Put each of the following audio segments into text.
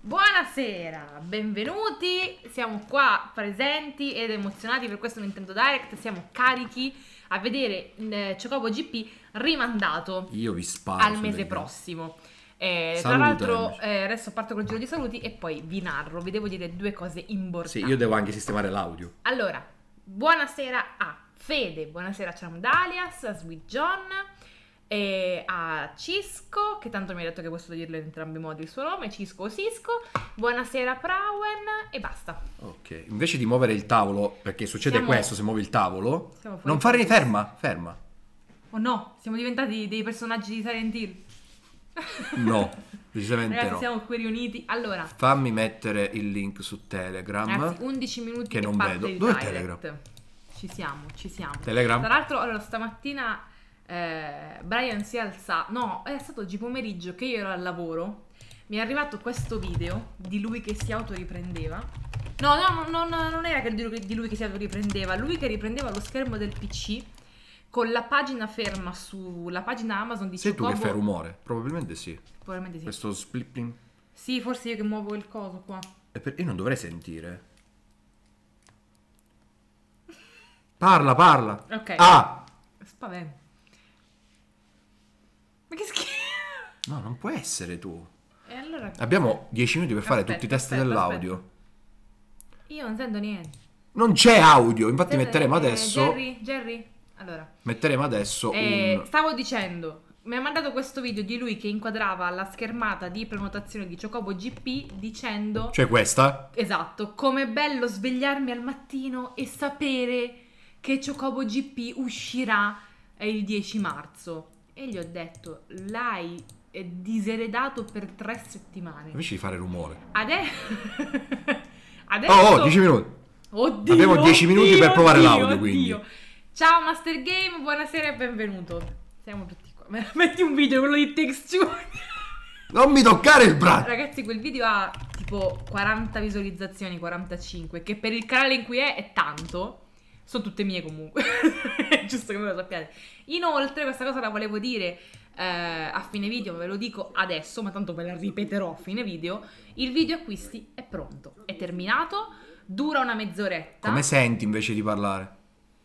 Buonasera, benvenuti, siamo qua presenti ed emozionati per questo Nintendo Direct, siamo carichi a vedere Chocobo GP rimandato Io vi sparo al mese prossimo. Tra l'altro adesso parto col giro di saluti e poi vi narro, vi devo dire due cose importanti. Sì, io devo anche sistemare l'audio. Allora, buonasera a Fede, buonasera a Chamdalias, a Sweet John, e a Cisco, che tanto mi ha detto che posso dirlo in entrambi i modi il suo nome, Cisco o Sisco. Buonasera Prawen e basta. Ok, invece di muovere il tavolo, perché succede questo se muovi il tavolo, non fare ferma. Oh no, siamo diventati dei personaggi di Silent Hill. No, decisamente Ragazzi, no. siamo qui riuniti. Allora, fammi mettere il link su Telegram. ragazzi, 11 minuti che non vedo. Dov'è Telegram? Ci siamo. Telegram? Tra l'altro, allora, stamattina Brian si è alzato. No, è stato oggi pomeriggio che io ero al lavoro. Mi è arrivato questo video di lui che si autoriprendeva. No, non era di lui che si autoriprendeva. Lui che riprendeva lo schermo del PC con la pagina ferma sulla pagina Amazon di Sei Chocobo. tu che fai rumore? Probabilmente sì. Probabilmente sì. Questo splitting. Sì, forse io che muovo il coso qua. Io non dovrei sentire. Parla. Ok. Ah! Spavento. Ma che schifo. No, non può essere tu. E allora Abbiamo 10 minuti per fare tutti i test dell'audio. io non sento niente. Non c'è audio, infatti metteremo adesso. Jerry. Allora. Metteremo adesso Stavo dicendo, mi ha mandato questo video di lui che inquadrava la schermata di prenotazione di Chocobo GP dicendo... Cioè questa? Esatto, com'è bello svegliarmi al mattino e sapere che Chocobo GP uscirà il 10 marzo. E gli ho detto, l'hai diseredato per 3 settimane. Invece di fare rumore. Adesso... Oh, 10 minuti. Oddio, avevo 10 minuti per provare l'audio, quindi. Ciao Master Game, buonasera e benvenuto. Siamo tutti qua. Metti un video, quello di Takes Two. Non mi toccare il braccio. Ragazzi, quel video ha tipo 40 visualizzazioni, 45, che per il canale in cui è tanto. Sono tutte mie comunque. È giusto che voi lo sappiate. Inoltre, questa cosa la volevo dire a fine video, ve lo dico adesso, ma tanto ve la ripeterò a fine video. Il video acquisti è pronto, è terminato, dura una mezz'oretta. Come senti invece di parlare?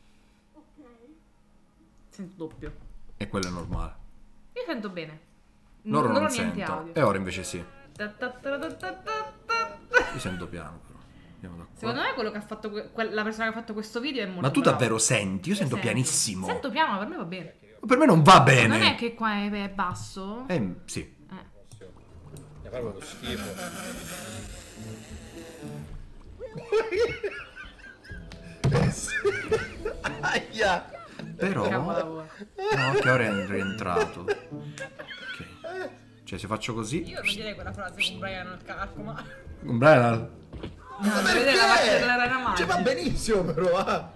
Sento doppio. E quello è normale. Io sento bene. Loro non ho niente sento. audio. E ora invece sì. Io sento piano però. Andiamo da qua. Secondo me quello che ha fatto la persona che ha fatto questo video è molto Ma tu brava. davvero senti? Io sento pianissimo. Sento piano, ma per me va bene. Per me non va bene. Non è che qua è basso? Sì. Mi fa proprio schifo. Aia. Però Capolavoro. no, che ora è rientrato. Ok. Cioè se faccio così. Io non direi quella frase con Brian al calco, ma... Un Brian. No, vedere la faccia della rana magica. Cioè, va benissimo però, ah.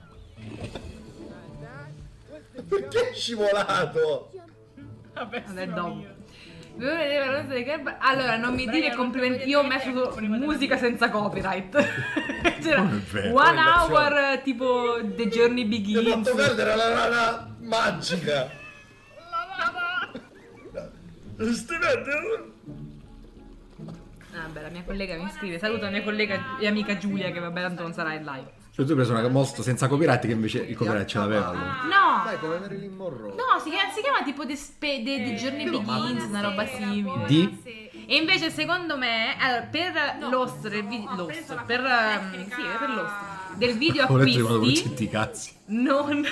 Perché è scivolato? Vabbè, dopo. Allora, non mi dire complimenti. Io ho messo musica senza copyright. C'era Non è vero. One Hour tipo The Journey Mi ha Begins. fatto perdere la rana magica. Stai vedendo? Ah, beh, la mia collega mi scrive. Saluto la mia collega e amica Giulia, che vabbè, tanto non sarà in live. Cioè tu hai preso una mostra senza copyright che invece il copyright ce l'aveva. Allora. No! Dai, come Marilyn Monroe. No, si chiama tipo The Journey Begins, una roba simile. Di? E invece secondo me, allora, per l'host del video, per l'host del video Ho letto quando acquisti, concetti i cazzi. non...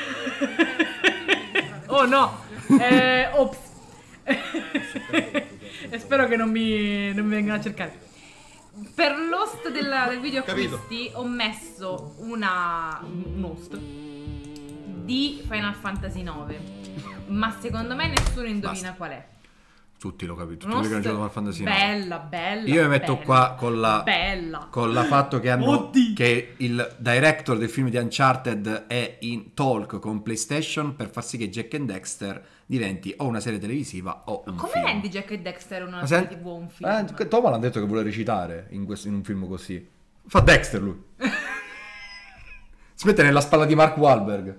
Oh no! Ops! E spero che non mi vengano a cercare. Per l'host del video acquisti ho messo un host di Final Fantasy 9, ma secondo me nessuno indovina qual è. Tutti lo capito, Un tutti quelli che hanno host giocato Final Fantasy 9. bella. Io mi metto qua con la Bella. con la fatto che hanno Oddio. che il director del film di Uncharted è in talk con PlayStation per far sì che Jack and Dexter diventi o una serie televisiva o un Come film. rendi Jack e Dexter una Ma serie senti- TV o un film? Tom l'ha detto che vuole recitare in un film così. Fa Dexter lui. Si mette nella spalla di Mark Wahlberg.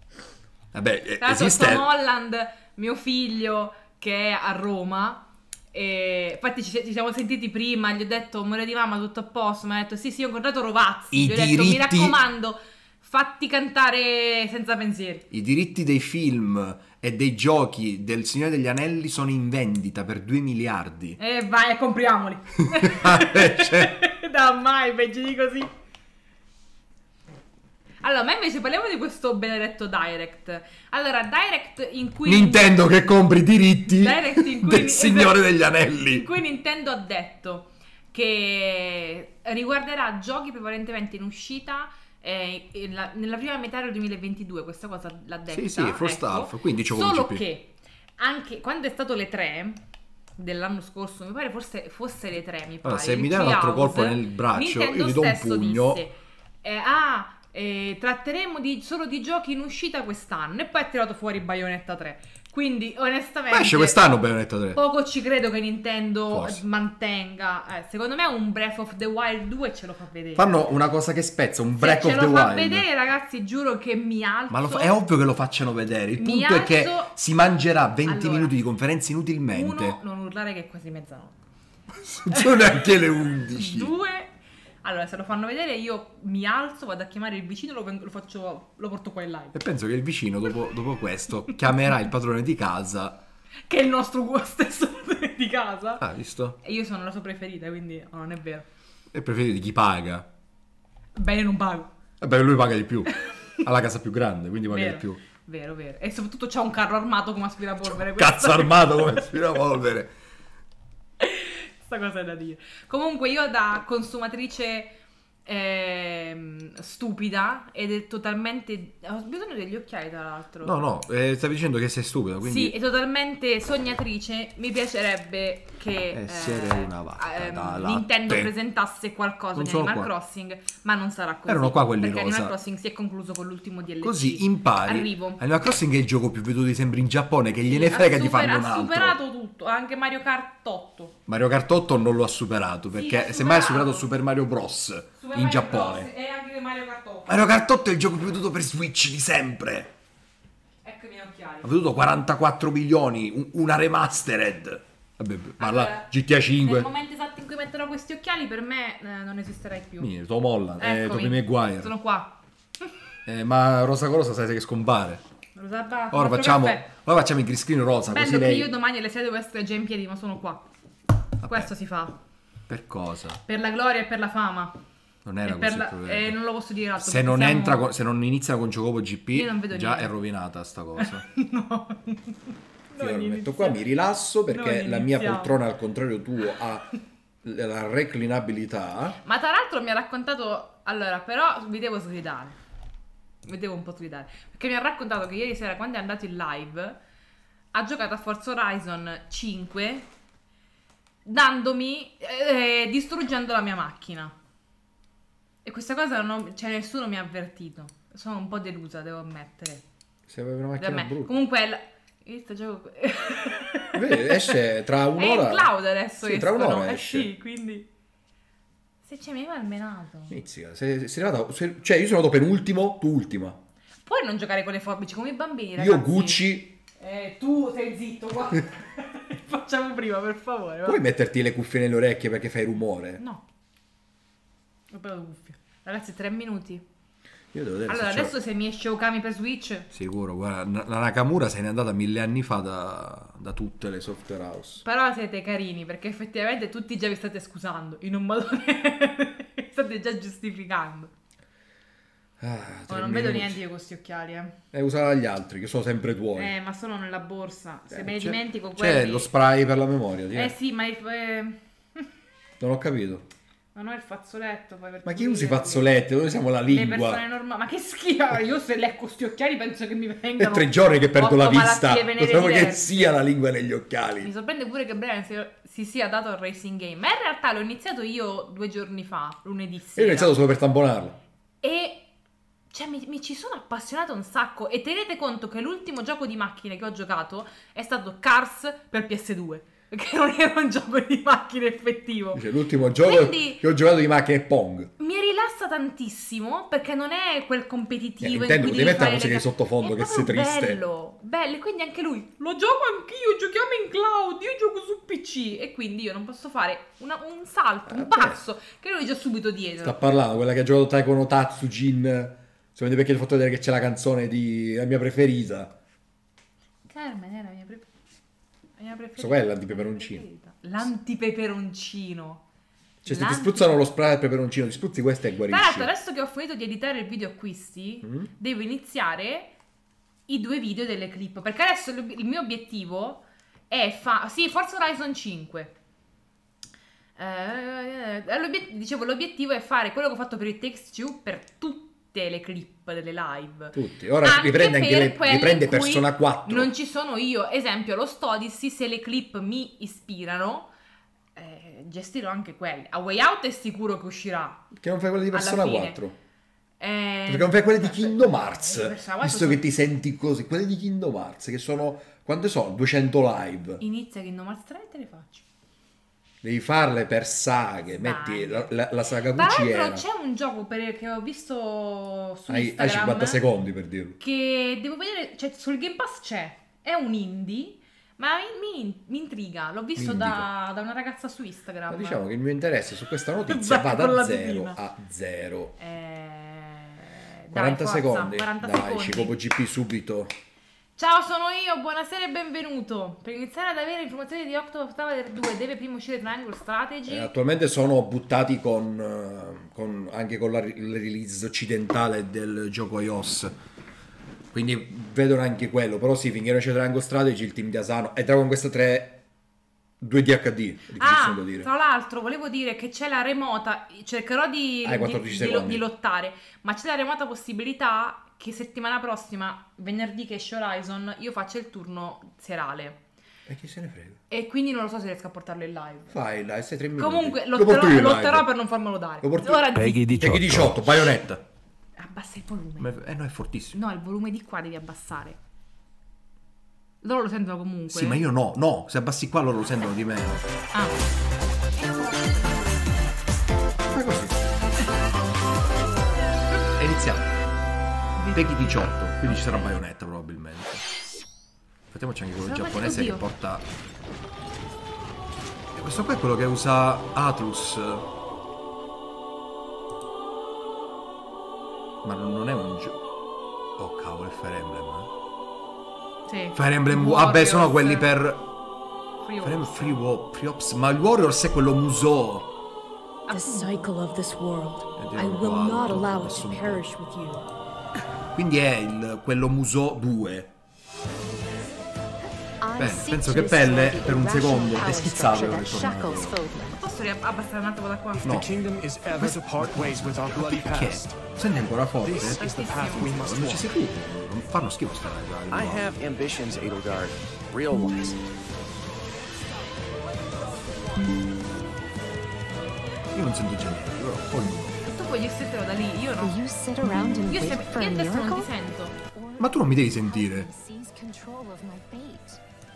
Vabbè, Tra l'altro esiste. Tom Holland, mio figlio, che è a Roma, E infatti ci siamo sentiti prima, gli ho detto amore di mamma tutto a posto, mi ha detto sì ho incontrato Rovazzi, I gli ho detto mi diritti- raccomando fatti cantare senza pensieri. I diritti dei film e dei giochi del Signore degli Anelli sono in vendita per 2 miliardi. E vai, compriamoli. Cioè, Da mai, peggio di così. Allora, ma invece parliamo di questo benedetto Direct. Allora, Direct in cui Nintendo che compri i diritti Direct in cui del Signore degli Anelli. in cui Nintendo ha detto che riguarderà giochi prevalentemente in uscita nella prima metà del 2022. Questa cosa l'ha detta. Sì, first half, quindi gioco Solo GP. che anche quando è stato le 3 dell'anno scorso, mi pare forse fosse le 3, mi pare. Allora, se il mi dai un altro Treehouse, colpo nel braccio, Nintendo io gli do un stesso pugno. disse, tratteremo solo di giochi in uscita quest'anno, e poi ha tirato fuori Bayonetta 3. Quindi onestamente Ma esce quest'anno Bayonetta 3. poco ci credo che Nintendo Forse. mantenga. Secondo me un Breath of the Wild 2 ce lo fa vedere. Fanno una cosa che spezza, un Breath Se of ce the lo fa Wild. vedere, ragazzi, giuro che mi alzo. Ma è ovvio che lo facciano vedere. Il Mi punto è che alzo- si mangerà 20 Allora, minuti di conferenza inutilmente. Uno, non urlare che è quasi mezzanotte. Non sono neanche le 11. 2. Allora, se lo fanno vedere, io mi alzo, vado a chiamare il vicino, lo porto qua in live. E penso che il vicino, dopo questo, chiamerà il padrone di casa. Che è il nostro stesso padrone di casa. Ah, visto? E io sono la sua preferita, quindi non è vero. È preferito di chi paga. Bene, non pago. Vabbè, lui paga di più. Ha la casa più grande, quindi paga Vero, di più. vero. E soprattutto c'ha un carro armato come aspirapolvere. Cazzo armato come aspirapolvere. Questa cosa è da dire. Comunque io da consumatrice stupida ed è totalmente... Ho bisogno degli occhiali tra l'altro. No, stavi dicendo che sei stupido, quindi... Sì, è totalmente sognatrice. Mi piacerebbe che Essere una vacca da latte. Nintendo presentasse qualcosa Non di sono Animal qua. Crossing, ma non sarà così. Erano qua quelli perché rosa. Animal Crossing si è concluso con l'ultimo DLC. Così impari. Arrivo. Animal Crossing è il gioco più veduto di sempre in Giappone, che gliene frega di farne un Ha altro. superato tutto, anche Mario Kart 8. Mario Kart 8 non lo ha superato, perché l'ha semmai ha superato. superato Super Mario Bros. Super in Mario Giappone. Bros. E anche Mario Kart 8. Mario Kart 8 è il gioco più veduto per Switch di sempre. Ecco i miei occhiali. Ha venduto 44 milioni, una remastered. Vabbè, parla Allora, GTA 5. Nel momento esatto in cui metterò questi occhiali, per me non esisterai più. Tom Holland, Eccomi, Tobey Maguire. sono qua. Ma Rosa Colosa sai che scompare. Rosabba, Ora nostro facciamo caffè. il green screen rosa, Bello così che lei... io domani alle 6 devo essere già in piedi, ma sono qua. Questo si fa. Per cosa? Per la gloria e per la fama. Non era E così per il problema. non lo posso dire altro. Se perché non, siamo- se non iniziano con Giocopo GP, Io non vedo già niente. è rovinata sta cosa. No. Io Non lo metto inizia. qua, mi rilasso perché Non la mia iniziamo. poltrona, al contrario tuo, ha la reclinabilità. Ma tra l'altro mi ha raccontato... Allora, però vi devo sgridare. Vi devo un po' sgridare. Perché mi ha raccontato che ieri sera, quando è andato in live, ha giocato a Forza Horizon 5 dandomi... distruggendo la mia macchina. E questa cosa nessuno mi ha avvertito. Sono un po' delusa, devo ammettere. Se avevi una Da macchina me. brutta. Comunque... Questo gioco... Vedi, esce tra È un'ora. in cloud adesso. Sì, tra escono. un'ora esce. Sì, quindi... Se ci mi hai almenato. Inizia. Sei arrivato, cioè, io sono andato penultimo, tu ultima. Puoi non giocare con le forbici come i bambini, ragazzi. Io Gucci. Tu sei zitto qua. Facciamo prima, per favore. va. Puoi metterti le cuffie nelle orecchie perché fai rumore? No. Ho preso cuffie. Ragazzi, 3 minuti. Io devo vedere Allora, se c'ho- adesso se mi esce Okami per Switch... Sicuro, guarda, la Nakamura se n'è andata 1000 anni fa da tutte le software house. Però siete carini, perché effettivamente tutti già vi state scusando. In un modo che vi state già giustificando. Ah, Oh, 3 non vedo minuti. niente io con questi occhiali, Usala gli altri, che sono sempre tuoi. ma sono nella borsa. Se me ne C'è- dimentico C'è quelli... lo spray per la memoria. Eh sì, ma... Non ho capito. non ho il fazzoletto poi per Ma chi usi i pulirli. fazzoletti? Dove siamo la Le lingua? persone normali. Ma che schifo! Io se lecco sti occhiali penso che mi vengano. È 3 giorni che perdo 8 la vista. malattie Non venere so che diverse. sia la lingua negli Mi occhiali. sorprende pure che Brian si sia dato al racing game. Ma in realtà l'ho iniziato io 2 giorni fa, lunedì Io sera. ho iniziato solo per tamponarla. E cioè mi ci sono appassionato un sacco. E tenete conto che l'ultimo gioco di macchine che ho giocato è stato Cars per PS2. Che non era un gioco di macchine effettivo. Cioè, l'ultimo gioco Quindi- che ho giocato di macchina è Pong. Mi rilassa tantissimo perché non è quel competitivo intendo, in cui devi mettere la fare musica di sottofondo, è che sei proprio triste. bello, e quindi anche lui lo gioco anch'io, giochiamo in cloud, io gioco su PC e quindi io non posso fare un salto, un passo che lui è già subito dietro. Sta parlando, quella che ha giocato Taiko no Tatsujin. Sapete perché ti ho fatto vedere che c'è la canzone la mia preferita? Carmen era la mia preferita. So quella è l'antipeperoncino. L'antipeperoncino. Cioè se ti spruzzano lo spray al peperoncino, ti spruzzi questo e Tra guarisci. l'altro, adesso che ho finito di editare il video acquisti, devo iniziare i 2 video delle clip. Perché adesso il mio obiettivo è sì, Forza Horizon 5. Dicevo, l'obiettivo è fare quello che ho fatto per il Takes Two per tutte le clip delle live. Tutti. Ora riprende anche Persona 4. Non ci sono io. Esempio, lo Stodissi, se le clip mi ispirano, gestirò anche quelle. A Way Out è sicuro che uscirà. Che non fai quelle di Persona alla fine. 4? Perché non fai quelle di Kingdom Hearts? Persona Visto 4 che ti senti così, quelle di Kingdom Hearts che sono, quante sono? 200 live. Inizia Kingdom Hearts 3 e te le faccio. Devi farle per saghe, metti la saga Tra Gucci l'altro c'è un gioco che ho visto su hai Instagram 50 secondi per dirlo. che devo vedere, cioè sul Game Pass c'è, è un indie, ma mi intriga, l'ho visto da una ragazza su Instagram. Ma diciamo che il mio interesse su questa notizia va Con la da 0 tutina. a 0. 40 40 secondi. 40 Dai, secondi. Cicopo GP subito. Ciao, sono io, buonasera e benvenuto. Per iniziare ad avere informazioni di Octopath Traveler 2 deve prima uscire Triangle Strategy. Attualmente sono buttati anche con la release occidentale del gioco iOS. Quindi vedono anche quello. Però sì, finché non c'è Triangle Strategy, il team di Asano e Dragon Quest 3 2D HD. Da dire. Tra l'altro volevo dire che c'è la remota, cercherò di lottare, ma c'è la remota possibilità che settimana prossima, venerdì che esce Horizon, io faccia il turno serale. E chi se ne frega? E quindi non lo so se riesco a portarlo in live. Fai live, stai 3 minuti. Comunque lotterò per non farmelo dare. Ora Peggy 18, Bayonetta. Abbassa il volume. No, è fortissimo. No, il volume di qua devi abbassare. Loro lo sentono comunque. Sì, ma io no, se abbassi qua loro lo sentono di meno. Ah. Fai così. E iniziamo. Peggy 18, quindi ci sarà Bayonetta probabilmente. Facciamoci anche quello giapponese che porta. E questo qua è quello che usa Atlus. Ma non è un gioco. Oh cavolo, è Fire Emblem. Sì. Fire Emblem. Vabbè, sono quelli per Free Ops. Ma il Warriors è quello Musou. The cycle of this world. I will not allow it to perish with you. Quindi è quello Musou 2. Bene, penso che Pelle per un secondo è schizzato per ritornare. Posso abbassare un attimo da qua? No. Perché? Senti ancora forte? Tantissimo. Non ci sei tu. Non fanno schifo sta I have ambitions, Edelgard. Real ones. Io non sento già niente, però ognuno. Tu puoi gestirtelo da lì, io no. Will you sit around and Io wait for a adesso non ti miracle? sento. Ma tu non mi devi sentire. Seize control of my fate.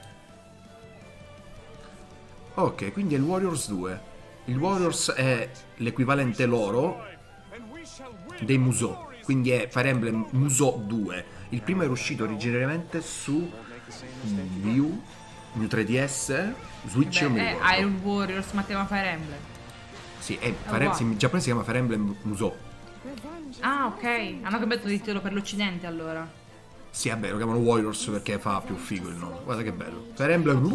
Ok, quindi è il Warriors 2. Il Warriors è l'equivalente loro dei Musou. Quindi è Fire Emblem Musou 2. Il primo era uscito originariamente su Wii U, New 3DS, Switch non mi ricordo. Iron Warriors, ma tema Fire Emblem. Sì, in giapponese si chiama Fire Emblem Musou. Ah, ok. Hanno cambiato il titolo per l'Occidente allora. Sì, vabbè, lo chiamano Warriors perché fa più figo il nome. Guarda che bello. Fire Emblem.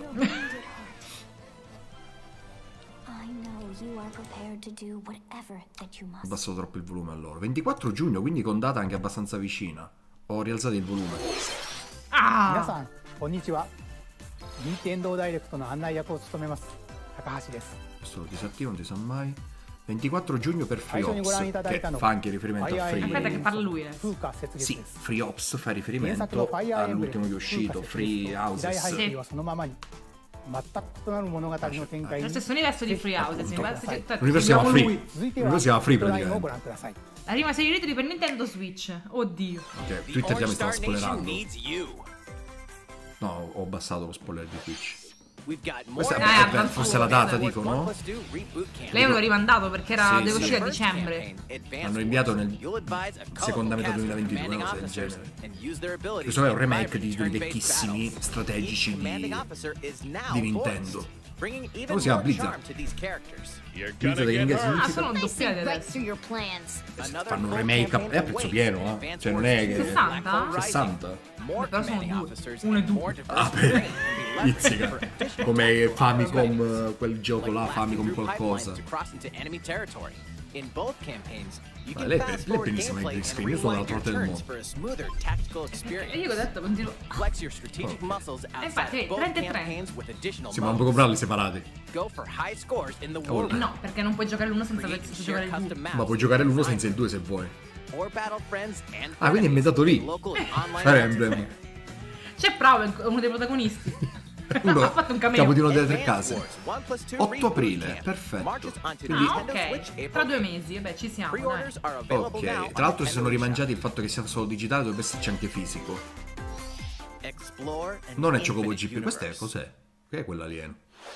Ho abbassato troppo il volume allora. 24 giugno, quindi con data anche abbastanza vicina. Ho rialzato il volume. 皆さ Ah! んこんにちは任天堂ダイレクトの案内役を務めます高橋です Questo lo disattivo, non si sa mai. 24 giugno per Free 最初にご覧 Ops, いただい che たの fa anche riferimento a Free. Aspetta che parla lui adesso. 風花雪月 Sì, です Free Ops fa 原作の riferimento ファイアーエンブレ all'ultimo ム che è uscito, 風 Free 花雪月時代 Houses. 背景はそのままに全く異なる物語の展開 Lo に stesso universo di Free Houses. Mi pare che L'universo si chiama seguiamo Free. lui. 続いて L'universo は si chiama Free ヒットラインを praticamente. ご覧ください Arriva serie titoli per Nintendo Switch. Oddio. Ok, Twitter già mi stava spoilerando. No, ho abbassato lo spoiler di Twitch. Questa abbastanza forse la data, dico, no? Lei aveva rimandato perché era Sì, deve sì. uscire a dicembre. Hanno inviato nel seconda metà 2022, una cosa del genere. Questo è un remake di titoli vecchissimi, strategici di Nintendo. Come si chiama? Blizzard. Blizzard che in inglese Ah, significa... sono doppiate right adesso. through your plans. Fanno un remake a prezzo pieno, Cioè non è che... 60? 60? Però sono due. Uno e due. Ah, beh, pizzica. Come Famicom, quel gioco là, Famicom qualcosa. Ma lei è benissima in green screen, io sono dall'altra parte del mondo. E io ho detto continuo. Infatti, 30 e 30. Sì, ma non puoi comprarli separati. No, perché non puoi giocare l'uno senza giocare il 2. Ma puoi giocare l'1 senza il 2 se vuoi. Ah, quindi è metato lì. Fire Emblem. C'è Pravo, è uno dei protagonisti. Uno, Ha fatto un cameo. capo di una delle tre case. 8 aprile, perfetto. Quindi, Ah, ok. Tra 2 mesi, vabbè, ci siamo. Dai. ok. Tra l'altro si sono rimangiati il fatto che sia solo digitale, dovrebbe esserci anche fisico. Non è Chocobo GP, questa è cos'è? Che è quell'alieno?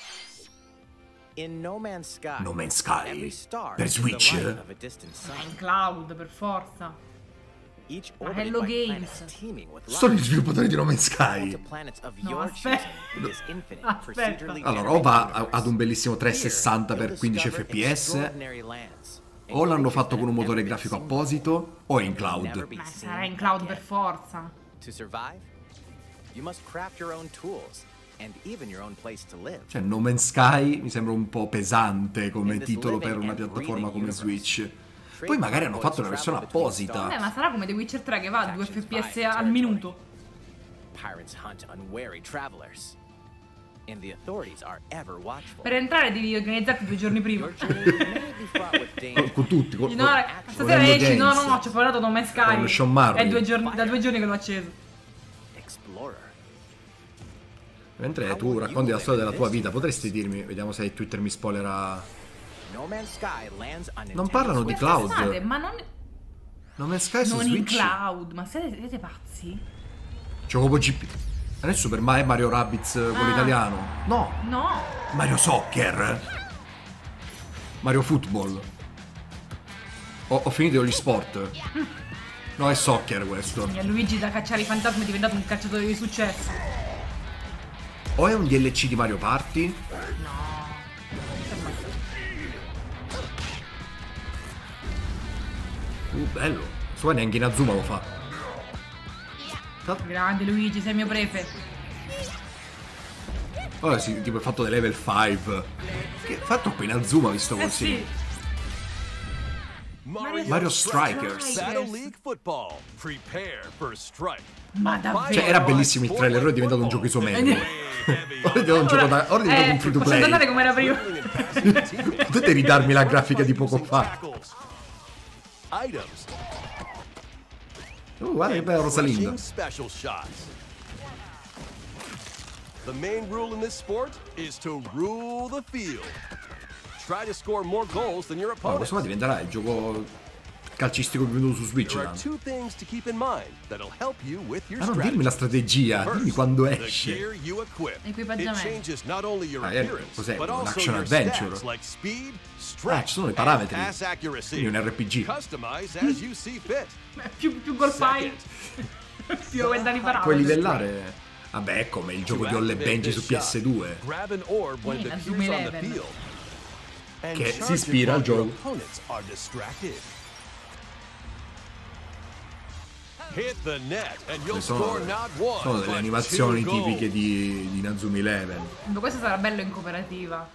No Man's No Man's Sky per Switch? È in cloud, per forza. Ma Hello Games. Sono gli sviluppatori di No Man's Sky. No, aspetta. Aspetta. Allora, o va ad un bellissimo 360 per 15 fps, o l'hanno fatto con un motore grafico apposito, o è in cloud. Ma sarà in cloud per forza. To survive, you must craft your own tools and even your own place to live. Cioè, No Man's Sky mi sembra un po' pesante come titolo per una piattaforma come Switch. Poi magari hanno fatto una versione apposita. Ma sarà come The Witcher 3 che va a 2 fps al minuto. Pirates hunt unwary travelers, and the authorities are ever watchful. Per entrare devi organizzarti 2 giorni prima. Your journey may be fraught with danger. Con tutti, No, stasera Hello esci, no, Games. no, c'ho parlato No Man's Sky. Con Sean Murray. È da 2 giorni che l'ho acceso. Explorer. Mentre tu racconti la storia della tua vita, potresti dirmi, vediamo se Twitter mi spoilerà. No Man's Sky lands on Non Nintendo parlano di Switch. cloud. Scusate, ma non No Man's Sky su in Switch. cloud, ma siete pazzi? Chocobo GP. Non è Super Mario Rabbids quello italiano? No, No. Mario Soccer. Mario Football. Ho finito gli sport. No, è soccer questo. E Luigi da cacciare i fantasmi è diventato un cacciatore di successo. O è un DLC di Mario Party? Bello. Su neanche Inazuma lo fa. Grande Luigi, sei il mio prefe. Ora sì, tipo il fatto dei level 5. Che fatto qui Inazuma visto così. Sì. Mario Strikers. Battle League Football. Prepare for strike. Ma davvero? Cioè era bellissimo il trailer, ora è diventato un gioco isometrico. Ora è diventato un gioco ora è diventato un free to Posso play. andare come era prima. Potete ridarmi la grafica di poco fa. Items. Guarda che bella Rosalinda. Rushing special shots. The main rule in this sport is to rule the field. Try to score more goals than your Oh, opponent. questo qua diventerà il gioco calcistico più venuto su Switch. There are tanto. two things to keep in mind that'll help you with your Ma non strategy. dirmi la strategia, dimmi quando The esce. gear you equip. It Equipaggiamento. changes not only your Ah, appearance, cos'è? but Un also action your adventure? stats like speed, strength, ci sono i parametri. and pass accuracy. Quindi un RPG. Customize as you see fit. Più gol fai, più aumenta i Puoi parametri. livellare. Vabbè, è come il gioco di Olle Benji su PS2. Grab an orb when it la appears Zoom on the 11. field. And Che si charge it ispira al while your gioco. opponents are distracted. Hit the net and you'll score not one, Sono delle but animazioni two tipiche goals. di Inazuma Eleven. Ma questo sarà bello in cooperativa.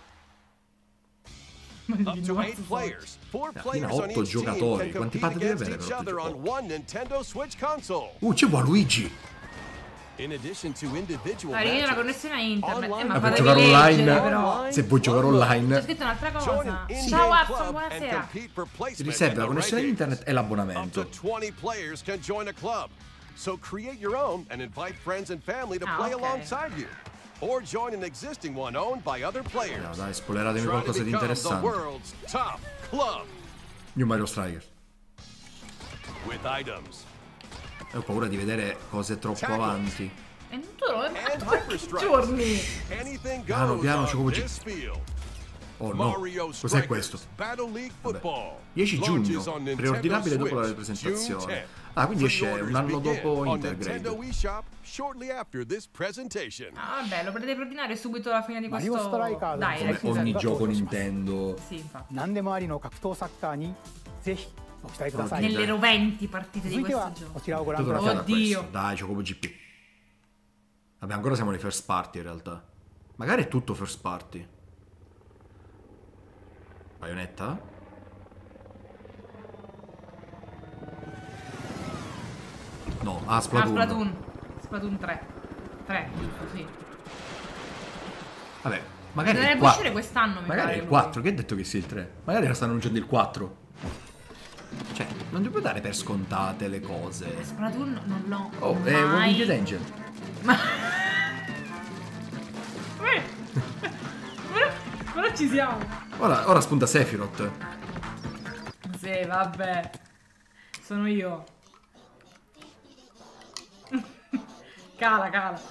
Up to 8 players. 4 players on 8 each team giocatori. can Quanti compete pad deve against avere each però other questo on gioco? one Nintendo Switch console. C'è Waluigi. In addition to individual Arrivi una matches, connessione a internet. online- Ma Ah, puoi fatevi giocare leggere online? però. Se vuoi giocare C'è online, scritto un'altra join cosa. an in-game Ciao Watson, club and buonasera. compete for ti placement riserva la in the connessione rankings. internet e Up l'abbonamento. to 20 players can join a club. So create your own and invite friends and family to play ok. alongside you. Or join an existing one owned by other No, players. dai, spoileratemi Try to qualcosa di become the interessante. world's top club New Mario Strikers. with items. Ho paura di vedere cose troppo Tackles. avanti. E tu lo hai And fatto Hyper anche giorni. Anything Piano, goes piano, on Chocobo this field. Oh no, Mario cos'è Strikers questo? Battle League Football. 10 Launches giugno, on Nintendo preordinabile dopo la Switch, presentazione. June 10. Ah, quindi esce un Pre-orders anno begin dopo on Nintendo Intergrade. eShop shortly after this presentation. Ah, vabbè, lo potete preordinare subito alla fine di Mario questo. Striker. Dai, Come Come ogni Esatto. gioco Nintendo. Sì, infatti. 何でもありの格闘サッカーにぜひご期待ください。 Nelle roventi partite di 続いては questo こ gioco. ちらをご覧くだ Tutto さい。 da fiata a Oddio. questo. Dai, Chocobo GP. Vabbè, ancora siamo nei first party in realtà. Magari è tutto first party. Bayonetta? No, ah, Ah, Splatoon. Splatoon. Splatoon 3. 3, giusto, sì. Vabbè, magari è il Dovrebbe 4. uscire quest'anno, mi Magari pare. è il lui. 4, che ha detto che sia il 3? Magari la stanno annunciando il 4. Cioè, non ti puoi dare per scontate le cose. Splatoon non l'ho Oh, è mai... Walking Dead Angel. Però ci siamo. Ora spunta Sephiroth. Sì, vabbè. Sono io. Cala, cala.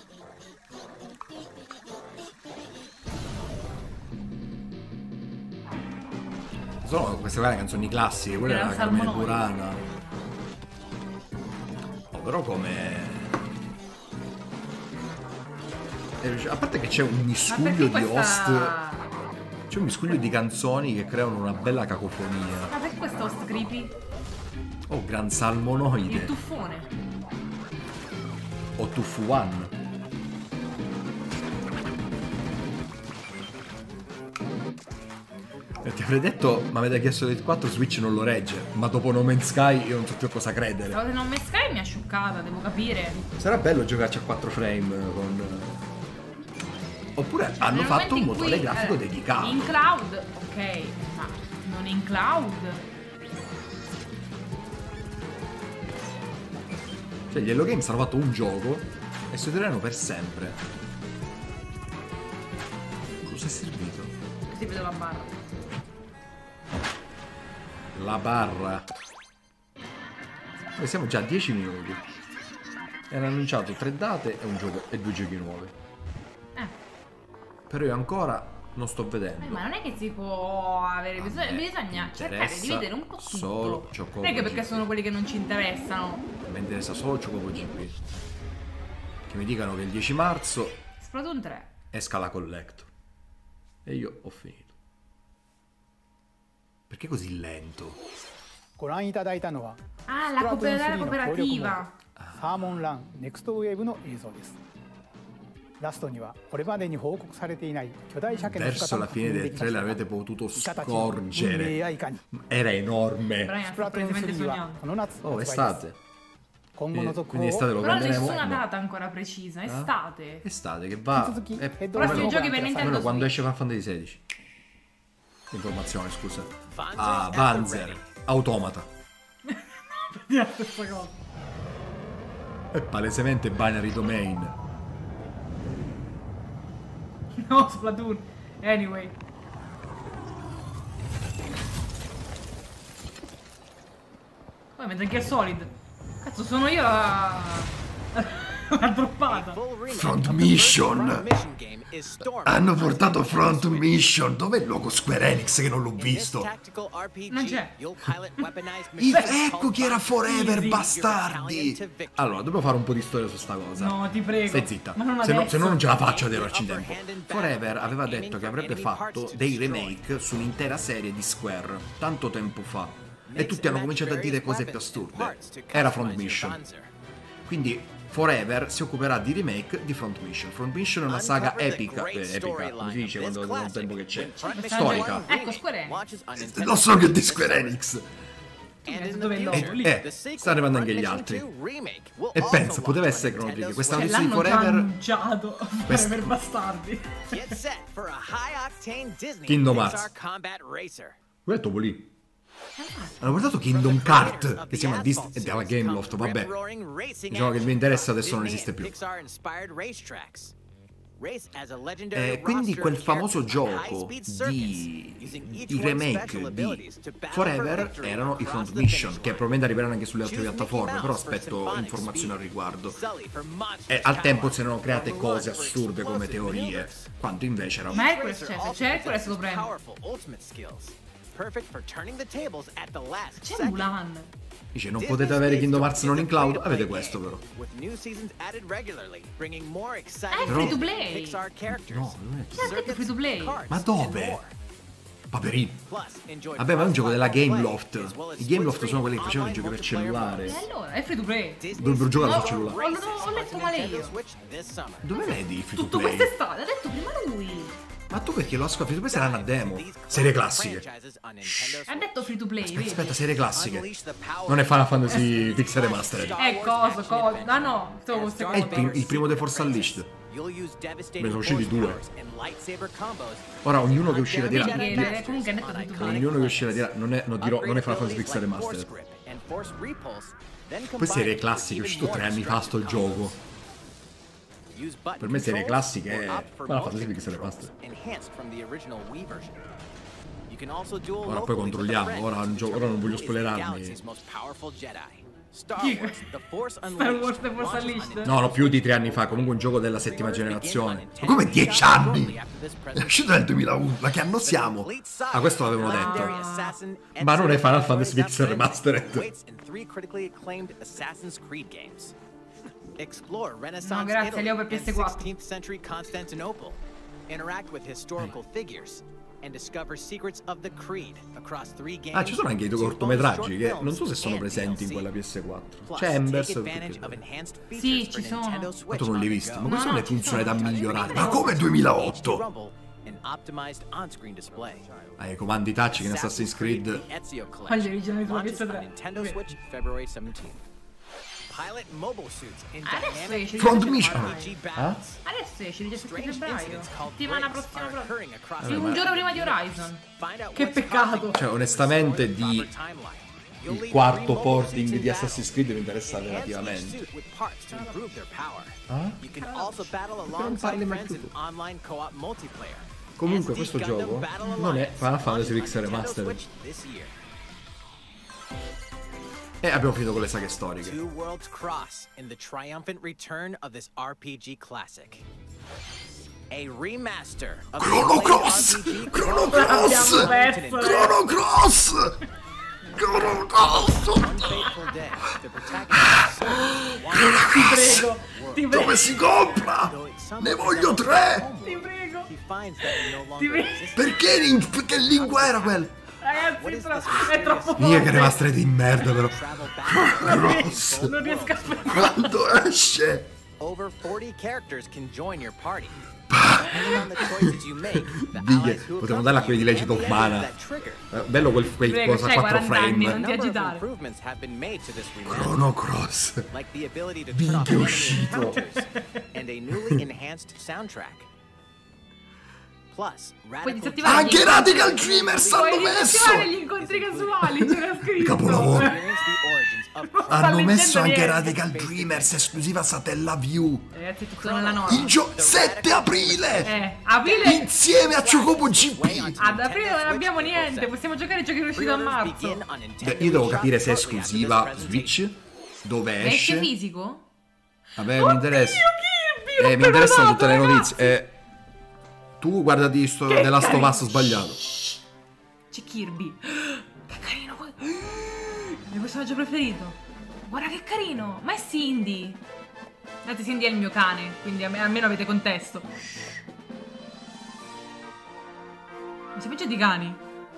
Sono queste qua le canzoni classiche, quella Era era la Carmine Salmonoi. Burana. Oh, però come... A parte che c'è un Ma miscuglio perché di host... questa... C'è un miscuglio di canzoni che creano una bella cacofonia. Ma perché questo host creepy? Oh, Gran Il Salmonoide. tuffone. O Tuffu One. E ti avrei detto, ma avete chiesto del 4, Switch non lo regge. Ma dopo No Man's Sky io non so più a cosa credere. La cosa non me Sky mi ha scioccata, devo capire. Sarà bello giocarci a 4 frame con... Oppure hanno Nel fatto un momento in motore cui, grafico dedicato. In cloud, ok, ma non in cloud. Cioè gli Hello Games hanno fatto un gioco e si teneranno per sempre. Cosa è servito? Così vedo la barra. La barra. Noi siamo già a 10 minuti. E hanno annunciato 3 date e un gioco e 2 giochi nuovi. Però io ancora non sto vedendo. Ma non è che si può avere bisogno, A me bisogna cercare di interessa vedere un po' tutto. solo Chocobo Non è che perché GP. sono quelli che non ci interessano. Mi interessa solo Chocobo GP. Che mi dicano che il 10 marzo Splatoon 3. esca la Collector. E io ho finito. Perché così lento? ご覧いただいたのは Ah, la スプラトゥーン3の協力モード cooperativa. サーモンランネクストウェーブの映像です。ラストにはこれまでに報告されていない巨大鮭の Verso 姿 la も確 fine 認で del きまし trailer たが avete potuto イカたちの運命 scorgere. やいかに Era enorme. Brian ス sta プラトゥーン palesemente 3は sognando. この夏 Oh, 発売です estate. 今後の続報 Quindi を estate lo Però non c'è prenderemo. nessuna No. data ancora precisa. Estate. Estate che va. Suzuki È e Prossimi Dove giochi lo per guarda? Nintendo almeno quando Switch. esce Final Fantasy 16. Informazione, scusa. Panzer Ah, at the Panzer. ready. Automata. È la stessa cosa. È palesemente binary domain. No, Splatoon. Anyway. Poi Metal Gear Solid. Cazzo, sono io la droppata. Full remake Front of the first Mission. Front Mission game is Storm. Hanno portato Front Mission. Dov'è il logo Square Enix che non l'ho In this visto? tactical RPG, Non c'è. you'll pilot weaponized Ecco machines chi era called Forever, Easy. bastardi. Your battalion to victory. Allora, dobbiamo fare un po' di storia su sta cosa. No, ti prego. Stai zitta. Ma non Se no, adesso. se no non ce la faccio a vederci in tempo. Forever aveva detto che avrebbe fatto dei remake su un'intera serie di Square tanto tempo fa. E tutti hanno cominciato a dire cose più assurde. Era Front Mission. Quindi Forever si occuperà di remake di Front Mission. Front Mission è una saga epica, epica, come si dice quando non tempo che c'è. Storica. Ecco, Square Enix. Lo so che è di Square Enix. Dove lo lì? Sta arrivando anche gli altri. E penso, poteva essere Chrono Trigger. Questa Cioè, notizia di l'hanno già Forever. annunciato. Questa- Per bastardi. Get set for a high-octane Disney Kingdom Pixar Hearts. combat racer. Quello è Topolino. Hanno portato Kingdom Kart, che si chiama Disney e dalla Gameloft, vabbè. Diciamo che il mio interesse adesso non esiste più. Quindi quel famoso gioco di remake di Forever erano i Front Mission, che probabilmente arriveranno anche sulle altre piattaforme, però aspetto informazioni al riguardo. E al tempo si erano create cose assurde come teorie, quanto invece era... Ma Hercules c'è Hercules lo prendo. C'è Mulan. Dice, non potete avere Kingdom Hearts non in cloud, avete questo però. È free to play. No, non è C'è anche free to play. Ma dove? Paperino. Vabbè, ma è un gioco della Gameloft. I Gameloft sono quelli che facevano i giochi per cellulare. E allora, è free to play. Dovrebbero giocare sul cellulare. Ho letto male io. Dove vedi i free to Tutto play? quest'estate, ha detto prima lui. Ma tu perché lo ascolti? Poi saranno a demo. Serie classiche. Ha detto free to play, vedi? Aspetta, serie classiche. Non è Final Fantasy Pixel Remastered. Cosa? Ah no, stavo con queste È cose. il primo The Force Unleashed. Ne sono usciti 2. Ora ognuno che uscirà dirà. Vedi che comunque ha detto free to play. Ognuno che uscirà dirà. Non è Final Fantasy Pixel Remastered. Poi serie classiche, è uscito 3 anni fa sto gioco. Per me serie classiche è Final Fantasy Pixel Remastered. Ora poi controlliamo, ora non voglio spoilerarmi. Star Wars The Force Unleashed. No, più di 3 anni fa, comunque un gioco della 7ª generazione. Ma come 10 anni? È uscito nel 2001, ma che anno siamo? Ah, questo l'avevano detto. Ma non è Final Fantasy Pixel Remastered. No, grazie, Leo per PS4. Ah, ci sono anche i due cortometraggi che non so se sono presenti in quella PS4. C'è Embers. Sì, ci sono. Ma tu non li hai visti? Ma queste sono le funzionalità migliorate. Ma come 2008? Ah, i comandi touch che in Assassin's Creed. Ma gli originali sulla PS3. Adesso esce Front Mission. Adesso esce il 17 febbraio. Settimana prossima proprio. Sì, un giorno prima di Horizon. Che peccato. Cioè, onestamente, il quarto porting di Assassin's Creed mi interessa relativamente. Non parli mai più tu. Comunque questo gioco non è Final Fantasy Pixel Remastered. E abbiamo finito con le saghe storiche. Two worlds cross in the triumphant return of this RPG classic. A remaster of Chrono Cross! Chrono Cross! Chrono Cross! Chrono Cross! unfateful day. The protagonist Ti prego. Dove si compra? Ne voglio 3! Ti prego. he finds that it no longer exists. Perché lingua era quella? Ragazzi, è troppo forte. Mia che remastered di merda però. Cross! Non riesco a Quando esce? Over 40 characters can join your party. Depending on the choices you make, the allies who Potremmo darla a quelli di Legend of Mana. that trigger. Bello quel Prego, cosa c'hai 4 40 anni, non frame. ti A number of agitare. improvements have been made to this remaster, Chrono Cross. like the ability to turn off Minchia, è enemy uscito. encounters and a newly enhanced soundtrack. Plus, Puoi radical disattivare Anche Radical Dreamers hanno Puoi messo! disattivare gli incontri casuali, c'era scritto. Capolavoro. experience the origins of Non sta Hanno messo leggendo anche niente. Radical Dreamers esclusiva Satella-View. Ragazzi, è tutto nella norma. Il 7 aprile! Aprile. Insieme a Chocobo GP! Ad aprile non abbiamo niente, possiamo giocare ai giochi usciti a marzo. begin on Nintendo Io devo capire Switch se è shortly after esclusiva this Switch, dove Ma esce esce. fisico? Vabbè, mi interessa. Kirby, Mi interessano tutte le ragazzi. notizie. Tu guardati sto della Last of Us sbagliato. C'è Kirby. Che carino. Il mio personaggio preferito. Guarda che carino. Ma è Cindy. Guardate, Cindy è il mio cane, quindi almeno avete contesto. Ma c'è peggio di cani.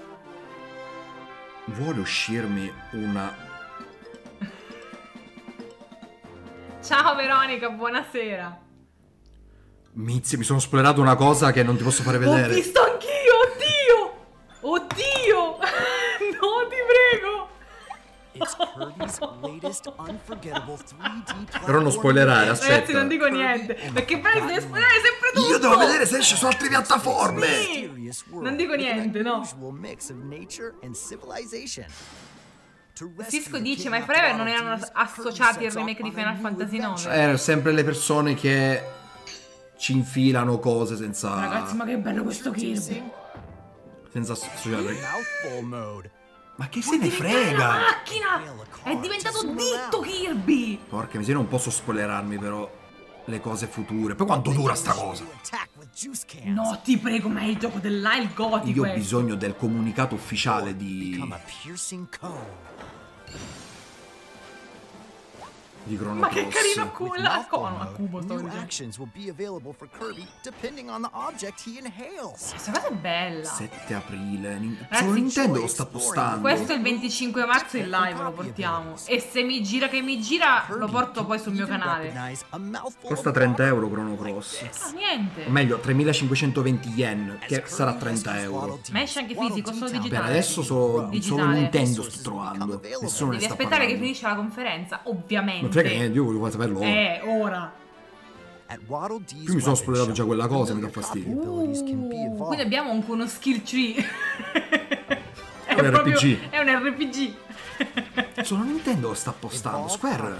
Vuole uscirmi una... Ciao Veronica, buonasera. Mizzi, mi sono spoilerato una cosa che non ti posso fare Ho vedere. visto anch'io, oddio! Oddio! No, ti prego! It's Kirby's latest unforgettable 3D Però non spoilerare, Ragazzi, aspetta. non dico niente, perché poi deve spoilerare sempre tutto! Io devo vedere se esce su altre piattaforme. Sì. Non dico niente, no. Cisco dice, ma i Forever non erano associati al remake di Final Fantasy IX? Erano sempre le persone che ci infilano cose senza... Ragazzi, ma che bello questo Kirby. senza associare. Mouthful mode. Ma che se ne La frega? macchina! È diventato ditto Kirby! Porca miseria, non posso spoilerarmi però le cose future. Poi quanto dura sta cosa? Attack with juice cans. No, ti prego, ma è il gioco dell'A, il Goti Io ho questo. bisogno del comunicato ufficiale Become a di piercing cone. Chrono Ma che Cross. carino With la mouthful cono a mode, cubo, stavo new dicendo. actions will be available for Kirby depending on the object he inhales. Questa cosa è bella. 7 aprile. Ragazzi, Solo Nintendo lo sta postando. Questo è il 25 marzo in live lo portiamo. E se mi gira che mi gira, lo porto poi sul mio canale. Costa 30 euro Chrono Cross. Ah, niente. O meglio, 3520 yen, che sarà 30 euro. Ma esce anche fisico, solo digitale. Per adesso solo Digitale. Nintendo sto trovando. Nessuno ne Devi sta aspettare che parlando. finisce la conferenza, ovviamente. Non frega niente, io volevo saperlo ora. Ora. Più mi sono spoilerato già quella cosa, mi dà fastidio. Quindi abbiamo anche uno skill tree. È Un proprio- RPG. È un RPG. Solo Nintendo lo sta postando. Square.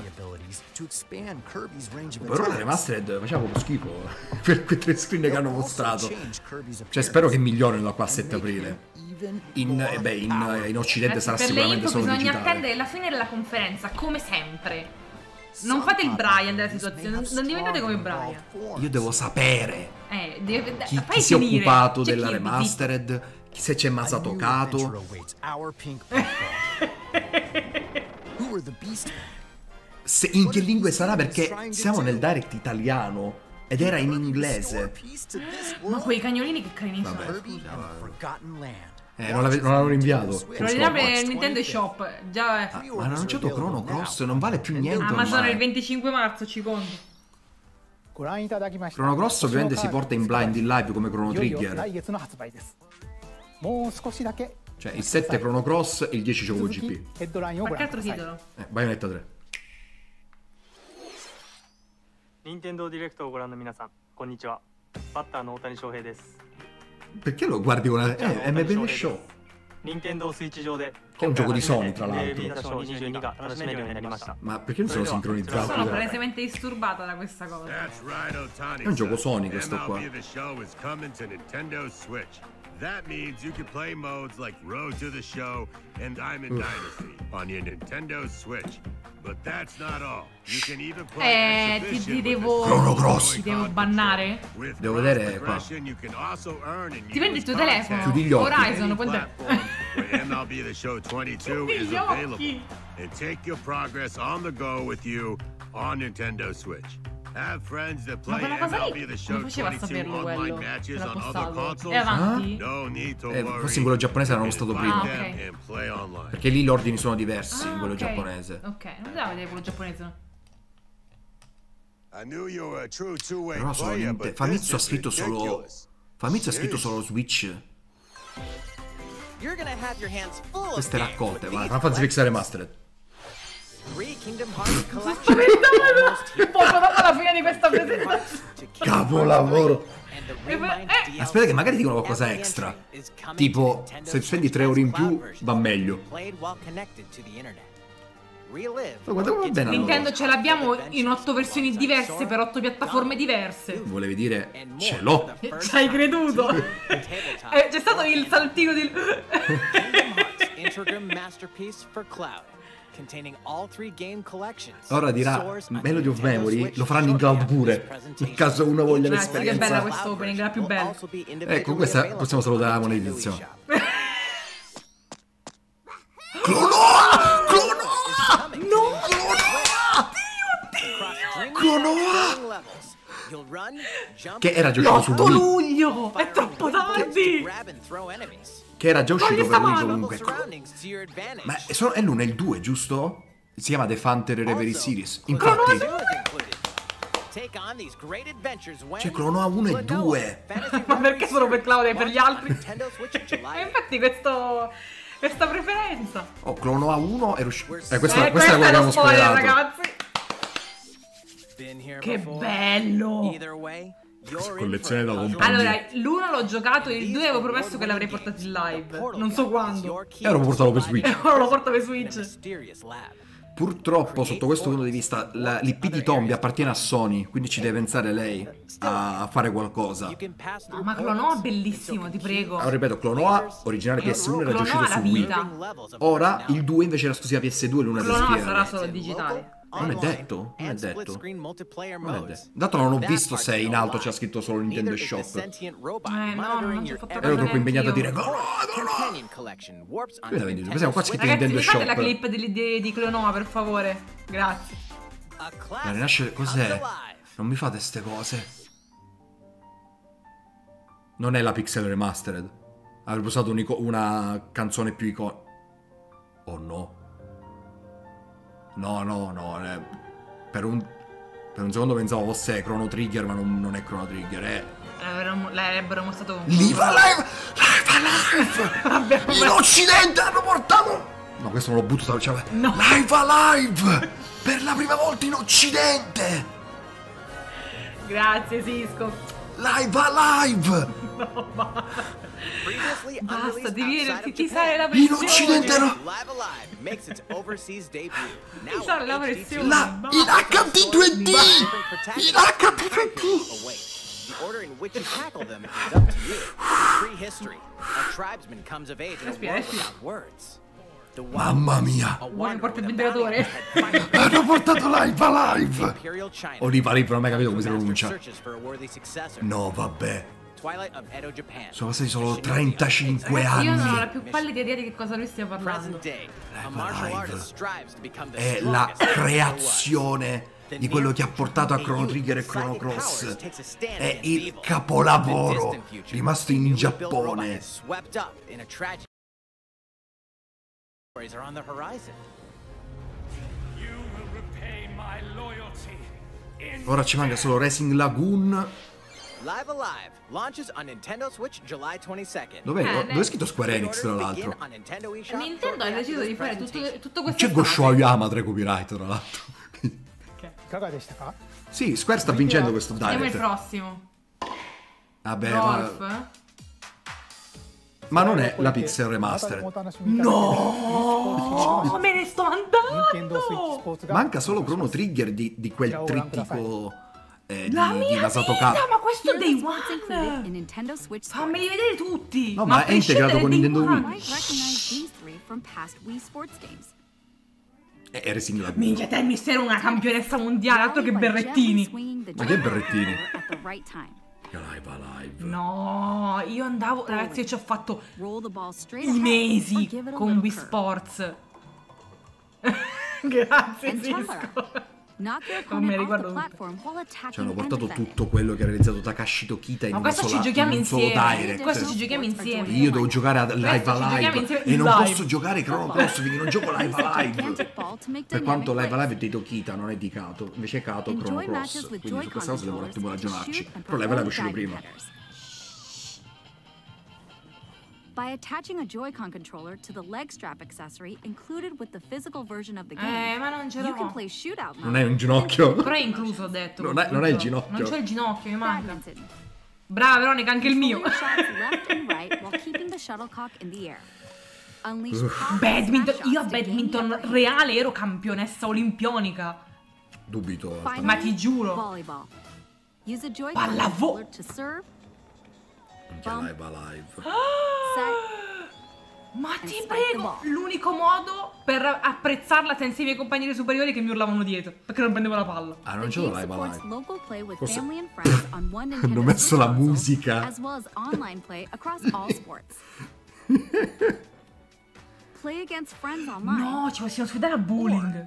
Per ora Remastered faceva proprio schifo. Per quei 3 screen che hanno mostrato. Cioè spero che migliorino da qua a 7 aprile. In Occidente sarà Per le sicuramente info solo bisogna digitale. attendere la fine della conferenza, come sempre. Non fate il Brian della situazione, non diventate come Brian. Io devo sapere chi Fai si è finire. occupato C'è della Kirby, Remastered, se c'è Masato Kato. In che lingue sarà, perché siamo nel direct italiano ed era in inglese. Ma quei cagnolini che carini sono. Non l'hanno rinviato. Lo riapre il Nintendo Shop. Già è. Ma hanno annunciato Chrono Cross, non vale più niente Amazon il ormai. 25 marzo, ci conto. Chrono Cross ovviamente si porta in blind in live come Chrono Trigger. Cioè il 7 Chrono Cross e il 10 Chocobo GP. Qualche altro titolo? Bayonetta 3. 任天堂ディレクトをご覧の皆さん、こんにちは。バッターの大谷翔平です。 Perché lo guardi con la... MBN Show. 任天堂スイッチ上で Che è un gioco di Sony, tra l'altro. NBA ショー22が楽しめるようになりました。 Ma perché non sono sincronizzati? Sono palesemente disturbata da questa cosa. È un gioco Sony questo qua. MLB The Show is coming to Nintendo Switch. That means you can play modes like Road to the Show and Diamond Dynasty on your Nintendo Switch. But that's not all. You can even play Ti devo. Chrono Cross. Ti devo bannare? Devo vedere qua. Ti prendi il tuo telefono? Chiudi gli occhi. Horizon, quant'è? MLB The Show 22 is Gli available. occhi. And take your progress on the go with you on Nintendo Switch. Have friends that Ma play quella cosa MLB lì, The come Show faceva a 22 saperlo online quello? matches L'ha on other postato. consoles? È avanti? No need to Forse in quello giapponese erano stato prima. Ah, ok. and play online. Perché lì gli ordini sono diversi in quello ok. giapponese. Ok, non devo vedere quello giapponese. I knew you were a true two-way Però solo player, Nintendo. but Famitsu ha this is scritto solo... ridiculous. Famitsu ha scritto solo Switch. You're gonna have your hands full of Queste games raccolte, with vai. these Final Fantasy X Remastered. 3 Kingdom Hearts collections. Poco dopo la fine di questa presentazione. Capolavoro. And the Remind DLC Aspetta che magari dicono qualcosa extra. is coming Tipo, to Nintendo se spendi Switch 3 euro in cloud più version, va meglio. played while connected to the internet. Relive. Ma guarda come va bene la Nintendo cosa. ce l'abbiamo in 8 versioni diverse per 8 piattaforme diverse. Volevi dire, ce l'ho. Ci hai creduto? C'è stato il saltino di... Kingdom Hearts Integrum Masterpiece for Cloud, containing all 3 game collections. Ora dirà Soars on Melody of Nintendo Memory, Switch lo faranno in shortly cloud after pure. this presentation. In caso uno voglia Ragazzi, che bella l'esperienza. questa opening, la più bella. Con questa possiamo salutare la monetizzazione. Che era già uscito su 8 Wii. luglio! È troppo tardi! Che era già uscito Togli per sta Wii mano. comunque. Ma è l'1 e il 2, giusto? Si chiama The Fantasy Reverie Series. Infatti, c'è Chrono 1 e 2. Ma perché solo per Claudia e per gli altri? E infatti questa preferenza. Oh, Chrono A1 era uscito. Questa è Questo quella che è lo abbiamo spoiler, spoilerato. ragazzi. Che bello! Collezione da compagnia. Allora, l'1 l'ho giocato, il 2 avevo promesso che l'avrei portato in live. Non so quando. E ora lo portavo per Switch. Ora lo porto per Switch. Purtroppo, sotto questo punto di vista, l'IP di Tombi appartiene a Sony, quindi ci deve pensare lei a fare qualcosa. No, ma Clonoa è bellissimo, ti prego. Allora, ripeto, Clonoa, originale PS1, era già Clonoa uscito la su Wii. vita. Ora, il 2 invece era esclusiva PS2 e l'una Clonoa PS3. sarà solo digitale. Non è detto, non è detto. Non è detto. Dato non ho visto se in alto c'era scritto solo Nintendo Shop. No, non ci ho fatto Ero troppo impegnato a dire Ragazzi, qua scritto Nintendo mi fate Shop. la clip di Clonoa, per favore? Grazie. La rinascita cos'è? Non mi fate ste cose. Non è la Pixel Remastered. Avrebbe usato una canzone più iconica. Oh no. No. Per un secondo pensavo fosse Chrono Trigger, ma non è Chrono Trigger, L'avrebbero mostrato con Live Alive! In Occidente hanno portato... No, questo non lo butto, cioè... No. Live Alive! Per la prima volta in Occidente! Grazie, Cisco. Live Alive! No, basta, devi fissare la pressione. In Occidente no! Fissare la pressione. In HD 2D! In HD 2D! The order in which you tackle them is up to you. Prehistory. A tribesman comes of age in a world without words. Mamma mia! Vuoi portare il venditore? Hanno portato Live Alive! Oliva Live, non ho mai capito come si pronuncia. No, vabbè. Sono passati solo 35 anni. Io non ho la più pallida idea di che cosa lui stia parlando. Live è la creazione di quello che ha portato a Chrono Trigger e Chrono Cross. È il capolavoro rimasto in Giappone. Ora ci manca solo Racing Lagoon. Live Alive launches on Nintendo Switch July 22nd. Dove è scritto Square Enix, tra l'altro? Nintendo ha deciso di fare tutto questo. C'è Gosho Aoyama tra i copyright, tra l'altro. Sì, Square sta vincendo questo Andiamo il direct. prossimo. Vabbè, Golf. ma non è la Pixel Remastered. No, me ne sto andando. Manca solo Chrono Trigger di quel trittico di Masato Ma Kazama. questo è Day One. Fammeli vedere tutti. No, ma è integrato con Nintendo Wii. È Racing Lagoon. Minchia, te mi sei una campionessa mondiale, altro che berrettini. Ma che berrettini? Live Alive. No, io andavo, ragazzi, io ci ho fatto i mesi con Wii Sports. Grazie, Cisco. Non mi ricordo tutto. Ci hanno portato tutto quello che ha realizzato Takashi Tokita in Ma una questo sola, ci giochiamo in un solo insieme. direct. Questo ci giochiamo insieme. Io devo giocare a Live Questo ci giochiamo Alive insieme e non live. posso giocare Chrono Cross perché non gioco Live Alive. Per quanto Live Alive è di Tokita, non è di Kato. Invece Kato Chrono Cross. Quindi su questa cosa devo un attimo ragionarci. Però Live Alive è uscito prima. By attaching a Joy-Con controller to the leg strap accessory included with the physical version of the game, ma non ce you can l'ho. play shootout Non è un ginocchio. Però è incluso, ho detto. Non è il ginocchio. Non c'ho il ginocchio, mi manca. Brava Veronica, anche il mio. Badminton, io a badminton reale ero campionessa olimpionica. Dubito. Ma ti giuro. Pallavolo. Live Alive. Ma ti prego, l'unico modo per apprezzarla senza i miei compagni superiori che mi urlavano dietro perché non prendevo la palla. Ah, non c'è Live Alive. Forse hanno messo la musica. No, ci possiamo sfidare a bowling.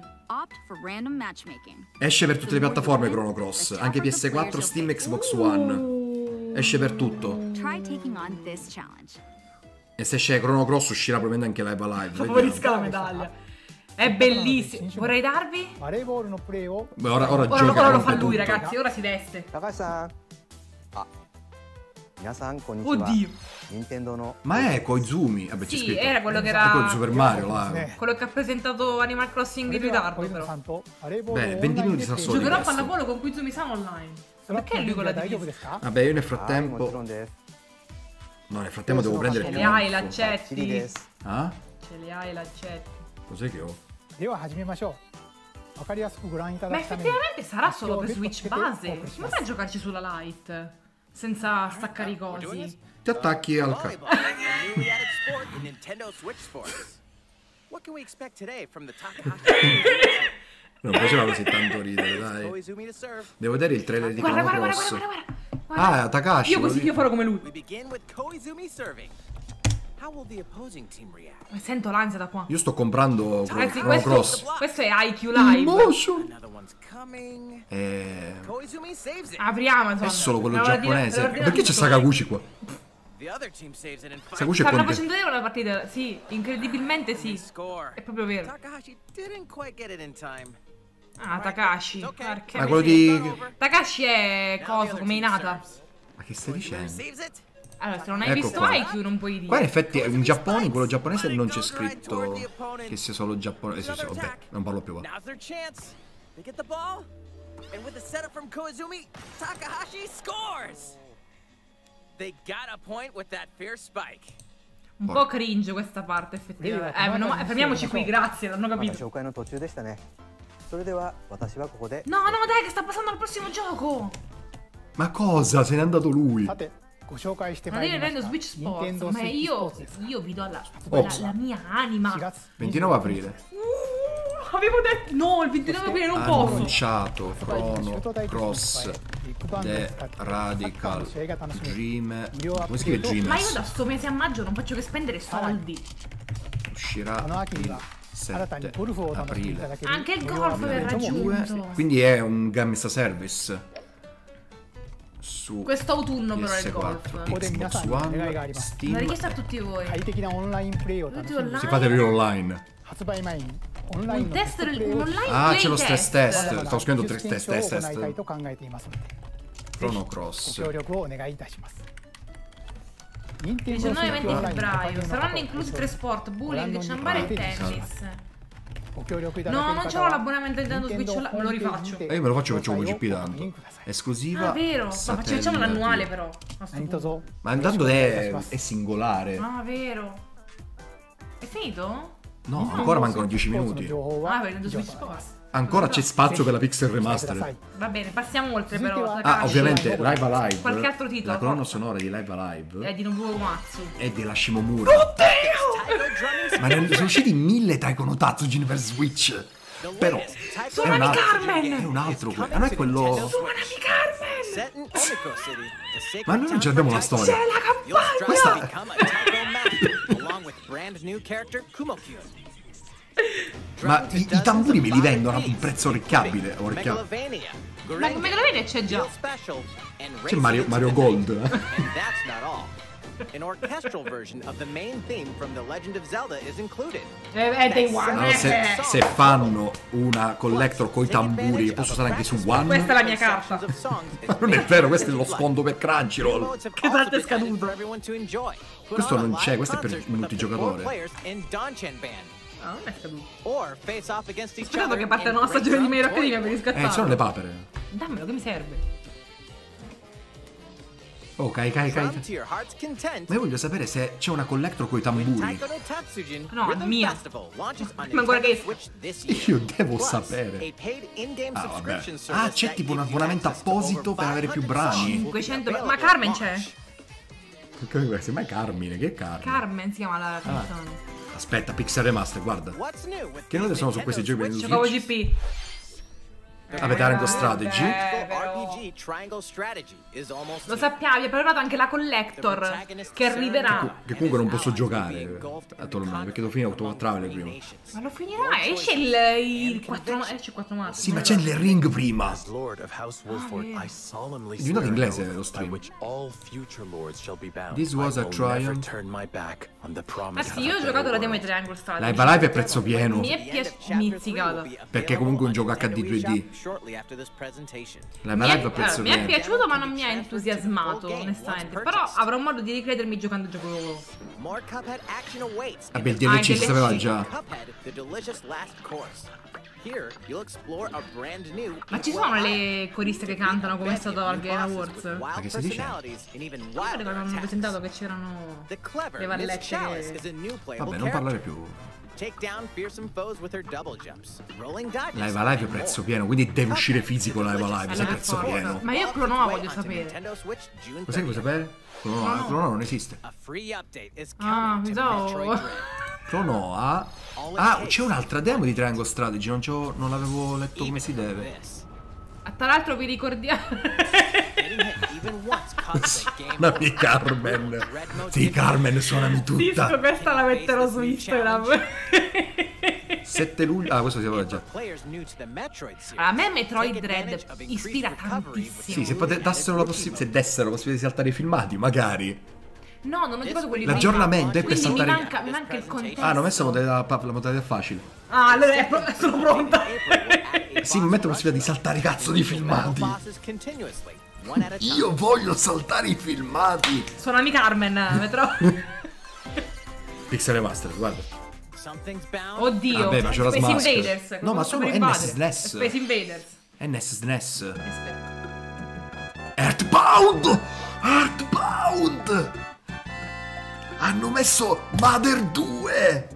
Esce per tutte le piattaforme Chrono Cross, anche PS4, Steam, Xbox One. Esce per tutto. E se esce Chrono Cross uscirà probabilmente anche Live Alive. Favorisca la medaglia. È bellissimo. Vorrei darvi? Beh, ora Ora gioca lo fa lui, tutto. ragazzi. Ora si veste. Oddio. Ma è Koizumi. Vabbè, c'è Sì, scritto. era quello che È quello di era Super Mario, là. quello che ha presentato Animal Crossing in ritardo, però. Beh, 20 minuti sarà solo di Giocherò a questo. pallavolo con Koizumi-san online. Perché lui con la divisa? Vabbè, io nel frattempo... No, nel frattempo devo prendere Ce più le hai, info. l'accetti? Ah? Ce le hai, l'accetti? Cos'è che ho? Ma effettivamente sarà solo per Switch base? Come fai a giocarci sulla Lite? Senza staccare i cosi? Ti attacchi al Volleyball, a newly added sport in Nintendo Switch Sports. What can we expect today from the Takahashi? Non faceva così tanto ridere, dai. Koizumi to serve. Devo vedere il trailer di Guarda, Chrono guarda, Cross. guarda. Ah, Takahashi. Io così, io farò come lui. We begin with Koizumi serving. How will the opposing team react? Ma sento l'ansia da qua. Io sto comprando Ragazzi, Chrono Cross. questo è IQ Live. Motion. Another one's coming. È saves it. Apriamo, insomma. solo quello L'ordine- giapponese. l'ordine- Perché c'è Sakaguchi qua? The other team saves it in Sakaguchi è Stanno con facendo vedere una partita, sì, incredibilmente sì. score. È proprio vero. Takahashi didn't quite get it in time. Ah, Takashi. Ma Porca quello miseria. di... Takashi è coso, come è nata. Ma che stai dicendo? Allora, se non hai Ecco visto qua. IQ non puoi dire. Qua in effetti in Giappone, in quello giapponese non c'è scritto che sia solo giapponese. Sì, vabbè, non parlo più. Now's their chance. They get the ball, and with the setup from Koizumi, Takahashi scores. They got a point with that fierce spike. Un po' cringe questa parte, effettivamente. Fermiamoci qui, grazie, l'hanno capito. 紹介の途中でしたね。それでは私はここで。 No, no, dai, che sta passando al prossimo gioco. Ma cosa? Se n'è andato lui. Ma devi prendere Switch Sports. Ma io vi do la mia anima. 29 aprile. Avevo detto no, il 29 aprile non posso. Annunciato Chrono Cross The Radical Dream. Come si scrive Dreamers? Ma io da sto mese a maggio non faccio che spendere soldi. Uscirà il 7 aprile. Anche il golf verrà raggiunto. Quindi è un game as a service su questo autunno però è il PS4, golf. Xbox One, Steam. La richiesta a tutti voi. Tutti online. Si fate real online. Un test online. Ah, c'è lo play stress test. Stavo scrivendo test. Chrono Cross. 19-20 febbraio. Saranno inclusi 3 sport, bowling, ciambare e tennis. No, non c'ho l'abbonamento Nintendo Switch Online, me lo rifaccio. E io me lo faccio come GP tanto. Esclusiva. Ah, vero. Facciamo l'annuale però. Ma intanto è singolare. Ah, vero. È finito? No, ancora mancano 10 minuti. Ah, per Nintendo Switch Sports. Ancora c'è spazio per la Pixel Remastered. Va bene, passiamo oltre però. Ah, ovviamente Live Alive. Qualche altro titolo? La colonna sonora di Live Alive è di Nobuo Uematsu. È della Shimomura. Oddio! Ma ne sono usciti 1000 Taiko no Tatsujin per Switch. Però Tsunami Carmen! È un altro quello. Ah, non è quello. Tsunami Carmen! Ma noi non ci abbiamo la storia. C'è la campagna! Questa Ma i tamburi me li vendono a un prezzo orecchiabile. Ma come Megalovania c'è già. C'è Mario Gold. An orchestral version of the main theme from The Legend of Zelda is included. No, se fanno una collector coi tamburi, posso stare anche su One. Questa è la mia carta. Ma non è vero, questo è lo sfondo per Crunchyroll. Che tanto è scaduto. Questo non c'è, questo è per multigiocatore. Ah, non è scaduto. Spero che parte la nuova stagione di My Hero Academia per riscattarlo. Sono le papere. Dammelo, che mi serve. Oh, cai. Ma io voglio sapere se c'è una collector coi tamburi. No, è mia. Ma guarda che... Io devo sapere. Ah, vabbè. Ah, c'è tipo un abbonamento apposito per avere più brani. 500... Ma Carmen c'è? Sembra Carmine, che è Carmen? Carmen si chiama la canzone. Aspetta, Pixel Remaster, guarda. Che noi sono su questi giochi per Giocavo GP. Avete Triangle Strategy? Lo sappiamo, è arrivata anche la Collector che arriverà. Che comunque non posso giocare attualmente perché devo finire Octopath Traveler prima. Ma lo finirà, esce il 4 marzo. Sì, ma c'è il ring prima. È diventato inglese lo stream. This was a triumph. Ah sì, io ho giocato la demo di Triangle Strategy. Live Alive è prezzo pieno. Mi è mizzicata. Perché comunque è un gioco HD 2D. Mi è piaciuto ma non mi ha entusiasmato onestamente. Però avrò modo di ricredermi giocando il gioco. Vabbè, il DLC si sapeva già. Ma ci sono le coriste che cantano come è stato al Game Awards? Ma che si dice? Hanno presentato che c'erano le vallette che... Vabbè, non parlare più. take down fearsome foes with her double jumps, rolling dodges. Live Alive è prezzo pieno, quindi deve uscire fisico Live Alive, se è prezzo pieno. Ma io Clonoa voglio sapere. Cos'è che vuoi sapere? Clonoa non esiste. Ah, pensavo. Clonoa. Ah, c'è un'altra demo di Triangle Strategy, non l'avevo letto come si deve. Tra l'altro vi ricordiamo. La mia Carmen. Sì, Carmen, suonami tutta. Disco, questa la metterò su Instagram. 7 luglio. Ah, questo si aveva già. A me Metroid Dread ispira tantissimo. Sì, se dessero la possibilità di saltare i filmati, magari. No, non ho giocato quelli l'aggiornamento è per saltare. Mi manca il contesto. Ah, non ho messo la modalità facile. Ah, allora sono pronta. Sì, mi mette la possibilità di saltare i cazzo di filmati. Io voglio saltare i filmati. Sono Amy Carmen, metro. Pixel Remastered, guarda. Oddio. Vabbè, ma c'è la Space Smash. Invaders. No, ma sono NS SNES. Space Invaders. NS SNES. Earthbound. Earthbound. Hanno messo Mother 2.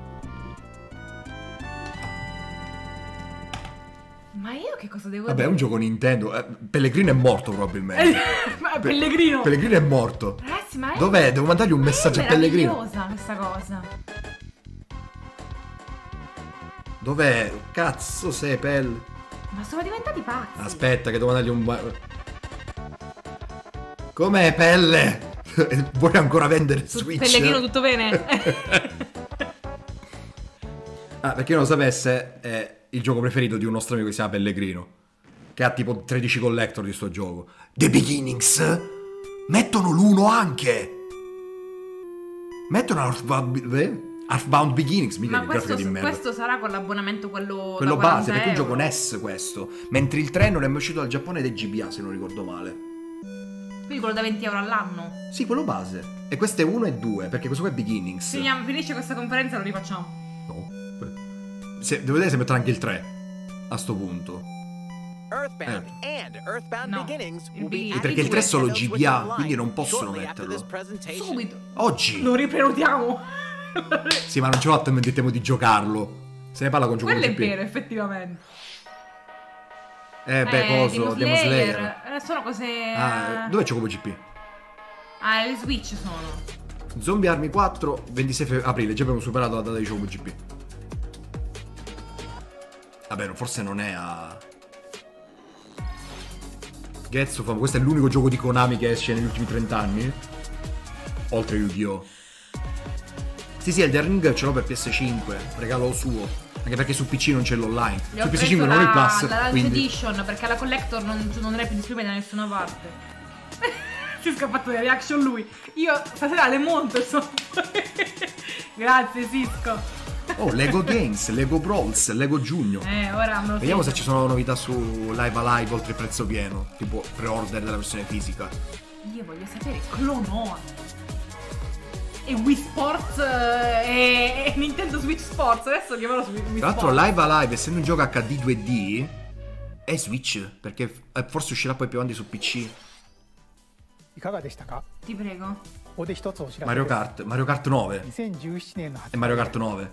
Ma io che cosa devo Vabbè, dire? è un gioco Nintendo. Pellegrino è morto probabilmente. Ma Pellegrino. Pellegrino è morto. Ragazzi, ma è... Dov'è? Devo mandargli un messaggio a Pellegrino. È meravigliosa questa cosa. Dov'è? Cazzo sei, Pel? Ma sono diventati pazzi. Aspetta che devo mandargli un... Com'è, Pelle? Vuoi ancora vendere Switch? Pellegrino, tutto bene? Ah, per chi non lo sapesse, è il gioco preferito di un nostro amico che si chiama Pellegrino, che ha tipo 13 collector di sto gioco. The Beginnings mettono l'1 anche. Mettono Earthbound Beginnings. Mica ma questo sarà con l'abbonamento quello base, €40. perché è un gioco NES questo. Mentre il 3 non è mai uscito dal Giappone ed è GBA, se non ricordo male. Quindi quello da €20 all'anno? Sì, quello base. E questo è 1 e 2, perché questo qua è Beginnings. Finisce questa conferenza e lo rifacciamo. No. Devo vedere se mettono anche il 3 a sto punto. Earthbound and Earthbound Beginnings will be Perché il 3 è solo GBA, quindi non possono metterlo. Subito. Oggi. Lo riprenotiamo. Sì, ma non ce l'ho fatto e mettiamo di giocarlo. Se ne parla con gioco Quello GP. è vero, effettivamente. Coso, Demon Slayer. Sono cose... Dove c'è Copo GP? Ah, le Switch sono. Zombie Army 4, 26 aprile. Già abbiamo superato la data di Copo GP. Vabbè, forse non è a... Getsu, questo è l'unico gioco di Konami che esce negli ultimi 30 anni. Oltre a Yu-Gi-Oh! Sì, Elden Ring ce l'ho per PS5, regalo suo. Anche perché su PC non c'è l'online. Su PS5 non ho il Plus. La quindi... Edition, perché la Collector non è più disponibile da nessuna parte. Si è scappato di reaction lui. Io stasera le monto, insomma. Grazie, Cisco. Oh, Lego Games, Lego Brawls, Lego Giugno. Ora me lo vediamo se ci sono novità su Live Alive oltre il prezzo pieno. Tipo pre-order della versione fisica. Io voglio sapere Clonoa. E Wii Sports e Nintendo Switch Sports. Adesso chiamerò su Wii Sports. Tra l'altro Live Alive, essendo un gioco HD 2D, è Switch, perché forse uscirà poi più avanti su PC. Ti prego. Mario Kart 9 e Mario Kart 9.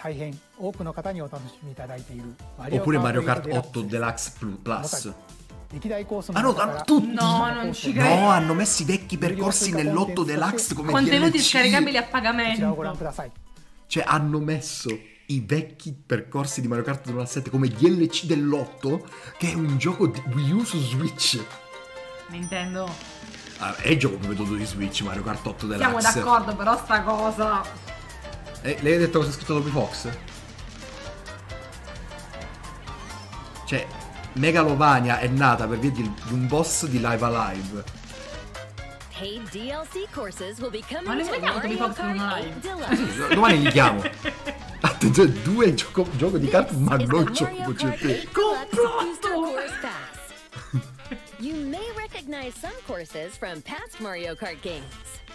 Oppure Mario Kart 8 Deluxe Plus. Ah no, tutti. No, non ci credo. No, hanno messo i vecchi percorsi nell'8 Deluxe come contenuti DLC. scaricabili a pagamento. Cioè hanno messo i vecchi percorsi di Mario Kart 2007 come DLC dell'8, che è un gioco di Wii U su Switch. Nintendo. È il gioco più veduto di Switch, Mario Kart 8 Deluxe. Siamo d'accordo, però sta cosa. Lei ha detto cosa ha scritto Toby Fox? Cioè, Megalovania è nata per via di un boss di Live Alive. Ma le svegliamo Toby Fox in una live? Sì, domani li chiamo. Attenzione, 2 gioco di kart, ma non gioco GP. You may recognize some courses from past Mario Kart games.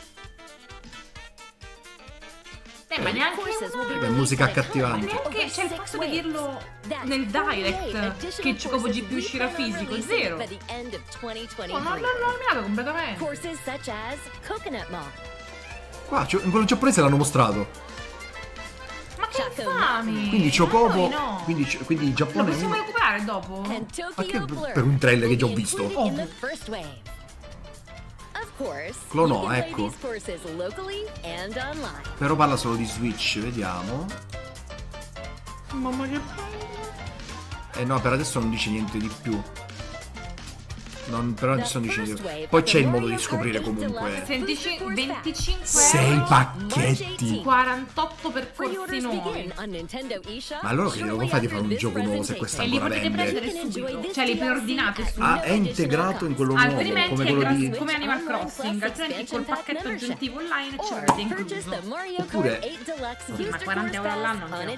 Ma neanche è musica accattivante. Neanche c'è il fatto di dirlo nel direct che Chocobo GP uscirà fisico, è vero. Non l'ho nominato completamente. Qua, in quello giapponese l'hanno mostrato. Ma infami! Quindi Chocobo, Noi no. quindi il Lo Giappone possiamo recuperare dopo? And Ma che Tokyo Blur per un trailer che già ho visto. included in the first wave. Of course, Clonò, you can play ecco. these courses locally and online. Però parla solo di Switch, vediamo. Mamma che No, per adesso non dice niente di più. Per adesso non dice niente di più. Poi c'è il modo di scoprire comunque. 25 6 pacchetti. 48 per corsi Pre-orders nuovi. begin on Nintendo eShop. Ma allora che devo fare di fare un gioco nuovo se questa E li ancora potete vende? prendere subito. Cioè li preordinate subito. Ah, è integrato in quello nuovo, Altrimenti come è quello gratis, di... come Animal Crossing. Altrimenti col pacchetto aggiuntivo online ce l'avete incluso. Oppure... Ma 40 euro all'anno no.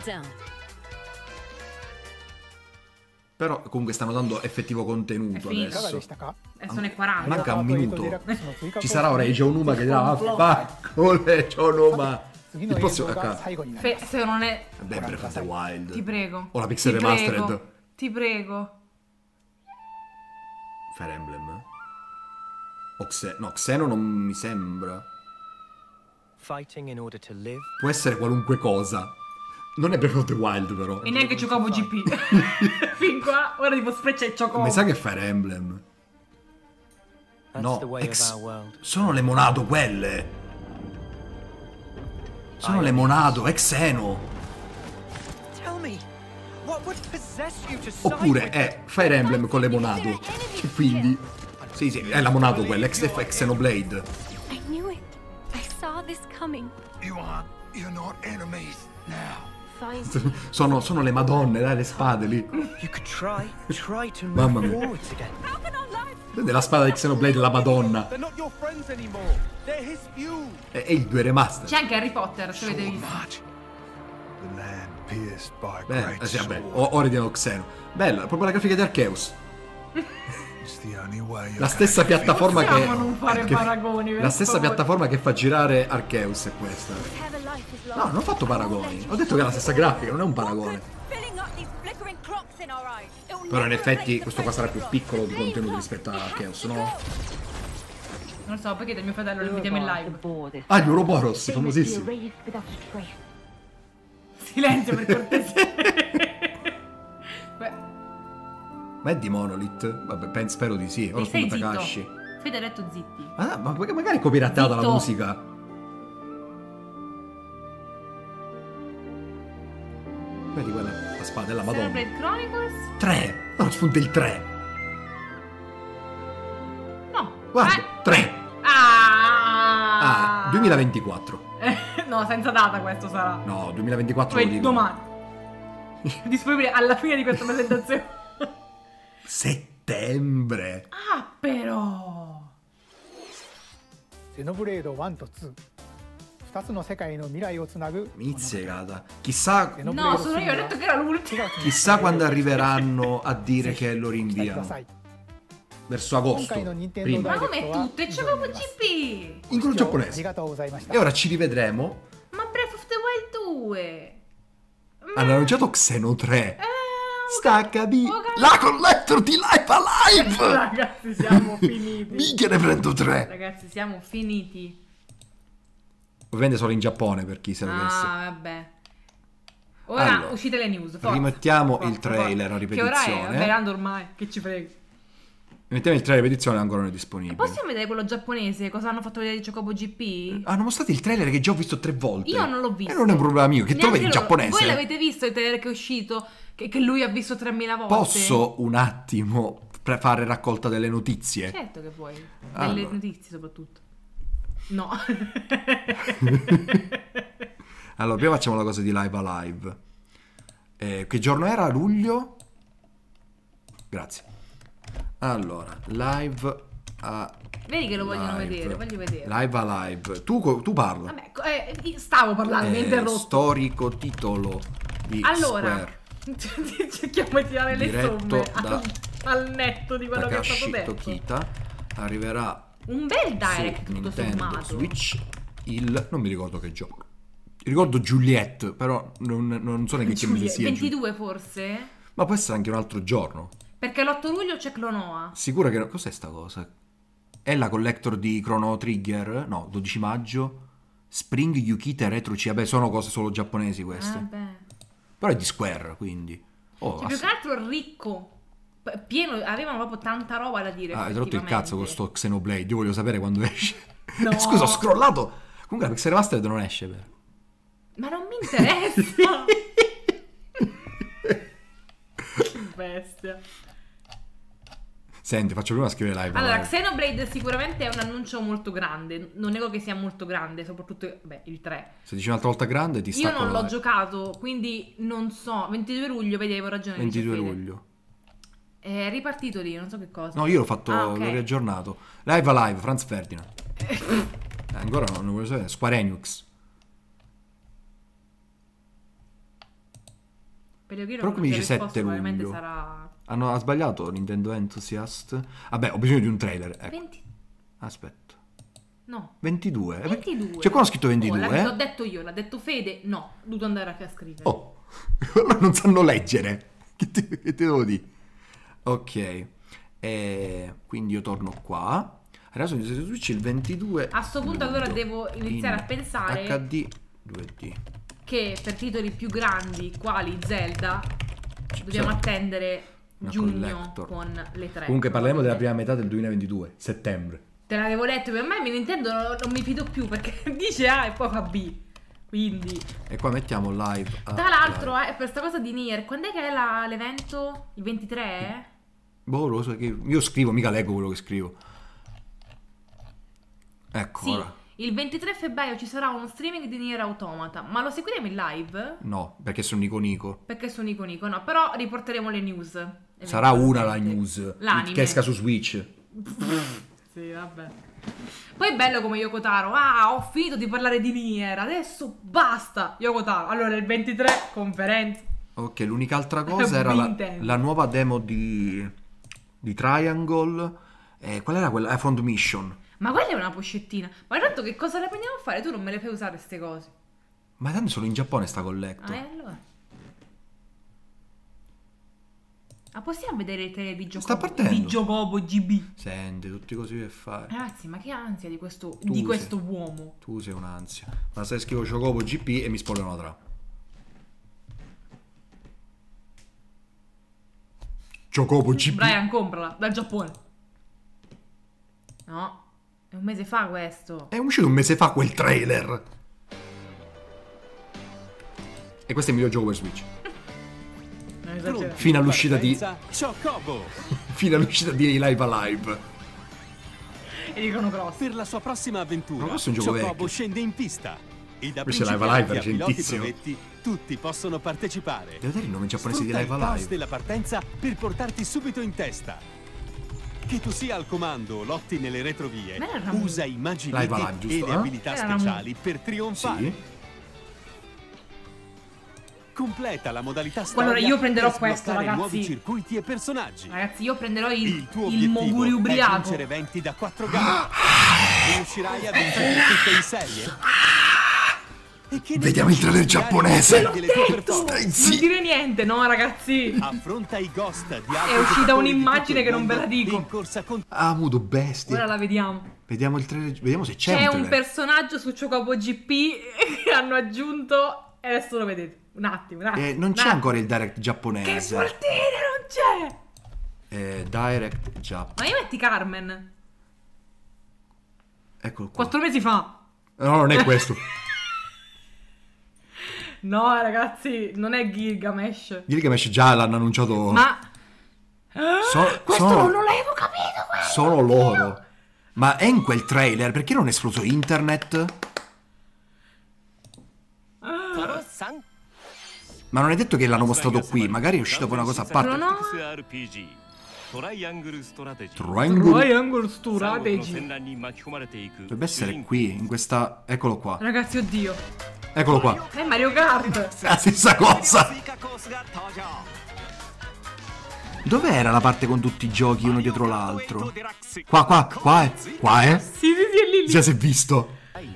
Però comunque stanno dando effettivo contenuto È finito. adesso. Sono e 40. Manca un minuto. Ci sarà ora C'è Onuma che dirà Paccole, C'è Onuma. Il prossimo Se non è... Vabbè, Breath of the Wild. Ti prego. O la Pixel Ti Remastered. prego. Ti prego. Fire Emblem. O no, Xeno non mi sembra. Fighting in order to live. Può essere qualunque cosa. Non è Breath of the Wild però. E neanche Chocobo GP. Fin qua, ora tipo Spreccia e Chocobo. Mi sa che è Fire Emblem. That's the No, way of our world. sono le Monado quelle. Sono le Monado, è Xeno. Tell me, what would possess you to side Oppure with è Fire Emblem con le Monado. E quindi... Sì, è la Monado quella, Xenoblade. I knew it. I saw this coming. You're not enemies now. Fine. Sono le Madonne, dai, le spade lì. You could try to Mamma move mia. forwards again. Vede la spada di Xenoblade, la Madonna. They're not your friends anymore. They're his few. E il 2 remaster. C'è anche Harry Potter, se avete visto. The land pierced by Beh, sì, vabbè, ora di Xeno. Bella, proprio la grafica di Arceus. La stessa piattaforma che... Possiamo non fare paragoni, per La stessa favore. piattaforma che fa girare Arceus è questa. No, non ho fatto paragoni. Ho detto che è la stessa grafica, non è un paragone. Però in effetti questo qua sarà più piccolo di contenuto rispetto a Arceus, no? Non lo so, perché del mio fratello lo invitiamo in live. Ah, gli Ouroboros, famosissimi. Silenzio per cortesia. Beh, Ma è di Monolith? Vabbè, spero di sì. O stai sono zitto. Takashi. Fede ha detto zitti. Ah, ma magari è copyrighttata la Zitto. musica. Vedi quella la spada della Madonna. Xenoblade Chronicles? 3! No, spunta il 3. No. Guarda, 3. Ah. Ah, 2024. No, senza data questo sarà. No, 2024 lo Poi dico. domani. Disponibile alla fine di questa presentazione. Settembre. Ah, però. Xenoblade 1と2 2つの世界の未来をつなぐ Mizzegata. Chissà, No, sono io, ho detto che era l'ultimo. chissà quando arriveranno a dire che lo rinviano. Verso agosto. Prima. Ma come tutte? C'è proprio GP. In quello giapponese. E ora ci rivedremo. Ma Breath of the Wild 2. Hanno annunciato Xeno 3. Stacca di... La collector di Live Alive! Ragazzi, siamo finiti. Minchia, ne prendo 3. Ragazzi, siamo finiti. Ovviamente solo in Giappone per chi se lo avesse. Ah, vabbè. Ora Allora, uscite le news. Forza. rimettiamo Forza, il trailer a forza. Che ora è? ripetizione. Verando ormai. Che ci frega. Rimettiamo il trailer a ripetizione, ancora non è disponibile. Possiamo vedere quello giapponese? Cosa hanno fatto vedere di Chocobo GP? Hanno mostrato il trailer che già ho visto 3 volte. Io non l'ho visto. E non è un problema mio, che tu lo vedi in Neanche loro. giapponese. Voi l'avete visto il trailer che è uscito? Che lui ha visto 3000 volte? Posso un attimo fare raccolta delle notizie? Certo che puoi. Delle Allora. notizie soprattutto. No. Allora, prima facciamo la cosa di Live Alive. Che giorno era? Luglio? Grazie. Allora, Live a... Vedi che lo vogliono Live. vedere, voglio vedere. Live Alive. Tu parla. Vabbè, stavo parlando, mi hai interrotto. Storico titolo di Allora, Square. cerchiamo di tirare le Diretto somme da al netto di quello che è stato Takashi detto. Tokita. Arriverà Un bel direct, su tutto Nintendo sommato. Switch il... non mi ricordo che gioco. Ricordo Juliet, però non so neanche che mese sia. 22 forse? Ma può essere anche un altro giorno. Perché l'8 luglio c'è Clonoa. Sicura che... Cos'è sta cosa? È la collector di Chrono Trigger? No, 12 maggio. Spring Yukite Retro C. Vabbè, sono cose solo giapponesi queste. Beh. Però è di Square, quindi. Oh, Cioè, più che altro ricco. Pieno, avevano proprio tanta roba da dire. hai rotto il cazzo con sto Xenoblade. Io voglio sapere quando esce. No. Scusa, ho scrollato. Comunque la Pixel Remastered non esce, vero? Ma non mi interessa. Che bestia. Senti, faccio prima scrivere live. Allora, live. Xenoblade sicuramente è un annuncio molto grande. Non nego che sia molto grande, soprattutto il 3. Se dici un'altra volta grande, ti Io stacco non l'ho live. giocato, quindi non so. 22 luglio, vedi, avevo ragione. 22 dice Fede. luglio. È ripartito lì, non so che cosa. No, io l'ho fatto, ok. l'ho riaggiornato. Live a live, Franz Ferdinand. Ancora non voglio sapere. Square Enix. Però come dice 7 luglio. Ha sbagliato Nintendo Enthusiast. Vabbè, ho bisogno di un trailer. Ecco. 20... Aspetta. No. 22. 22. Cioè qua ho scritto 22. L'ho detto io, l'ha detto Fede. No, ho dovuto andare a scrivere. Oh. Non sanno leggere. Che te devo dire? Ok. Quindi io torno qua. Adesso mi su Switch il 22. A sto punto allora devo iniziare a pensare HD 2D. che per titoli più grandi quali Zelda dobbiamo attendere giugno collector. con le 3. Comunque parleremo della prima metà del 2022, settembre. Te l'avevo letto, per me Nintendo non mi fido più perché dice A e poi fa B. Quindi E qua mettiamo live. tra l'altro per sta cosa di Nier, quando è che è l'evento? Il 23? Boh, lo so che io scrivo, mica leggo quello che scrivo. Ecco, Sì, ora. il 23 febbraio ci sarà uno streaming di Nier Automata, ma lo seguiremo in live? No, perché sono Nico. Perché su Nico, no, però riporteremo le news. Sarà una la news. L'anime. Che esca su Switch. Sì, vabbè. Poi è bello come Yokotaro. Ah, ho finito di parlare di Nier, adesso basta. Yokotaro. Allora il 23 conferenza. Ok, l'unica altra cosa era la nuova demo di Triangle. Qual era quella? Front Mission. Ma quella è una poscettina. Ma intanto che cosa le prendiamo a fare? Tu non me le fai usare queste cose. Ma tanto sono in Giappone sta collector. Allora. Ma possiamo vedere il trailer di Sta Giocobo? partendo. Di Giocobo GB. Senti, tutti così per fare. Ragazzi, ma che ansia di questo sei- uomo. Tu sei un'ansia. Ma se scrivo Chocobo GP e mi spogliano tra. Chocobo GP. Brian, comprala dal Giappone. No, è un mese fa questo. È uscito un mese fa quel trailer. E questo è il miglior gioco per Switch. Non esagerare. Fino all'uscita di Chocobo. Fino all'uscita di Live Alive. E dicono cross. Per la sua prossima avventura, Ma questo è un gioco Chocobo vecchio. scende in pista. E da Questo è Live principianti Alive, a piloti recentissimo. brevetti, tutti possono partecipare. Devo vedere il nome giapponese di Sfrutta Live il toss Alive. della partenza per portarti subito in testa. Che tu sia al comando o lotti nelle retrovie, Ma era Ramu. usa i Live maginetti Alive, giusto, e le eh? abilità Era Ramu. speciali per trionfare. Sì. Completa la modalità storia Allora, io prenderò per questo, sbloccare ragazzi. nuovi circuiti e personaggi. Ragazzi, io prenderò il tuo obiettivo Moguri è ubriaco. vincere eventi da 4 gare. Riuscirai a vincere tutte in serie? E che ne Vediamo il dici trailer di magari giapponese. delle tue performance? Non dire niente, no, ragazzi. Affronta i ghost di È uscita un'immagine che non ve la dico. in corsa con Ah, muto bestia. Ora la vediamo. Vediamo il trailer. Vediamo se c'è C'è un un trailer. personaggio su Chocobo GP che hanno aggiunto. E adesso lo vedete. Un attimo. Non c'è ancora il direct giapponese. Che vuol dire? Non c'è. Direct Giappone. Ma io metti Carmen. Eccolo qua. 4 mesi fa. No, non è questo. No, ragazzi, non è Gilgamesh. Gilgamesh già l'hanno annunciato. Ma questo sono- non l'avevo capito. Questo. Sono loro. Ma è in quel trailer? Perché non è esploso internet? Ma non è detto che l'hanno mostrato qui. Magari è uscita poi una cosa a parte. No. Triangle. Triangle Strategy. Dovrebbe essere qui, in questa. Eccolo qua. Ragazzi, oddio. Eccolo qua. È Mario Kart. La stessa cosa. Dov'era la parte con tutti i giochi uno dietro l'altro? Qua è. Sì, è lì. Già si è visto.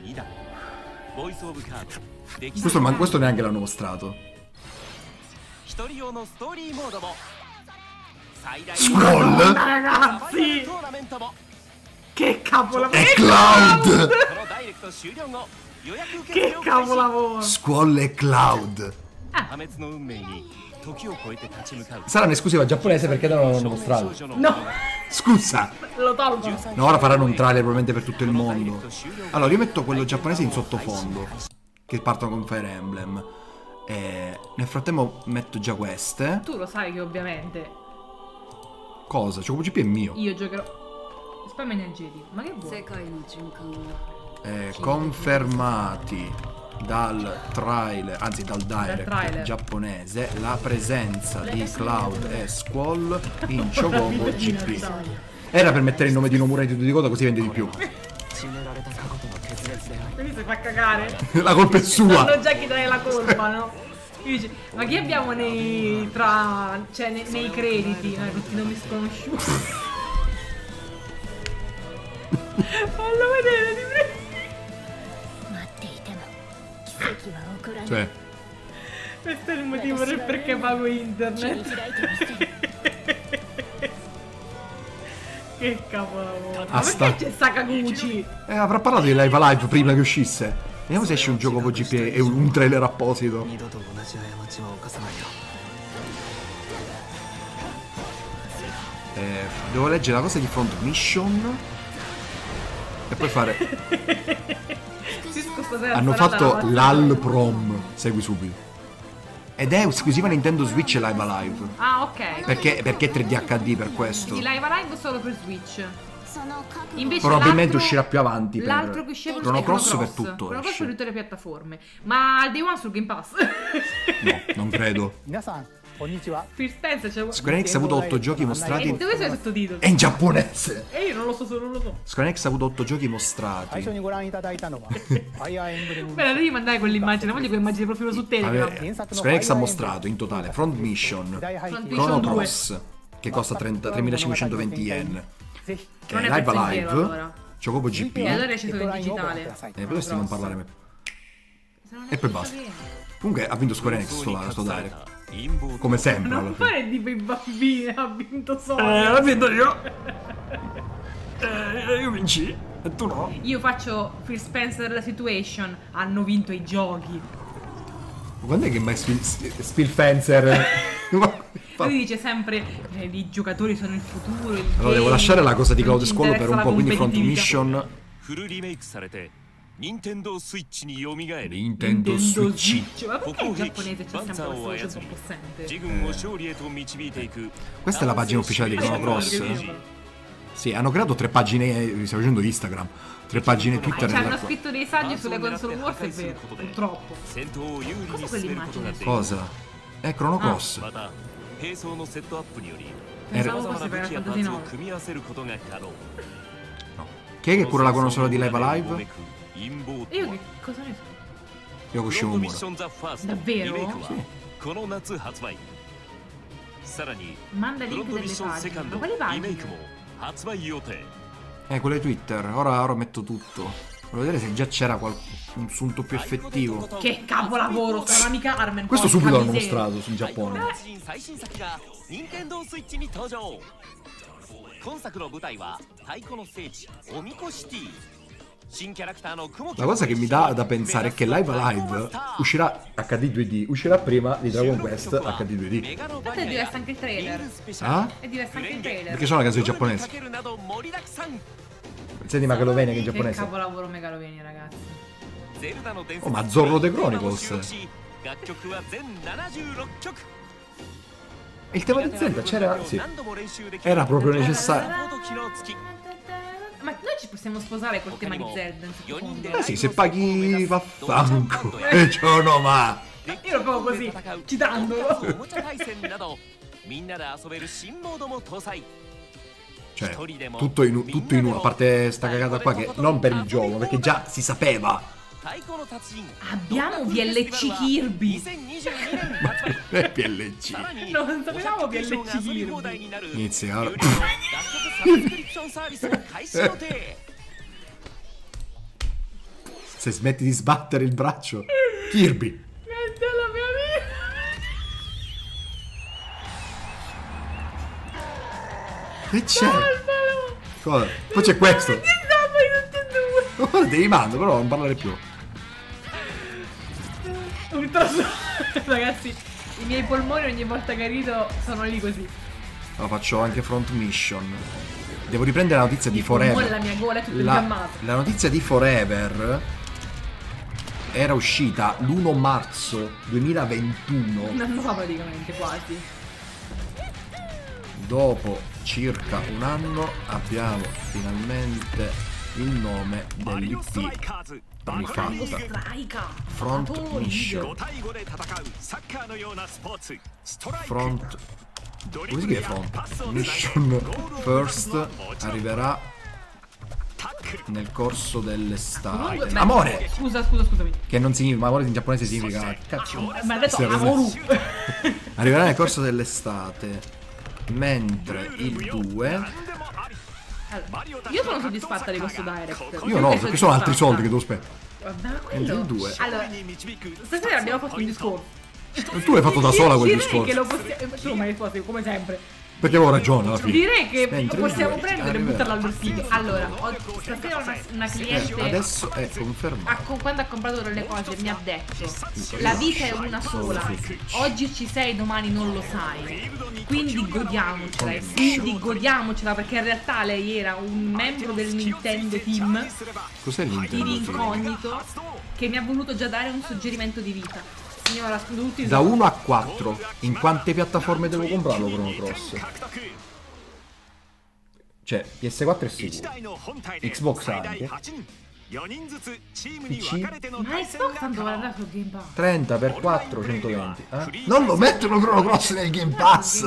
Questo neanche l'hanno mostrato. Scroll. Ragazzi. Che cavolo. È Cloud. Che capolavoro. Squall e Cloud. Sarà un'esclusiva giapponese perché non l'hanno mostrato. No. Scusa. Lo tolgo. No, ora faranno un trailer probabilmente per tutto il mondo. Allora, io metto quello giapponese in sottofondo, che partono con Fire Emblem. E nel frattempo metto già queste. Tu lo sai che ovviamente Cosa? Chocobo GP è mio. io giocherò spam energetico. Ma che vuoi? Confermati dal trailer, anzi dal direct trailer giapponese, la presenza di Cloud e Squall in Chocobo GP. Era per mettere il nome di Nomura in titolo di coda così vende di più. Quindi si fa cagare. La colpa è sua. Sanno già chi dai la colpa, no? Dice, ma chi abbiamo nei nei crediti? Tutti nomi sconosciuti. Fallo vedere, ti prego. Cioè, Questo è il motivo del perché pago internet. Che capolavoro. Ma perché c'è Sakaguchi? avrà parlato di Live Alive prima che uscisse. Vediamo se esce un gioco GP e un trailer apposito. Devo leggere la cosa di Front Mission e poi fare. Hanno fatto l'Al Prom. Segui subito. Ed è esclusiva Nintendo Switch e Live Alive. Ah, ok. Perché è 3D HD per questo. Sì, Live Alive solo per Switch. Invece probabilmente uscirà più avanti. L'altro che uscirà per Chrono Cross per tutto. Chrono Cross per tutte le piattaforme. Ma al Day One sul Game Pass. No, non credo. Phil Spencer c'è. Square Enix ha avuto 8 giochi mostrati. E dove sono i sottotitoli? È in giapponese. E io non lo so, non lo so. Square Enix ha avuto 8 giochi mostrati. Beh, devi mandare quell'immagine, voglio quell'immagine profilo su Telegram. Square Enix ha mostrato in totale Front Mission, Chrono Cross, che costa 3.520 yen. Live Alive, Chocobo GP. E allora c'è solo in digitale. Potresti non parlare me. E poi basta. Comunque ha vinto Square Enix sto direct. Come sempre. Non fare tipo i bambini, ha vinto solo. L'ho vinto io. Io vinci. E tu no. Io faccio Phil Spencer la situation. Hanno vinto i giochi. Quando è che mai Phil Spencer? Lui dice sempre i giocatori sono il futuro. Allora devo lasciare la cosa di Cloud Squall per un po', quindi Front Mission. Nintendo Switch ni yomigaeru. Nintendo Switch. Ma perché in giapponese c'è sempre la voce un po' possente? Questa è la pagina ufficiale di Chrono Cross. Sì, hanno creato 3 pagine, stiamo facendo Instagram, 3 pagine Twitter. Ci hanno scritto dei saggi sulle console wars, è vero, purtroppo. Cosa quell'immagine? Cosa? È Chrono Cross. Pensavo fosse per Fantasy 9. Chi è che cura la console di Live Alive? Io che cosa ne so? Yoko Shimomura. Davvero? Sì. Manda link delle pagine. Ma quali pagine? Quelle Twitter. Ora metto tutto. Voglio vedere se già c'era un sunto più effettivo. Che capolavoro, sarà mica Carmen. Questo subito l'hanno mostrato sul Giappone. La cosa che mi dà da pensare è che Live Alive uscirà HD 2D, uscirà prima di Dragon Quest HD 2D. Tanto è diverso anche il trailer. Ah? È diverso anche il trailer. Perché sono le canzoni giapponesi. Senti Megalovania che è in giapponese. Che capolavoro Megalovania, ragazzi. Oh, ma Zorro The Chronicles. E il tema di Zelda c'era? Sì. Era proprio necessario. Ma noi ci possiamo sposare col tema di Zelda in sottofondo? Sì, se paghi vaffanculo. E ciò no ma. Io lo facevo così, citandolo. Cioè, tutto in uno, a parte sta cagata qua che non per il gioco, perché già si sapeva. Abbiamo VLC Kirby. È PLC. No, non sapevamo VLC Kirby. Inizia. Se smetti di sbattere il braccio. Kirby. La mia vita. Che c'è? Cosa? Poi c'è questo. Ma guarda, devi mando, però non parlare più. Ragazzi, i miei polmoni ogni volta che rido sono lì così. Lo faccio anche front mission. Devo riprendere la notizia di Il Forever. polmone, la mia gola è tutta infiammata. La notizia di Forever era uscita l'1 marzo 2021. Un anno fa praticamente, quasi. Dopo circa un anno abbiamo finalmente il nome dell'IP rifatta. Front Mission. Front. Come si chiama Front? Mission First arriverà nel corso dell'estate. Beh, Amore! Scusami. Che non significa, ma amore in giapponese significa cazzo. Ma ha detto amoru. Arriverà nel corso dell'estate. Mentre il 2. Allora, io sono soddisfatta di questo direct. Io no, perché sono altri soldi che devo spendere. Vabbè, Mentre il 2. Allora, stasera abbiamo fatto un discorso. Tu l'hai fatto da sola quel Direi che discorso. lo possiamo. Tu mi hai risposto come sempre. Perché avevo ragione alla fine. Direi che Mentre possiamo il 2 prendere e buttarla al figlio. Allora, stasera una cliente. Adesso è confermato. Quando ha comprato delle cose mi ha detto: la vita è una sola. Oggi ci sei, domani non lo sai. Quindi godiamocela. Perché in realtà lei era un membro del Nintendo Team. Cos'è In Nintendo Team? incognito. Che mi ha voluto già dare un suggerimento di vita. Signora, tutti Da 1 a 4. In quante piattaforme devo comprarlo Chrono Cross? Cioè, PS4 è sicuro. Xbox anche. PC. Ma Xbox tanto guarda sul Game Pass. 30 per 4, 120. Non lo mettono Chrono Cross nel Game Pass.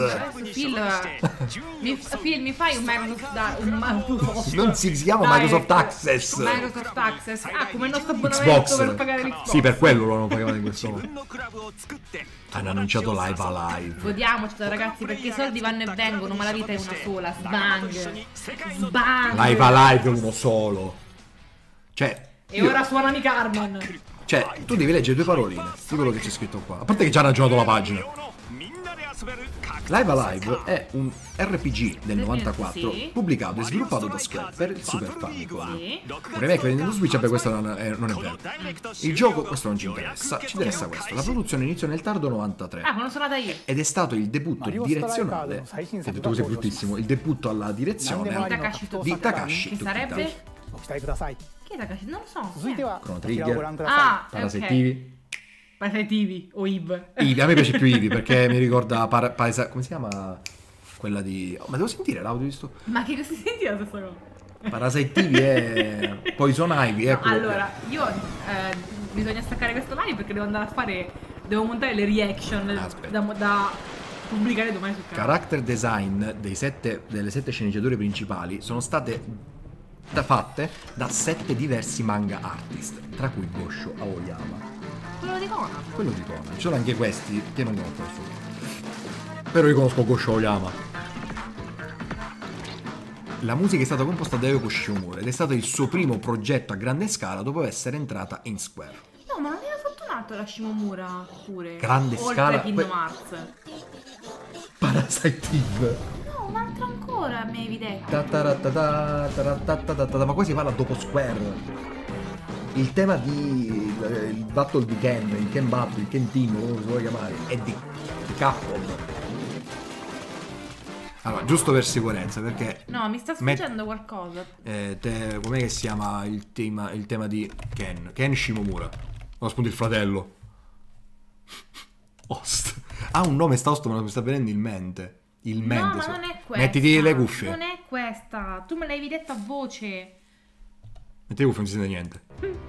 Phil, mi fai un Microsoft Non si chiama Microsoft Access. Microsoft Access. Ah, come il nostro abbonamento Xbox. per pagare l'Xbox. Sì, per quello lo hanno pagato in questo modo. Hanno annunciato Live Alive. Godiamocela ragazzi, perché i soldi vanno e vengono, ma la vita è una sola. Sbang. Live Alive è uno solo. Cioè, E ora suonami Carmen. Cioè, tu devi leggere due paroline di quello che c'è scritto qua. A parte che già hanno aggiornato la pagina. Live Alive è un RPG del 94 pubblicato e sviluppato da Square per il Super Famicom. Un remake per Nintendo Switch, beh, questo non è vero. Il gioco, questo non ci interessa, ci interessa questo. La produzione iniziò nel tardo 93. Ah, quando sono andata io. Ed è stato il debutto direzionale. Che detto così è bruttissimo. Il debutto alla direzione di Takashi Che sarebbe? Tokita. Chi è Takashi? Non lo so. Chrono Trigger. Ah, Parasettivi. Parasettivi o Eve. Ivi, a me piace più Ivi perché mi ricorda come si chiama? Quella di... Oh, ma devo sentire l'audio di sto... Ma che si sentiva questa cosa? Parasite TV è Poison Ivy, ecco. Allora, io bisogna staccare questo live perché devo andare a fare... Devo montare le reaction da pubblicare domani sul canale. Character design delle 7 sceneggiature principali sono state fatte da 7 diversi manga artist, tra cui Gosho Aoyama. Quello di Conan. Quello di Conan. Ci sono anche questi che non conosco nessuno. Però io conosco Gosho Aoyama. La musica è stata composta da Yoko Shimomura ed è stato il suo primo progetto a grande scala dopo essere entrata in Square. No, ma non era fortunato la Shimomura pure. Grande oltre scala. Kingdom Hearts. Parasite Eve. No, un altro ancora mi avevi detto. Ma qua si parla dopo Square. Il tema di il battle di Ken, il Ken Battle, il Ken Team, come si vuole chiamare, è di Capcom. Allora, giusto per sicurezza, perché... No, mi sta sfuggendo qualcosa. Com'è che si chiama il tema di Ken? Ken Shimomura. Ho spunto il fratello. Host. Ha un nome sta host, ma non mi sta venendo in mente. Il mente. No, ma non è questa. Mettiti le cuffie. Non è questa. Tu me l'avevi detta a voce. Metti le cuffie, non si sente niente.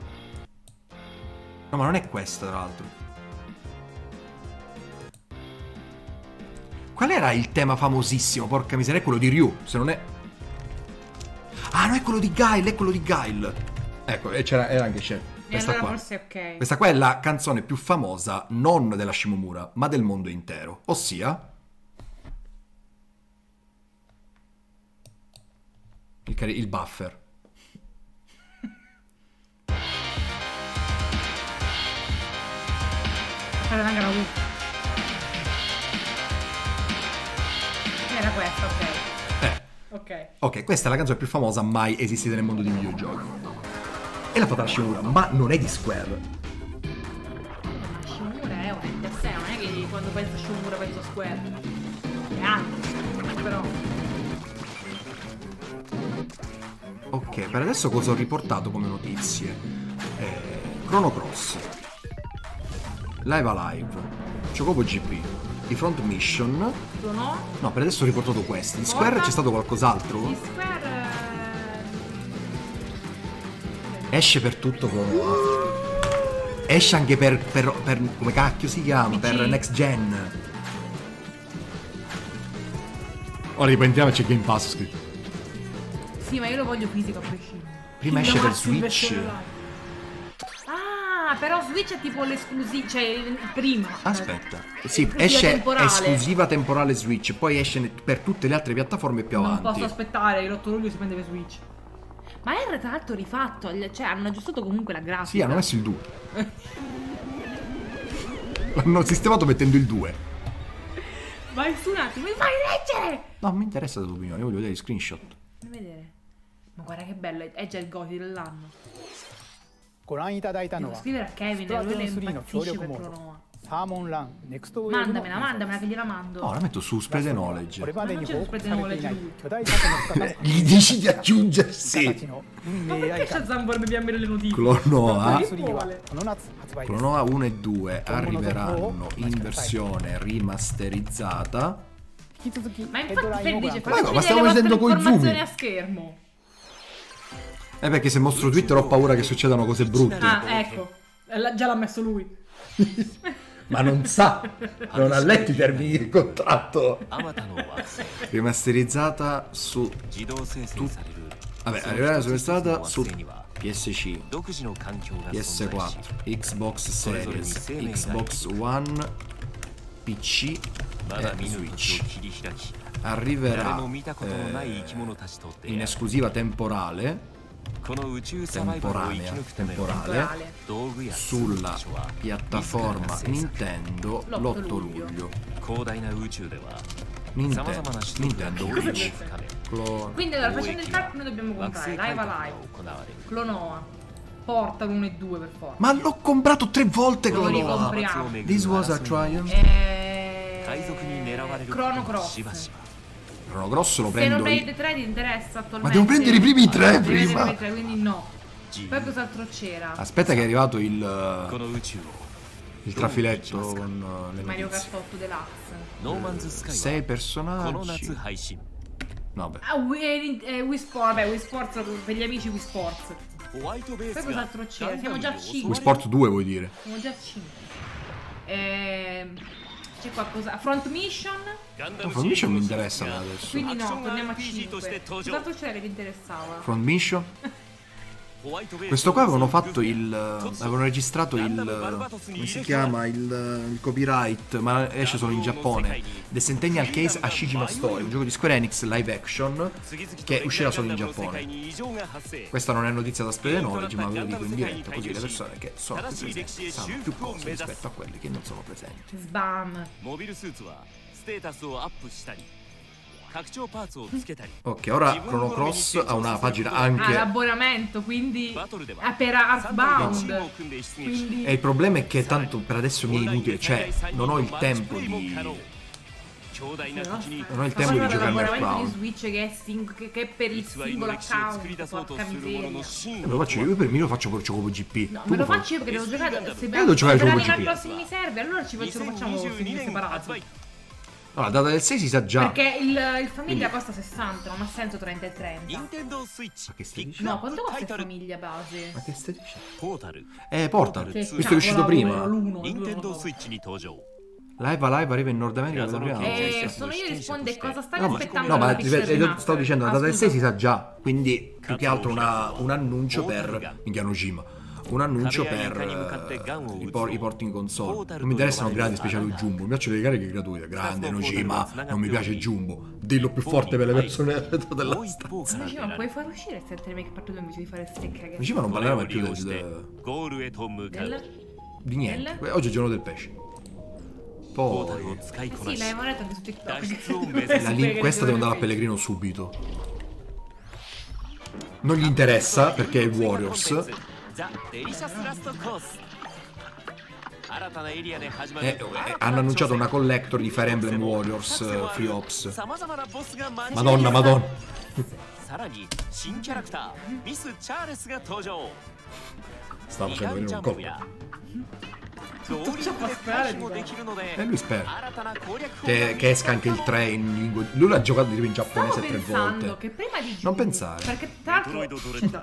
No, ma non è questa, tra l'altro. Qual era il tema famosissimo? Porca miseria, è quello di Ryu. Se non è... Ah, no, è quello di Guile, è quello di Guile. Ecco, era anche c'è. Questa allora qua. Forse è ok. Questa qua è la canzone più famosa, non della Shimomura, ma del mondo intero. Ossia... il buffer. Era questa, ok. Ok, questa è la canzone più famosa mai esistita nel mondo dei videogiochi. E l'ha fatta la Shimomura, ma non è di Square. Shimomura quando penso a Shomura penso a Square. E anche, però. Ok, per adesso cosa ho riportato come notizie? Chrono Cross, Live Alive, Chocobo GP, di Front Mission. No, per adesso ho riportato questi. Di Square c'è stato qualcos'altro? Di Square esce per tutto Chrono. Esce anche per come cacchio si chiama? PC. Per Next Gen. Ora ripendiamo, c'è Game Pass scritto. Sì, ma io lo voglio fisico a prescindere. Prima esce per Switch. Ah, però Switch è tipo l'esclusiva, cioè prima. Aspetta. Sì, Esclusiva esce temporale. esclusiva temporale Switch, poi esce per tutte le altre piattaforme più Non avanti. posso aspettare, il 8 luglio si prende per Switch. Ma è tra l'altro rifatto, cioè hanno aggiustato comunque la grafica. Sì, hanno messo il 2. L'hanno sistemato mettendo il 2. Vai su un attimo, mi fai leggere! No, mi interessa la tua opinione, io voglio vedere gli screenshot. Fammi vedere. Ma guarda che bello, è già il Goti dell'anno. Devo scrivere a Kevin, lui ne impazzisce per Chrono. Mandamela che gliela mando. No, la metto su Spread the Knowledge. Ma non c'è su Spread the Knowledge lui. Gli dici di aggiungersi. Ma perché Shazam vorrebbe piammere le notifiche? Clonoa. Che vuole? Clonoa 1 e 2 arriveranno in versione rimasterizzata. Ma infatti Fer dice ma stiamo vedendo coi zoom a schermo. Perché se mostro Twitter ho paura che succedano cose brutte. Ah, ecco. Già l'ha messo lui. Ma non sa, non ha letto i termini del contratto. Rimasterizzata su vabbè, arriverà rimasterizzata su PSC, PS4, Xbox Series, Xbox One, PC e Switch. Arriverà in esclusiva temporanea sulla piattaforma Nintendo l'8 luglio. Nintendo Switch. Quindi allora facendo il calcolo noi dobbiamo comprare Live Alive, Clonoa, Portal 1 e 2 per forza. Ma l'ho comprato 3 volte Lo Clonoa. ricompriamo. This was a triumph. Chrono Cross. Chrono Cross lo prendo. Xenoblade 3 ti interessa attualmente? Ma devo prendere i primi 3 prima. Quindi no. Poi cos'altro c'era? Aspetta che è arrivato il trafiletto con le Mario notizie. Kart 8 Deluxe. 6 personaggi. No, beh. Ah, Wii Sports, vabbè, Wii Sports per gli amici Wii Sports. Poi cos'altro c'era? Siamo già a 5. Wii Sport 2 vuoi dire? Siamo già a 5. C'è qualcosa. Front Mission? No, Front Mission mi interessa adesso. Quindi no, torniamo a 5. Cos'altro c'era che vi interessava? Front Mission? Questo qua avevano fatto avevano registrato come si chiama? Il copyright, ma esce solo in Giappone. The Centennial Case Ashijima Story, un gioco di Square Enix live action che uscirà solo in Giappone. Questa non è notizia da Spread the Knowledge, ma ve lo dico in diretta, così le persone che sono qui presenti sanno più cose rispetto a quelli che non sono presenti. Sbam. Ok, ora Chrono Cross ha una pagina anche. L'abbonamento, quindi per Earthbound. Quindi... E il problema è che tanto per adesso mi è inutile, cioè non ho il tempo di. Non ho il tempo di giocare a Earthbound. Di Switch che è per il singolo account, porca miseria. Me lo faccio io, per me lo faccio con Chocobo GP. No, me lo faccio io perché devo giocare. Se devo giocare Chocobo GP. Ai prossimi server, allora ce lo facciamo separati. No, la data del 6 si sa già. Perché il famiglia costa 60, non ha senso 30 e 30. Ma che stai dicendo? No, quanto costa il famiglia base? Ma che stai dicendo? Portal. Sì, Questo è uscito prima. Live Alive arriva in Nord America. Sono io risponde cosa stai aspettando? No, ma stavo dicendo, la data del 6 si sa già. Quindi più che altro un annuncio per Nojima. Un annuncio per i porti in console. Non mi interessano grandi speciali Jumbo. Mi piacciono le cariche gratuite. Grande Nojima, non mi piace Jumbo. Dillo più forte per le persone della stanza. Nojima, puoi far uscire il remake part 2 invece di fare ste cagate? Nojima non parlerà mai più di niente. Oggi è il giorno del pesce. Poi sì, l'abbiamo letto anche su TikTok. Questa devo andare a Pellegrino subito. Non gli interessa perché è Warriors. Hanno annunciato una collector di Fire Emblem Warriors Free Ops. Madonna, madonna. Stavo facendo venire un colpo. E lui spera che esca anche il 3 in lingua. Lui l'ha giocato in giapponese 3 volte. Che prima di non pensare. Perché tra l'altro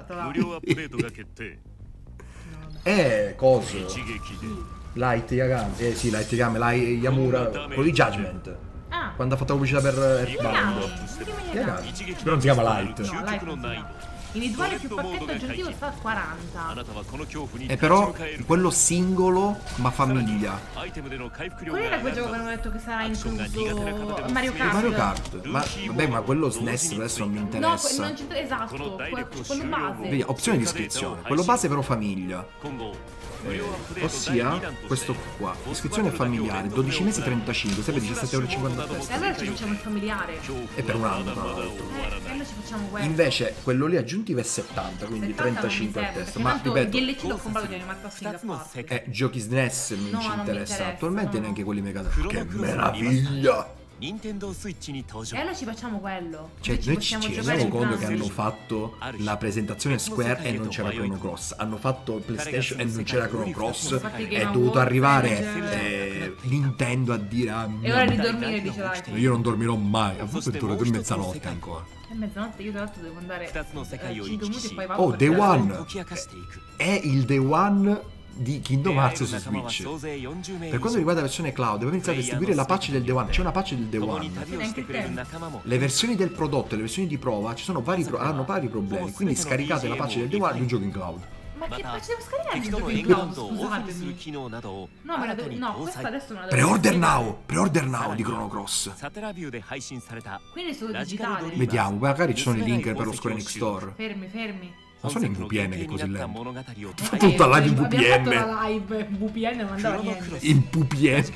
coso Light Yagami. Sì, Light Yagami, Light Yamura, quello di Judgment. Quando ha fatto la pubblicità per Earthbound. Però non si chiama Light. No, Light. Individuale più pacchetto aggiuntivo sta a 40. E però quello singolo ma famiglia. Quello era quel gioco che hanno detto che sarà incluso Mario Kart. Mario Kart. Ma vabbè, ma quello SNES adesso non mi interessa. No, non c'entra, esatto, quello base. Vedi, opzione di iscrizione. Quello base però famiglia. Ossia questo qua. Iscrizione familiare, 12 mesi 35, sempre 17,50 € a testa. E allora ci facciamo il familiare. E per un anno. E allora ci facciamo quello. Invece quello lì aggiuntivo è 70, quindi 35 a testa. Ma ripeto, il DLC l'ho comprato di Animal Crossing a parte. giochi SNES non No, ci non mi interessa. interessa, Attualmente no. neanche quelli Mega Drive. Che meraviglia! E allora ci facciamo quello. Cioè, Ci noi ci possiamo giocare rendiamo conto che entrambi. hanno fatto la presentazione Square e non c'era Chrono Cross. Hanno fatto il PlayStation e non c'era Chrono Cross. È dovuto arrivare Nintendo a dire è ora di dormire, dice Light. io non dormirò mai. A volte torno di mezzanotte ancora. È mezzanotte, io tra l'altro devo andare 5 minuti e poi vado. Oh, Day One! È il Day One di Kingdom Hearts su Switch. Per quanto riguarda la versione cloud, abbiamo iniziato a distribuire la patch del Day One. C'è una patch del Day One. Le versioni del prodotto e le versioni di prova ci sono hanno vari problemi. Quindi scaricate la patch del Day One di un gioco in cloud. Ma che patch devo scaricare di gioco in cloud? Scusatemi. No, ma no, questa adesso non la devo Pre-order now di Chrono Cross. Quindi è solo digitale. Vediamo, magari ci sono i link per lo Square Enix Store. Fermi. Ma sono in VPN che è così lento. Tutta la live in VPN. Abbiamo fatto la live VPN non andava niente. In VPN.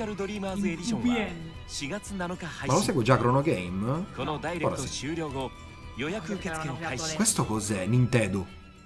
Ma lo seguo già Chrono Game? Ora sì. Questo cos'è? Nintendo.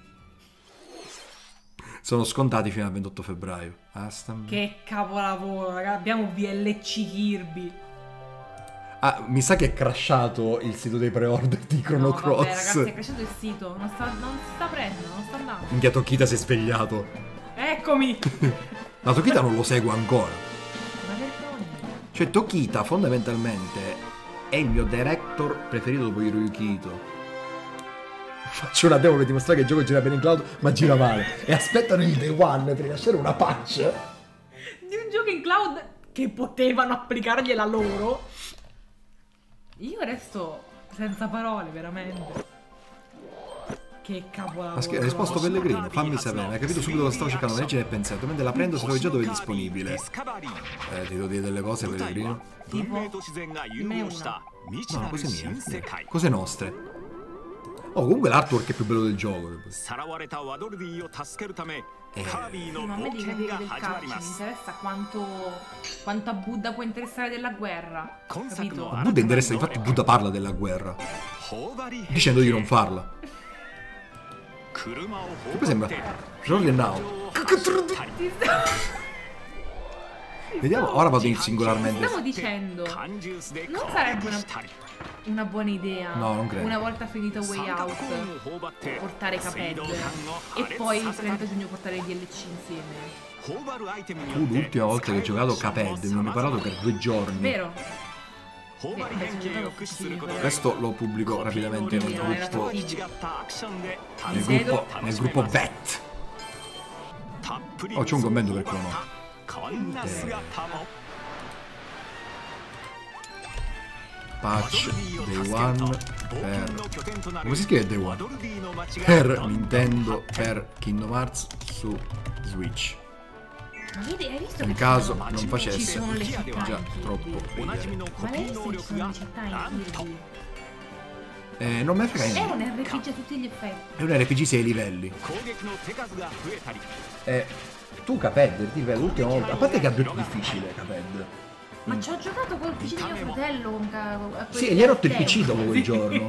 Sono scontati fino al 28 febbraio. Che capolavoro, raga. Abbiamo VLC Kirby. Mi sa che è crashato il sito dei pre-order di Chrono Cross. Vabbè, ragazzi, è crashato il sito. Non sta prendendo, non sta andando. Minchia, Tokita si è svegliato. Eccomi. Ma Tokita non lo segue ancora. Ma vergogna. Cioè, Tokita fondamentalmente è il mio director preferito dopo Hiroyuki Ito. Faccio una demo per dimostrare che il gioco gira bene in cloud, ma gira male. E aspettano il Day One per rilasciare una patch di un gioco in cloud che potevano applicargliela loro. Io resto senza parole, veramente. Che capolavoro. Ha risposto Pellegrino, fammi sapere, hai capito subito cosa stavo cercando, leggere e pensato, mentre la prendo sapevo già dove è disponibile. Ti devo dire delle cose, Pellegrino? Tipo? Me una. No, cose mie. Cose nostre. Oh, comunque l'artwork è più bello del gioco. No, a me devi capire del calcio, mi interessa quanto a Buddha può interessare della guerra. Capito? A Buddha interessa, infatti Buddha parla della guerra, dicendo di non farla. Che poi sembra Jordan Now. Vediamo, ora vado in singolarmente. Stavo dicendo, non sarebbe una buona idea, no, non credo, una volta finito Way Out, portare Cuphead e poi il 30 giugno portare i DLC insieme. L'ultima volta che ho giocato Cuphead non ne ho parlato per 2 giorni. Vero? Questo lo pubblico rapidamente nel gruppo VET. Oh, c'è un commento per Chrono. Patch Day One per... come si scrive Day One? Per Nintendo, per Kingdom Hearts su Switch. Hai visto in che caso non facesse già troppo ma l'hai visto che ci sono le città in Kirby? Non me ne frega niente. È un RPG a tutti gli effetti. È un RPG 6 livelli. Tu Cuphead, ti ripeto, l'ultima volta, a parte che è più difficile Cuphead. Ma ci ho giocato col PC di mio fratello con sì, gli hai rotto il PC dopo quel giorno.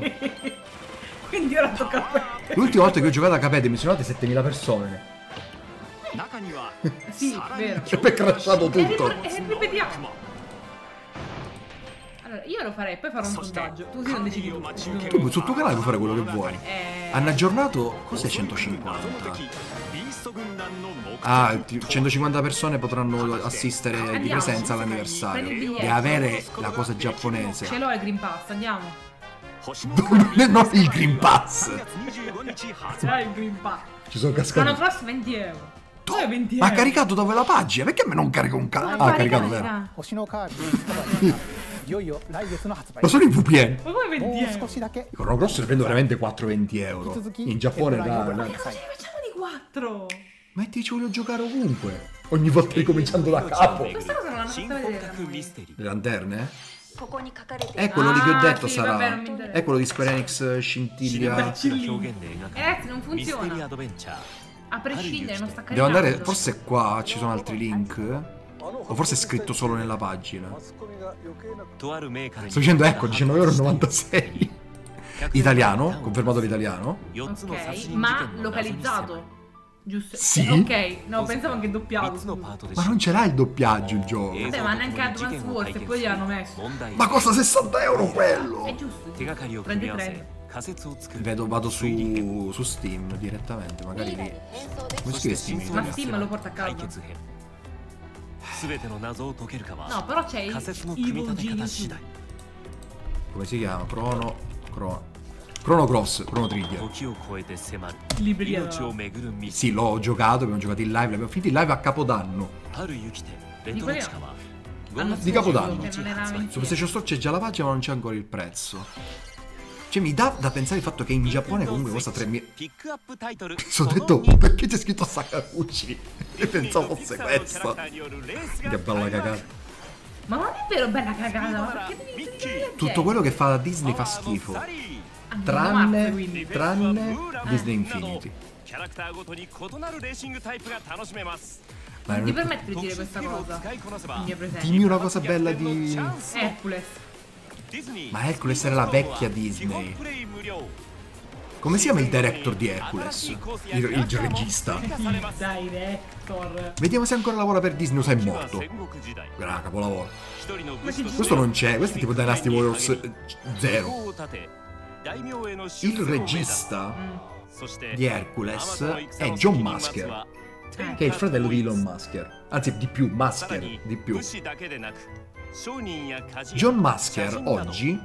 Quindi ora tocca a me. L'ultima volta che ho giocato a Cuphead mi sono andate 7000 persone. Sì, vero. Cioè, è crashato tutto. Ripetiamo. Allora, io lo farei, poi farò un sondaggio. Tu non decidi Tu sul tuo canale puoi fare quello che vuoi. Hanno aggiornato. Cos'è 150? Ah, 150 persone potranno assistere di presenza all'anniversario e avere la cosa giapponese. Ce l'ho il Green Pass, andiamo. Non il Green Pass. Ce l'hai il Green Pass. Ci sono cascati. L'anno prossimo 20 euro. Dove 20 Ma euro? ha caricato dove la pagina? Perché a me non carica un cazzo? Ah, ha caricato, vero? Ma sono in VPN. Ma come 20 euro? Il Chrono Cross ne prendo veramente 4-20 euro. In Giappone Ma ce ne facciamo di 4? Metti, ci voglio giocare ovunque. Ogni volta ricominciando da capo. Questa cosa non l'hanno fatta vedere. Le lanterne? È quello lì che ho detto, sì, sarà. vabbè, non mi interessa. È quello di Square Enix scintilla. Ragazzi, non funziona. A prescindere, non sta caricando. Devo andare. Forse qua ci sono altri link. O forse è scritto solo nella pagina. Sto dicendo, ecco, 19,96 €. Italiano, confermato l'italiano. Ok, ma localizzato. Giusto? Sì. Ok, no, pensavo anche doppiato. Ma non ce l'ha il doppiaggio il gioco. Vabbè, ma neanche Advance Wars e poi li hanno messo. Ma costa 60 € quello. È giusto. 33. Vedo, vado su Steam direttamente, magari lì. Come scrive Steam? Ma Steam lo porta a casa. No, però c'è il Evil Genius. Come si chiama? Chrono Cross, Chrono Trigger. Libreria. Sì, l'ho giocato, abbiamo giocato in live, l'abbiamo finito in live a Capodanno. Di Capodanno. Su PlayStation Store c'è già la pagina ma non c'è ancora il prezzo. Cioè mi dà da pensare il fatto che in Giappone comunque costa 3.000. Sono detto, perché c'è scritto Sakaguchi? Io pensavo fosse questa. Che bella cagata. Ma non è vero, bella cagata, ma perché devi dire? Tutto quello che fa Disney fa schifo. Tranne Disney Infinity. Non ti permetto di dire questa cosa. Dimmi una cosa bella di Hercules. Ma Hercules era la vecchia Disney. Come si chiama il director di Hercules? Il regista. Il director. Vediamo se ancora lavora per Disney o se è morto. Gran capolavoro. Questo non c'è, questo è tipo Dynasty Warriors 0. Il regista di Hercules è John Masker, che è il fratello di Elon Musk. Anzi, di più, Masker, di più. John Masker oggi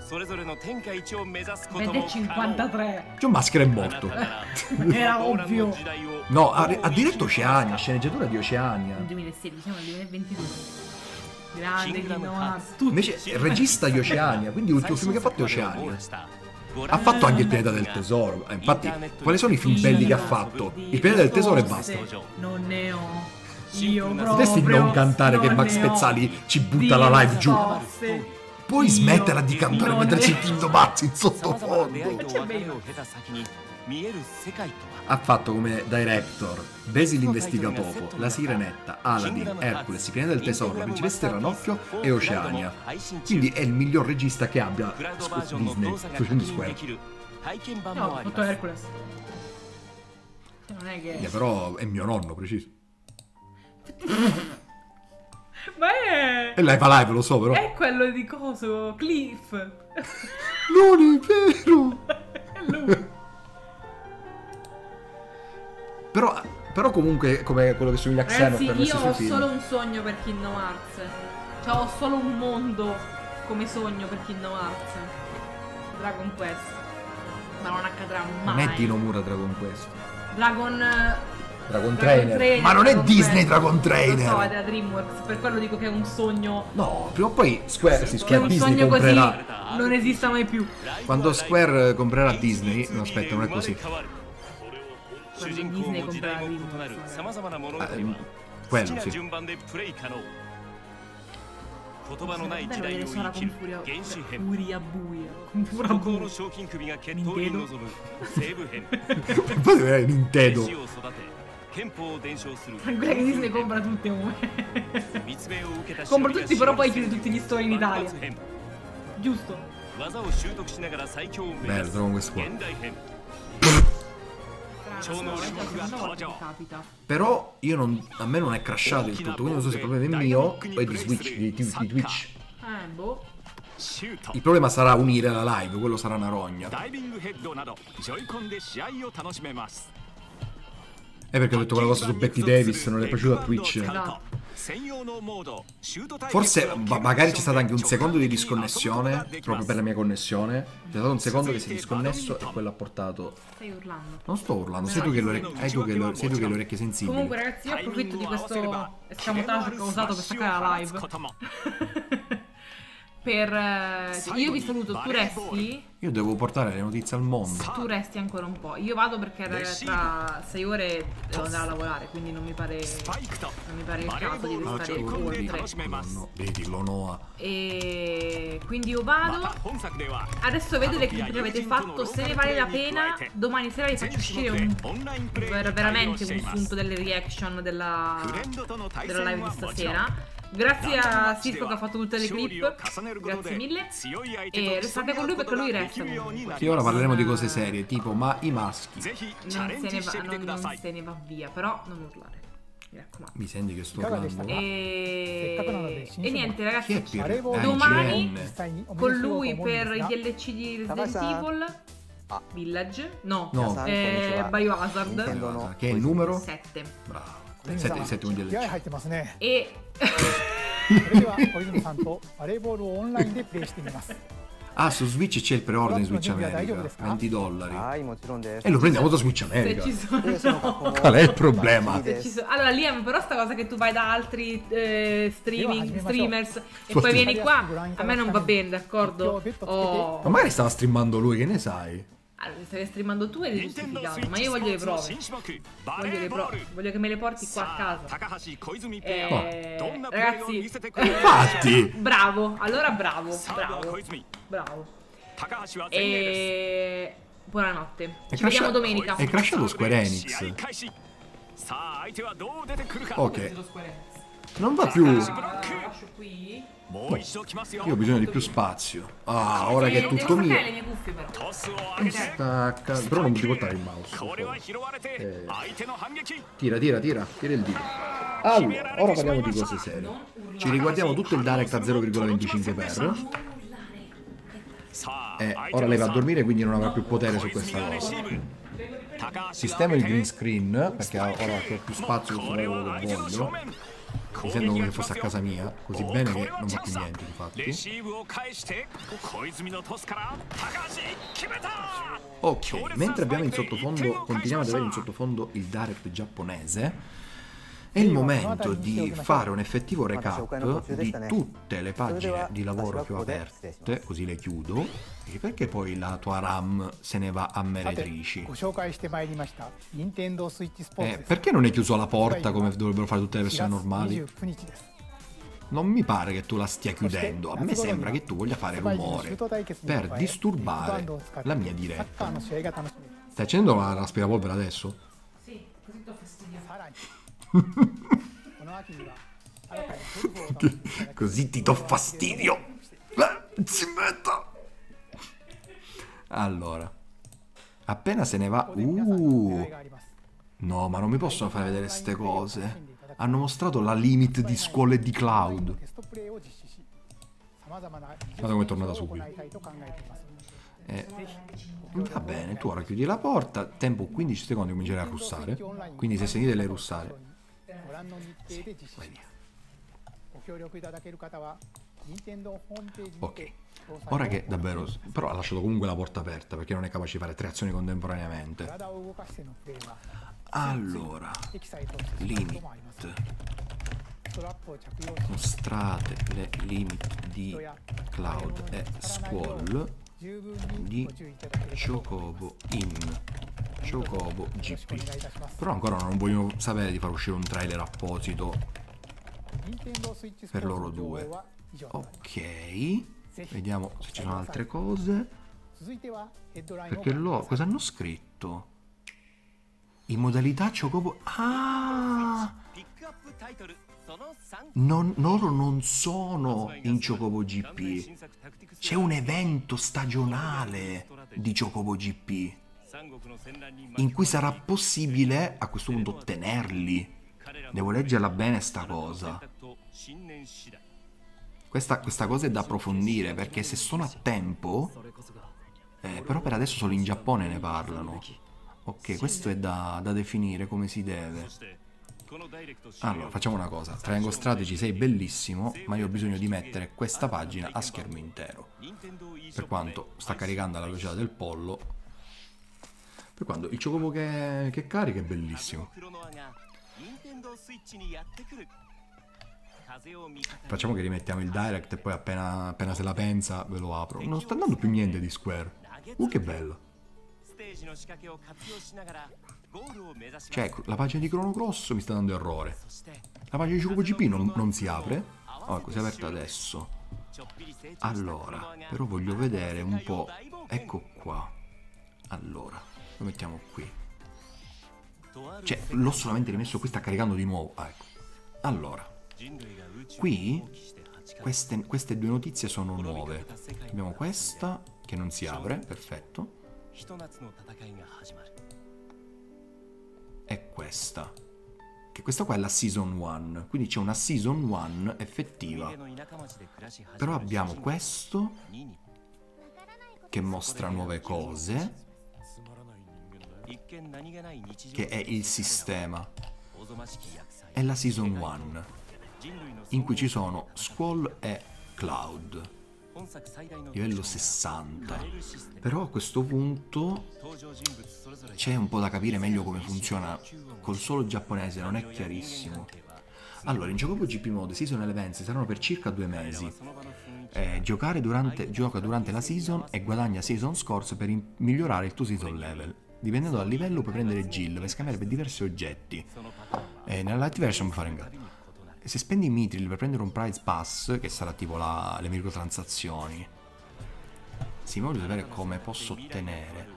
vede 53. John Masker è morto. Era ovvio. No, ha diretto Oceania, sceneggiatura di Oceania. Nel 2016, siamo nel 2022. Grande Kino. Invece è regista di Oceania, quindi l'ultimo film che ha fatto è Oceania. Ha fatto anche il pianeta del tesoro. Infatti, quali sono i film belli che ha fatto? Il pianeta del tesoro e basta. Non ne ho. Io proprio. Potresti non cantare che Max Pezzali ci butta la live giù. Puoi smetterla di cantare mentre senti Indobazzi in sottofondo. Ha fatto come director Basil Investigatopo, La Sirenetta, Aladdin, Hercules, Il pianeta del tesoro, La principessa del ranocchio e Oceania. Quindi è il miglior regista che abbia Disney facendo Square. No, ho fatto Hercules. Non è che... Però è mio nonno, preciso. Ma è... E live lo so, però. È quello di coso, Cliff. Non è vero. È lui. Però comunque come quello che somiglia a Xenophon. Ragazzi, io ho solo un sogno per Kingdom Hearts. Cioè ho solo un mondo come sogno per Kingdom Hearts. Dragon Quest. Ma non accadrà mai. Non è Dino Mura Dragon Quest. Dragon Trainer. Ma non è Disney Dragon Trainer. Lo so, è della DreamWorks, per quello dico che è un sogno. No, prima o poi Square un Disney sogno comprerà. Così non esista mai più. Quando Square comprerà Disney, no aspetta, non è così. Quando Disney comprerà DreamWorks. Quello sì. Bello vedere Sora con furia buia. Con furia buia. Nintendo. Nintendo. Tranquilla che Disney compra tutte come. Compra tutti, però poi chiude tutti gli store in Italia. Giusto. Bello, Dragon Quest qua. Però io non, a me non è crashato il tutto, quindi non so se il problema è mio o è di Switch, di Twitch. Boh. Il problema sarà unire la live, quello sarà una rogna. È perché ho detto quella cosa su Betty Davis, non è piaciuto a Twitch. Esatto. Forse magari c'è stato anche un secondo di disconnessione, proprio per la mia connessione. C'è stato un secondo che si è disconnesso e quello ha portato... Stai urlando. Non sto urlando, sei tu che hai tu che le orecchie sensibili. Comunque ragazzi, io approfitto di questo escamotage che ho usato per staccare la live. Io vi saluto, tu resti? Io devo portare le notizie al mondo. Tu resti ancora un po'. Io vado perché tra 6 ore devo andare a lavorare, quindi non mi pare il caso di restare oltre. Vedi, Lonoa. E quindi io vado. Adesso vedo le clip che avete fatto, se ne vale la pena. Domani sera vi faccio uscire veramente un sunto delle reaction della live di stasera. Grazie a Sirco che ha fatto tutte le clip, grazie mille. E restate con lui perché lui resta comunque. Sì, ora parleremo di cose serie, tipo ma i maschi. Non se ne va via, però non urlare. Mi raccomando. Mi senti che sto urlando? E niente ragazzi, domani con lui per i DLC di Resident Evil Village. No. Biohazard. Che è il numero? 7. Bravo. 7 un DLC. E ah, su Switch c'è il pre-order in Switch America, $20. E lo prendiamo da Switch America. Qual è il problema? Allora Liam, però sta cosa che tu vai da altri streamers e poi vieni qua, a me non va bene, d'accordo? Ma magari stava streamando lui, che ne sai? Allora, stai streamando tu ed è giustificato, ma io voglio le prove. Voglio che me le porti qua a casa. Ragazzi, infatti. Bravo, allora bravo. Buonanotte. Ci vediamo domenica. È crashato Square Enix. Ok. Non va più. Lascio qui. No. Io ho bisogno di più spazio. Ah, ora che è tutto mio. Le mie cuffie però. Stacca. Però non mi devi portare il mouse. Tira il dito. Allora, ora parliamo di cose serie. Ci riguardiamo tutto il Direct a 0,25 per. Ora lei va a dormire, quindi non avrà più potere su questa cosa. Sistema il green screen, perché ora che ho più spazio posso fare quello che voglio. Mi sento come se fosse a casa mia, così bene che non va più niente, infatti. Ok, mentre abbiamo in sottofondo, continuiamo ad avere in sottofondo il Direct giapponese. È il momento di fare un effettivo recap di tutte le pagine di lavoro che ho aperte, così le chiudo, perché poi la tua RAM se ne va a meretrici. Perché non hai chiuso la porta come dovrebbero fare tutte le persone normali? Non mi pare che tu la stia chiudendo, a me sembra che tu voglia fare rumore per disturbare la mia diretta. Stai accendendo l'aspirapolvere adesso? Sì, così ti fastidio. Così ti do fastidio. Si metta. Allora, appena se ne va. No, ma non mi possono fare vedere ste cose. Hanno mostrato la limit di Squall e di Cloud. Guarda come è tornata su qui. Va bene, tu ora chiudi la porta. Tempo 15 secondi comincerai a russare. Quindi se sentite le russare, sì, vai via. Ok, ora che davvero. Però ha lasciato comunque la porta aperta perché non è capace di fare 3 azioni contemporaneamente. Allora, limit. Mostrate le limit di Cloud e Squall di Chocobo Chocobo GP. Però ancora non voglio sapere di far uscire un trailer apposito per loro due. Ok, vediamo se ci sono altre cose. Perché loro cosa hanno scritto? In modalità Chocobo. Ah, loro non sono in Chocobo GP. C'è un evento stagionale di Chocobo GP. in cui sarà possibile a questo punto ottenerli. Devo leggerla bene sta cosa. Questa cosa è da approfondire, perché se sono a tempo... però per adesso solo in Giappone ne parlano. Ok, questo è da definire come si deve. Allora, facciamo una cosa. Triangle Strategy sei bellissimo, ma io ho bisogno di mettere questa pagina a schermo intero. Per quanto sta caricando alla velocità del pollo. Per quanto il Chocobo che carica è bellissimo. Facciamo che rimettiamo il direct e poi appena se la pensa ve lo apro. Non sta andando più niente di Square. Che bello. Cioè, la pagina di Chrono Cross mi sta dando errore. La pagina di Chocobo GP non si apre. Oh, ecco, si è aperta adesso. Allora, però voglio vedere un po'. Ecco qua. Allora, lo mettiamo qui. Cioè, l'ho solamente rimesso qui, sta caricando di nuovo. Ah, ecco. Allora, qui queste due notizie sono nuove. Abbiamo questa che non si apre, perfetto. E questa. Che questa qua è la Season 1. Quindi c'è una Season 1 effettiva. Però abbiamo questo che mostra nuove cose, che è il sistema. È la Season 1, in cui ci sono Squall e Cloud, livello 60. Però a questo punto c'è un po' da capire meglio come funziona. Col solo giapponese non è chiarissimo. Allora, in Chocobo GP Mode Season Events saranno per circa 2 mesi. Gioca durante la season e guadagna season scores per migliorare il tuo season level. Dipendendo dal livello puoi prendere Jill per scambiare per diversi oggetti. Nella light version puoi fare un gatto. Se spendi Mithril per prendere un prize pass, che sarà tipo le microtransazioni, sì, ma voglio sapere come posso ottenere.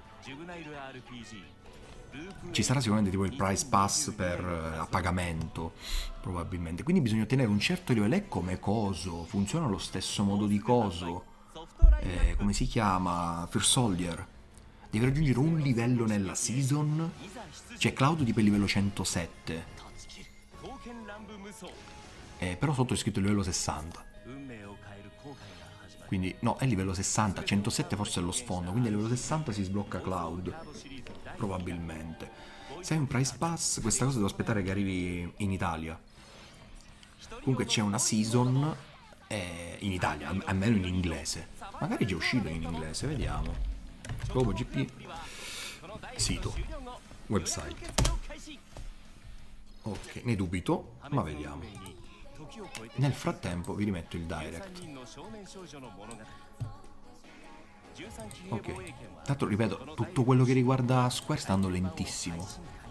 Ci sarà sicuramente tipo il prize pass a pagamento, probabilmente. Quindi bisogna ottenere un certo livello. E come coso? Funziona allo stesso modo di coso. Come si chiama? First Soldier. Devi raggiungere un livello nella season. C'è Cloud tipo il livello 107. Però sotto è scritto il livello 60. Quindi no, è il livello 60. 107 forse è lo sfondo. Quindi a livello 60 si sblocca Cloud, probabilmente. Se hai un price pass, questa cosa devo aspettare che arrivi in Italia. Comunque c'è una season in Italia, almeno in inglese. Magari è già uscito in inglese, vediamo. Chocobo GP sito, website. Ok, ne dubito, ma vediamo. Nel frattempo vi rimetto il direct. Ok, tanto ripeto, tutto quello che riguarda Square sta andando lentissimo.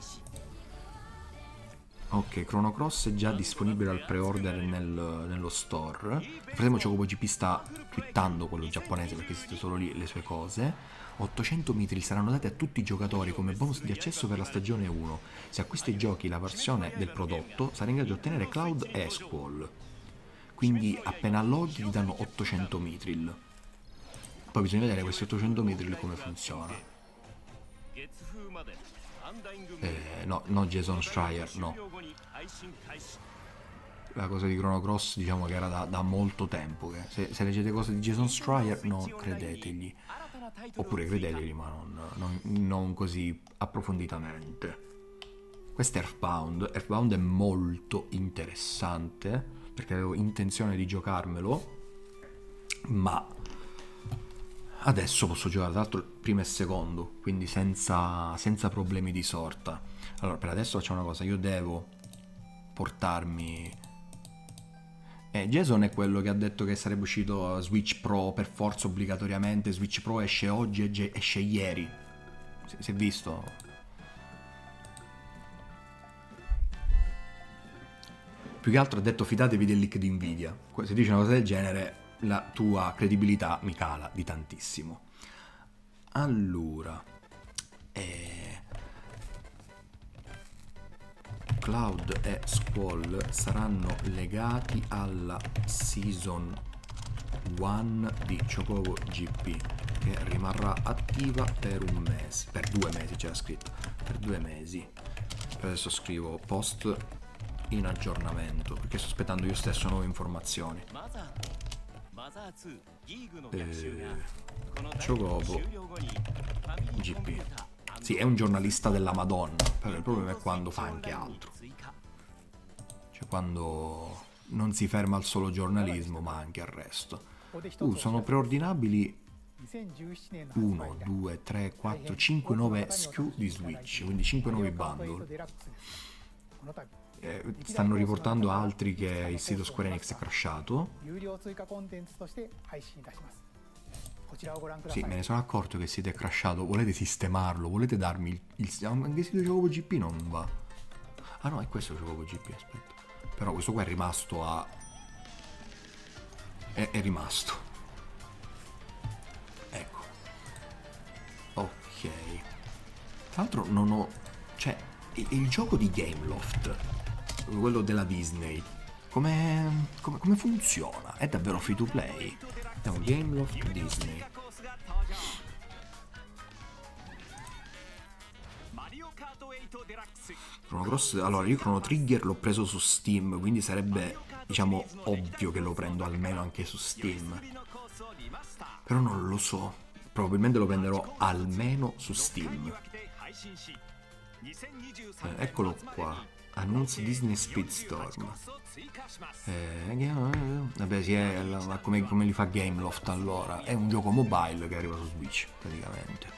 Ok, Chrono Cross è già disponibile al pre-order nello store. Nel frattempo Chocobo GP sta twittando quello giapponese, perché esiste solo lì le sue cose. 800 Mithril saranno dati a tutti i giocatori come bonus di accesso per la stagione 1. Se acquisti i giochi la versione del prodotto, sarai in grado di ottenere Cloud e Squall. Quindi appena loghi ti danno 800 Mithril. Poi bisogna vedere questi 800 Mithril come funziona. No, non Jason Schreier, no. La cosa di Chrono Cross diciamo che era da molto tempo. Che se leggete cose di Jason Schreier, no, credetegli. Oppure credetegli, ma non così approfonditamente. Questo è Earthbound. Earthbound è molto interessante, perché avevo intenzione di giocarmelo, ma adesso posso giocare tra l'altro il primo e secondo, quindi senza problemi di sorta. Allora, per adesso facciamo una cosa, io devo portarmi... Jason è quello che ha detto che sarebbe uscito Switch Pro per forza obbligatoriamente. Switch Pro esce oggi e esce ieri. Si è visto? Più che altro ha detto fidatevi del leak di Nvidia. Se dici una cosa del genere la tua credibilità mi cala di tantissimo. Allora, Cloud e Squall saranno legati alla Season One di Chocobo GP, che rimarrà attiva per un mese, per 2 mesi c'era scritto, per 2 mesi. Adesso scrivo post in aggiornamento, perché sto aspettando io stesso nuove informazioni. Chocobo GP. Sì, è un giornalista della Madonna, però il problema è quando fa anche altro. Cioè quando non si ferma al solo giornalismo, ma anche al resto. Sono preordinabili 1, 2, 3, 4, 5 nuove SKU di Switch, quindi 5 nuovi bundle. Stanno riportando altri che il sito Square Enix è crashato. Sì, me ne sono accorto che il sito è crashato. Volete sistemarlo? Volete darmi anche il sito di Chocobo GP non va. Ah no, è questo Chocobo GP, aspetta. Però questo qua è rimasto a... È rimasto. Ecco. Ok. Tra l'altro non ho... Cioè, il gioco di Gameloft, quello della Disney, come funziona? È davvero free to play? È un Gameloft Disney. Chrono Cross, allora io Chrono Trigger l'ho preso su Steam, quindi sarebbe, diciamo, ovvio che lo prendo almeno anche su Steam. Però non lo so, probabilmente lo prenderò almeno su Steam. Eccolo qua. Annunzi Disney Speedstorm. Vabbè, sì, è come li fa Gameloft allora. È un gioco mobile che arriva su Switch, praticamente.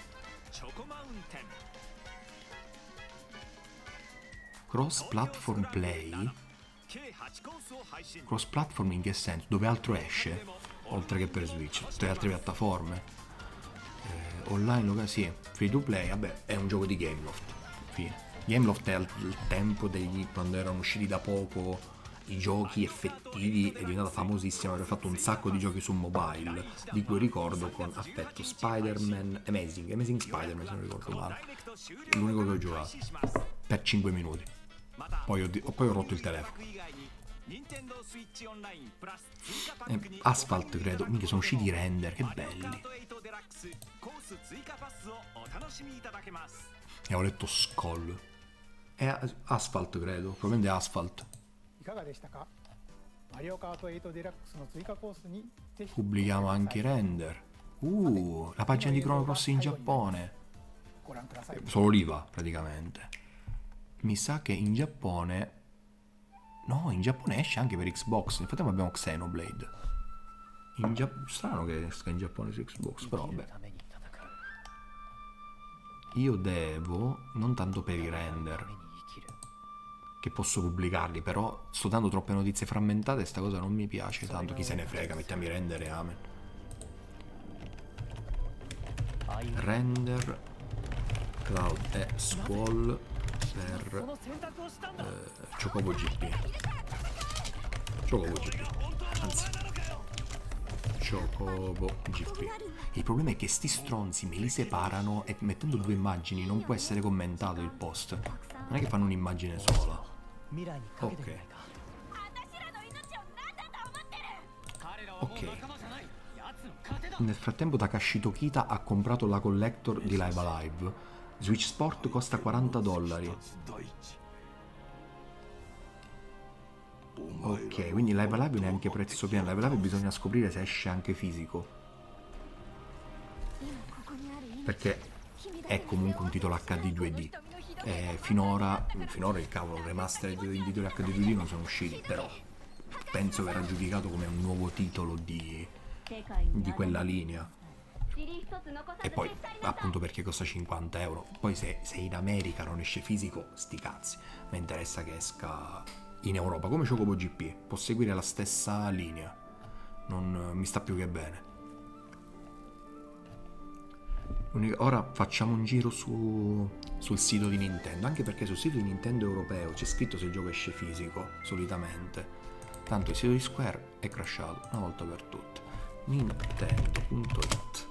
Cross platform play. Cross platform in che senso? Dove altro esce? Oltre che per Switch, tutte le altre piattaforme. Online, sì, free to play, vabbè, è un gioco di Gameloft. Fine. Gameloft è al tempo quando erano usciti da poco i giochi effettivi, è diventata famosissima perché ha fatto un sacco di giochi su mobile, di cui ricordo con, aspetto, Spider-Man, Amazing Spider-Man se non ricordo male, l'unico che ho giocato, per 5 minuti, poi ho rotto il telefono. Asphalt credo, minchia sono usciti i render, che belli. E ho letto Skull. È Asphalt credo, probabilmente è Asphalt. Pubblichiamo anche i render. La pagina di Chrono Cross in Giappone. Solo l'IVA praticamente. Mi sa che in Giappone... No, in Giappone esce anche per Xbox. Nel frattempo abbiamo Xenoblade. Strano che esca in Giappone su Xbox, però vabbè. Io devo, non tanto per i render, che posso pubblicarli, però sto dando troppe notizie frammentate e sta cosa non mi piace tanto. Chi se ne frega, mettiamo i render e amen. Render Cloud e Squall per Chocobo GP. Chocobo GP, anzi Chocobo GP. Il problema è che sti stronzi me li separano e mettendo 2 immagini non può essere commentato il post. Non è che fanno un'immagine sola. Ok. Ok. Nel frattempo Takashi Tokita ha comprato la collector di Live Alive. Switch Sport costa $40. Ok, quindi Live Alive neanche prezzo pieno. Live Alive bisogna scoprire se esce anche fisico, perché è comunque un titolo HD 2D. Finora il cavolo remastered di titoli HD 2D non sono usciti, però penso verrà giudicato come un nuovo titolo di quella linea. E poi appunto perché costa €50. Poi se in America non esce fisico, sti cazzi, mi interessa che esca in Europa come Chocobo GP, può seguire la stessa linea, non mi sta più che bene. Ora facciamo un giro sul sito di Nintendo, anche perché sul sito di Nintendo europeo c'è scritto se il gioco esce fisico, solitamente. Tanto il sito di Square è crashato, una volta per tutte. Nintendo.it.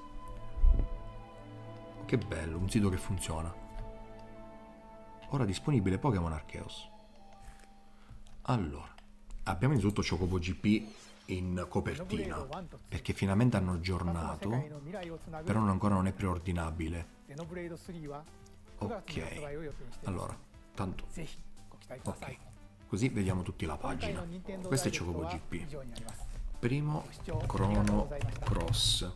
Che bello, un sito che funziona. Ora disponibile Pokémon Arceus. Allora, abbiamo innanzitutto Chocobo GP in copertina, perché finalmente hanno aggiornato, però ancora non è preordinabile. Ok, allora, tanto, ok, così vediamo tutti la pagina. Questo è Chocobo GP. Primo Chrono Cross.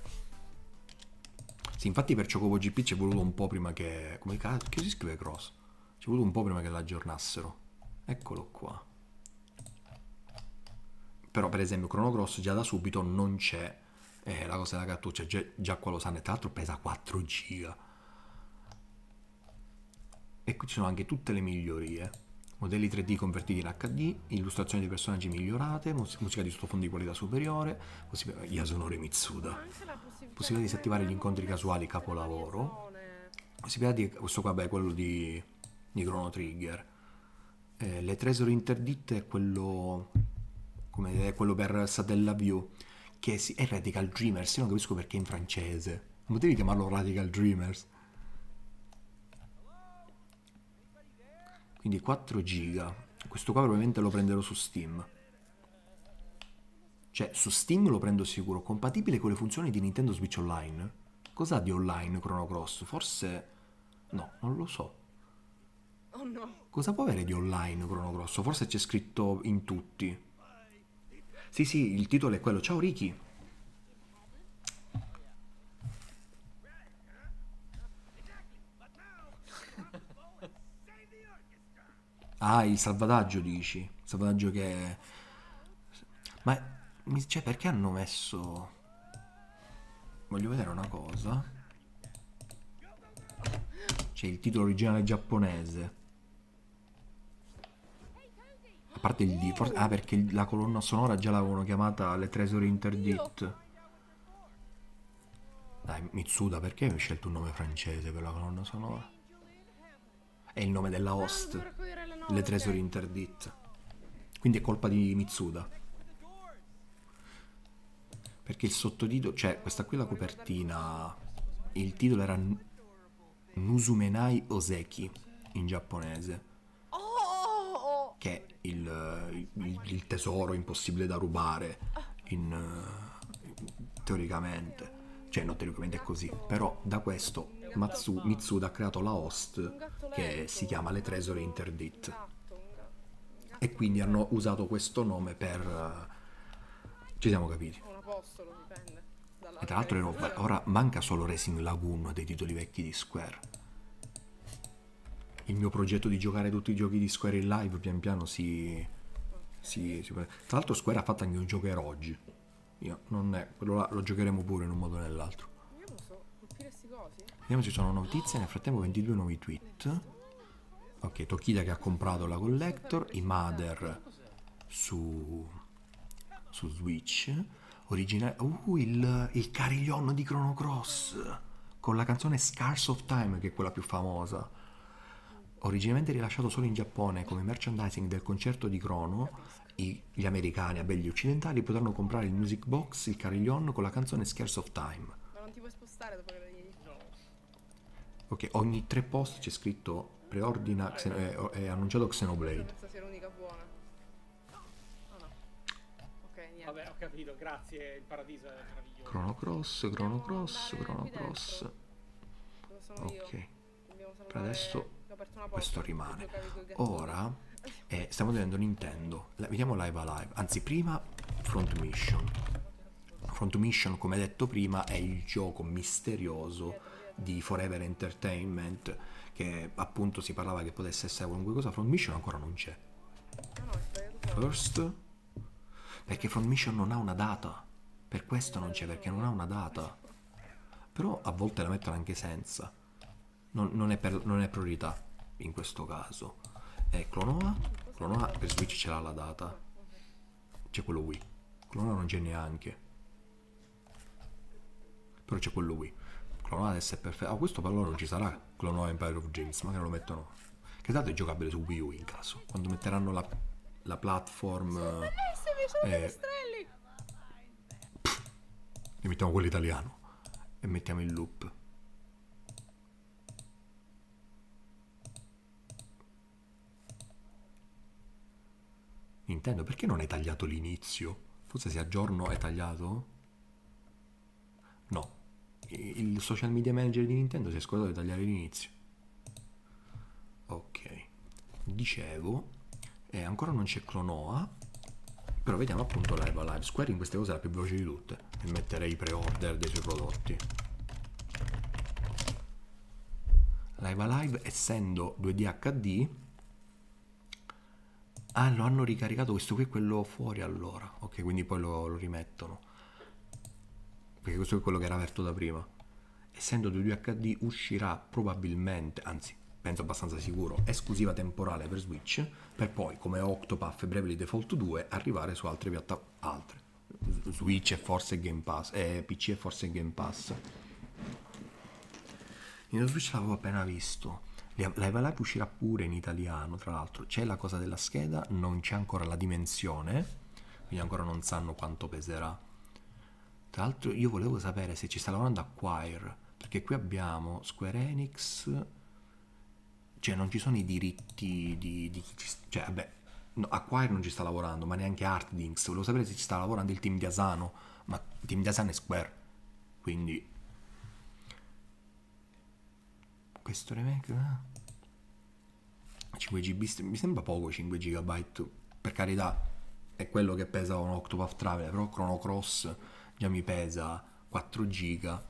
Sì, infatti per Chocobo GP ci è voluto un po' prima che... come si scrive Cross? Ci è voluto un po' prima che l'aggiornassero. Eccolo qua. Però per esempio Chrono Cross già da subito non c'è la cosa della cartuccia, già qua lo sanno, e tra l'altro pesa 4 giga. E qui ci sono anche tutte le migliorie. Modelli 3D convertiti in HD, illustrazioni di personaggi migliorate, musica di sottofondo di qualità superiore, Yasunori Mitsuda. Possibilità di disattivare gli incontri casuali, capolavoro. Possibilità di... questo qua, beh, quello di Chrono Trigger. Le Treasure interditte è quello... come è quello per Satellaview, che è Radical Dreamers. Io non capisco perché in francese. Non potevi chiamarlo Radical Dreamers? Quindi 4 giga. Questo qua probabilmente lo prenderò su Steam. Cioè, su Steam lo prendo sicuro. Compatibile con le funzioni di Nintendo Switch Online? Cos'ha di online Chrono Cross? Forse... no, non lo so. Oh no. Cosa può avere di online Chrono Cross? Forse c'è scritto in tutti. Sì, sì, il titolo è quello. Ciao Ricky. Ah, il salvataggio dici? Il salvataggio che... ma... cioè, perché hanno messo... voglio vedere una cosa. C'è il titolo originale giapponese. A parte il D, forse... ah, perché la colonna sonora già l'avevano chiamata Le Treasure Interdite. Dai, Mitsuda, perché hai scelto un nome francese per la colonna sonora? È il nome della host, Le Treasure Interdite. Quindi è colpa di Mitsuda. Perché il sottotitolo... cioè, questa qui è la copertina. Il titolo era Nuzumenai Oseki, in giapponese. Che è il tesoro impossibile da rubare, teoricamente. Cioè, no, teoricamente è così. Però da questo Mitsuda ha creato la host che si chiama Le Treasure Interdite. E quindi hanno usato questo nome per... ci siamo capiti. E tra l'altro ora manca solo Racing Lagoon dei titoli vecchi di Square. Il mio progetto di giocare tutti i giochi di Square in live pian piano si... tra l'altro Square ha fatto anche un gioco oggi. Io non è... quello là lo giocheremo pure in un modo o nell'altro. Vediamo se ci sono notizie. Nel frattempo 22 nuovi tweet. Ok, Tokida che ha comprato la Collector. I Mother su Switch. Originale... il Carillon di Chrono Cross con la canzone Scars of Time, che è quella più famosa. Originalmente rilasciato solo in Giappone come merchandising del concerto di Chrono, gli americani, a gli occidentali, potranno comprare il Music Box, il Carillon con la canzone Scars of Time. Ma non ti puoi spostare dopo che lo dici? No. Ok, ogni 3 post c'è scritto preordina, è annunciato Xenoblade. Questa sia l'unica buona. Oh no. Ok, niente. Vabbè, ho capito, grazie, il paradiso è meraviglioso. Chrono Cross. Ok. Per adesso questo rimane. Ora stiamo vedendo Nintendo. Vediamo Live Alive. Anzi, prima Front Mission. Front Mission, come detto prima, è il gioco misterioso di Forever Entertainment, che appunto si parlava che potesse essere qualunque cosa. Front Mission ancora non c'è. First, perché Front Mission non ha una data. Per questo non c'è, perché non ha una data. Però a volte la mettono anche senza. Non è priorità in questo caso. Clonoa per Switch ce l'ha la data. C'è quello Wii. Clonoa non c'è neanche. Però c'è quello Wii. Clonoa adesso è perfetto. Questo per loro non ci sarà Clonoa Empire of Dreams. Magari lo mettono. Che tanto è giocabile su Wii U in caso. Quando metteranno la platform. E mettiamo quello italiano. E mettiamo il loop. Nintendo, perché non hai tagliato l'inizio? Forse se aggiorno è tagliato? No. Il social media manager di Nintendo si è scordato di tagliare l'inizio. Ok. Dicevo, ancora non c'è Clonoa, però vediamo appunto Live Alive. Square in queste cose è la più veloce di tutte, e metterei i pre-order dei suoi prodotti. Live Alive, essendo 2D HD, lo hanno ricaricato, questo qui è quello fuori allora. Ok, quindi poi lo rimettono, perché questo è quello che era aperto da prima. Essendo 2D HD uscirà probabilmente, anzi penso abbastanza sicuro, esclusiva temporale per Switch, per poi come Octopath e Bravely Default 2 arrivare su altre piattaforme, Switch e forse Game Pass, PC e forse Game Pass. Nintendo Switch l'avevo appena visto. Live Alive uscirà pure in italiano, tra l'altro. C'è la cosa della scheda, non c'è ancora la dimensione, quindi ancora non sanno quanto peserà. Tra l'altro io volevo sapere se ci sta lavorando Acquire, perché qui abbiamo Square Enix, cioè non ci sono i diritti di chi ci... Cioè vabbè, no, Acquire non ci sta lavorando, ma neanche Artdinks. Volevo sapere se ci sta lavorando il team di Asano, ma il team di Asano è Square, quindi... Questo remake 5 GB mi sembra poco. 5 GB per carità è quello che pesa un Octopath Traveler, però Chrono Cross già mi pesa 4 GB.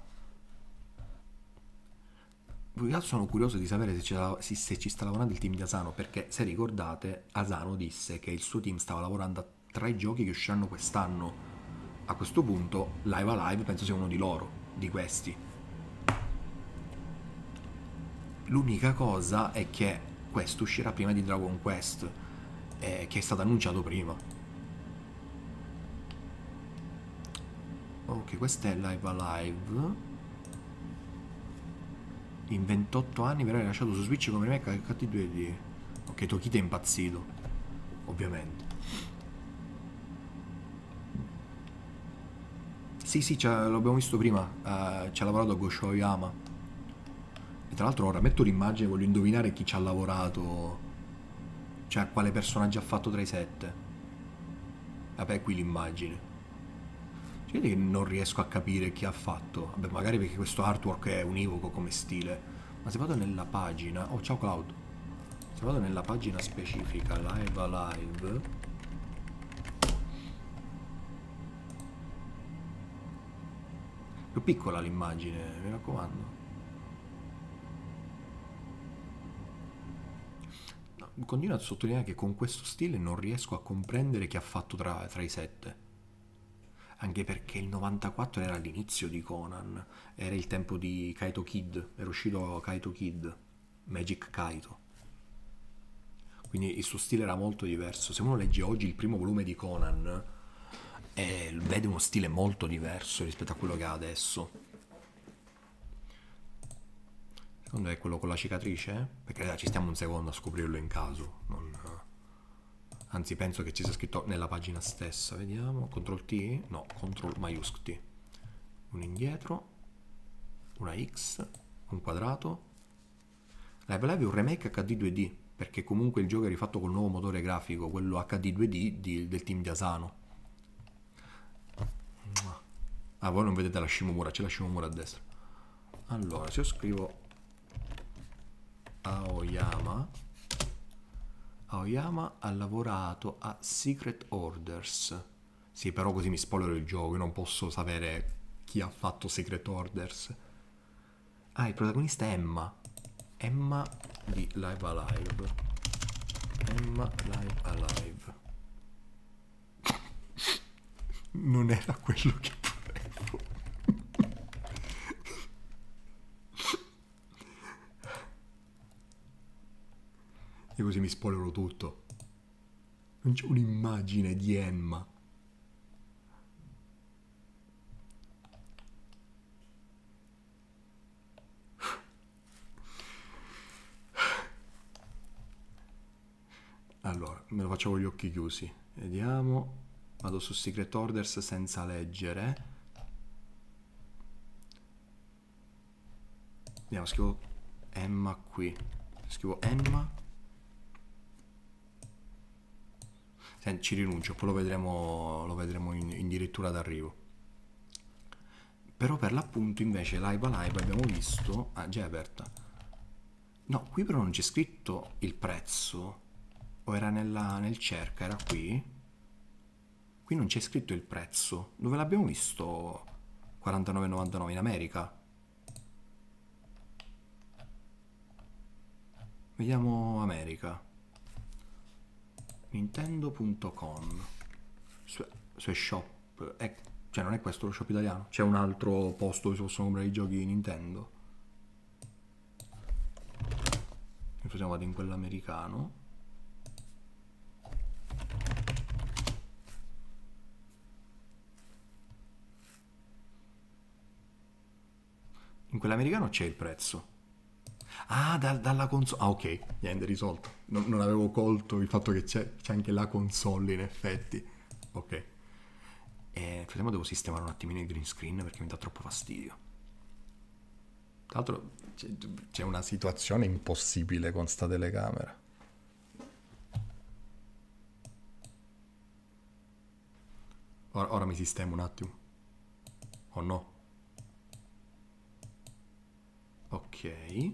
Sono curioso di sapere se ci sta lavorando il team di Asano, perché se ricordate Asano disse che il suo team stava lavorando a 3 giochi che usciranno quest'anno. A questo punto Live Alive penso sia uno di loro, di questi. L'unica cosa è che questo uscirà prima di Dragon Quest, che è stato annunciato prima. Ok, questo è Live Alive. In 28 anni verrà rilasciato su Switch come remake HD 2D. Ok, Tokita è impazzito, ovviamente. Sì, l'abbiamo visto prima, ci ha lavorato Gosho Oyama. E tra l'altro ora metto l'immagine, voglio indovinare chi ci ha lavorato, cioè quale personaggio ha fatto tra i 7. Vabbè, qui l'immagine. Cioè, che non riesco a capire chi ha fatto. Vabbè, magari perché questo artwork è univoco come stile. Ma se vado nella pagina... Oh, ciao Cloud. Se vado nella pagina specifica Live Alive... Più piccola l'immagine, mi raccomando. Continuo a sottolineare che con questo stile non riesco a comprendere chi ha fatto tra i 7, anche perché il 94 era l'inizio di Conan, era il tempo di Kaito Kid, era uscito Kaito Kid, Magic Kaito, quindi il suo stile era molto diverso. Se uno legge oggi il primo volume di Conan vede uno stile molto diverso rispetto a quello che ha adesso. Secondo è quello con la cicatrice? Perché ci stiamo un secondo a scoprirlo in caso. Anzi, penso che ci sia scritto nella pagina stessa. Vediamo. Ctrl T? No, Ctrl maiuscolo T. Un indietro. Una X. Un quadrato. Live Alive è un remake HD 2D, perché comunque il gioco è rifatto col nuovo motore grafico, quello HD 2D del team di Asano. Voi non vedete la Shimomura, c'è la Shimomura a destra. Allora, se io scrivo Aoyama ha lavorato a Secret Orders. Sì, però così mi spoilero il gioco, io non posso sapere chi ha fatto Secret Orders. Il protagonista è Emma di Live Alive. Emma Live Alive. Non era quello che volevo. E così mi spoilerò tutto. Non c'è un'immagine di Emma. Allora, me lo faccio con gli occhi chiusi. Vediamo. Vado su Secret Orders senza leggere. Vediamo, scrivo Emma qui. Scrivo Emma. Ci rinuncio, poi lo vedremo in dirittura d'arrivo. Però per l'appunto invece Live abbiamo visto... Ah, già è aperta. No, qui però non c'è scritto il prezzo. O era nel cerca, era qui? Qui non c'è scritto il prezzo. Dove l'abbiamo visto? 49,99 in America. Vediamo America. Nintendo.com. Su shop. Cioè non è questo lo shop italiano? C'è un altro posto dove si possono comprare i giochi Nintendo? Vado in quello americano. In quell'americano c'è il prezzo. Ah, dalla console. Ah, ok, niente, risolto. Non avevo colto il fatto che c'è anche la console in effetti. Ok. Vediamo, devo sistemare un attimino il green screen perché mi dà troppo fastidio. Tra l'altro c'è una situazione impossibile con sta telecamera. Ora mi sistemo un attimo. Oh no. Ok.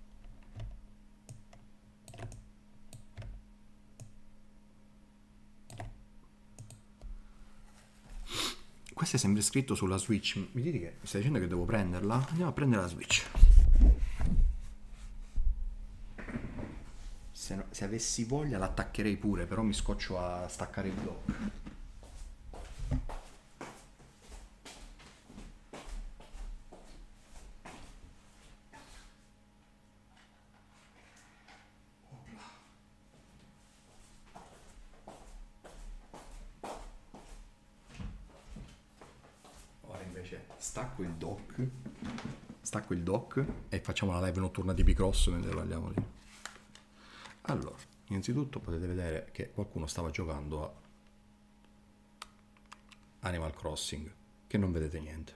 Questo è sempre scritto sulla Switch. Mi dite che mi stai dicendo che devo prenderla? Andiamo a prendere la Switch. Se avessi voglia l'attaccherei pure, però mi scoccio a staccare il dock. Stacco il dock e facciamo la live notturna di Picross mentre parliamo lì. Allora, innanzitutto potete vedere che qualcuno stava giocando a Animal Crossing, che non vedete niente.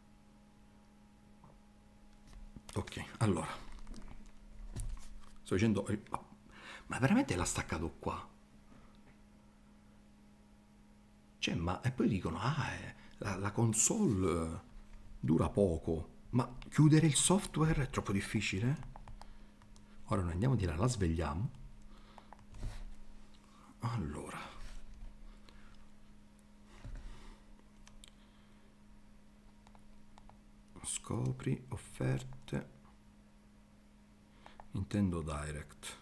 Ok, allora sto dicendo, ma veramente l'ha staccato qua? Cioè, ma e poi dicono la console dura poco, ma chiudere il software è troppo difficile? Ora noi andiamo di là, la svegliamo. Allora, scopri offerte Nintendo Direct.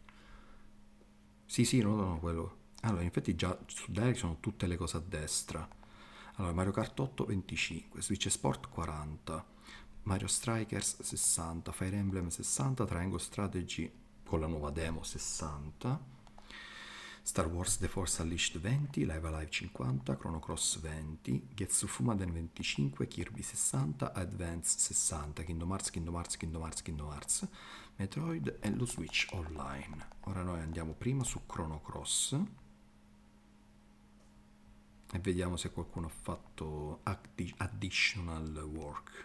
Sì, no, quello. Allora, infatti già su Direct sono tutte le cose a destra. Allora, Mario Kart 8 25, Switch Sport 40, Mario Strikers 60, Fire Emblem 60, Triangle Strategy con la nuova demo 60, Star Wars The Force Unleashed 20, Live Alive 50, Chrono Cross 20, Getsu Fumaden 25, Kirby 60, Advance 60, Kingdom Hearts, Metroid e lo Switch Online. Ora noi andiamo prima su Chrono Cross e vediamo se qualcuno ha fatto additional work.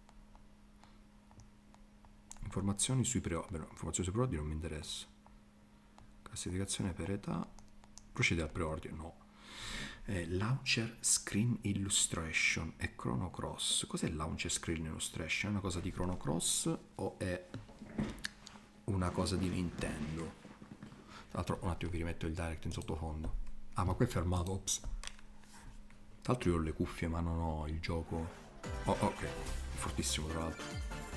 Informazioni sui pre-order. No, informazioni sui pre-order non mi interessa. Classificazione per età. Procede al pre-order, no. Launcher Screen Illustration e Chrono Cross. Cos'è Launcher Screen Illustration? È una cosa di Chrono Cross o è una cosa di Nintendo? Tra l'altro un attimo vi rimetto il direct in sottofondo. Ah, ma qui è fermato, ops. Tra l'altro io ho le cuffie ma non ho il gioco. Oh, ok, è fortissimo tra l'altro.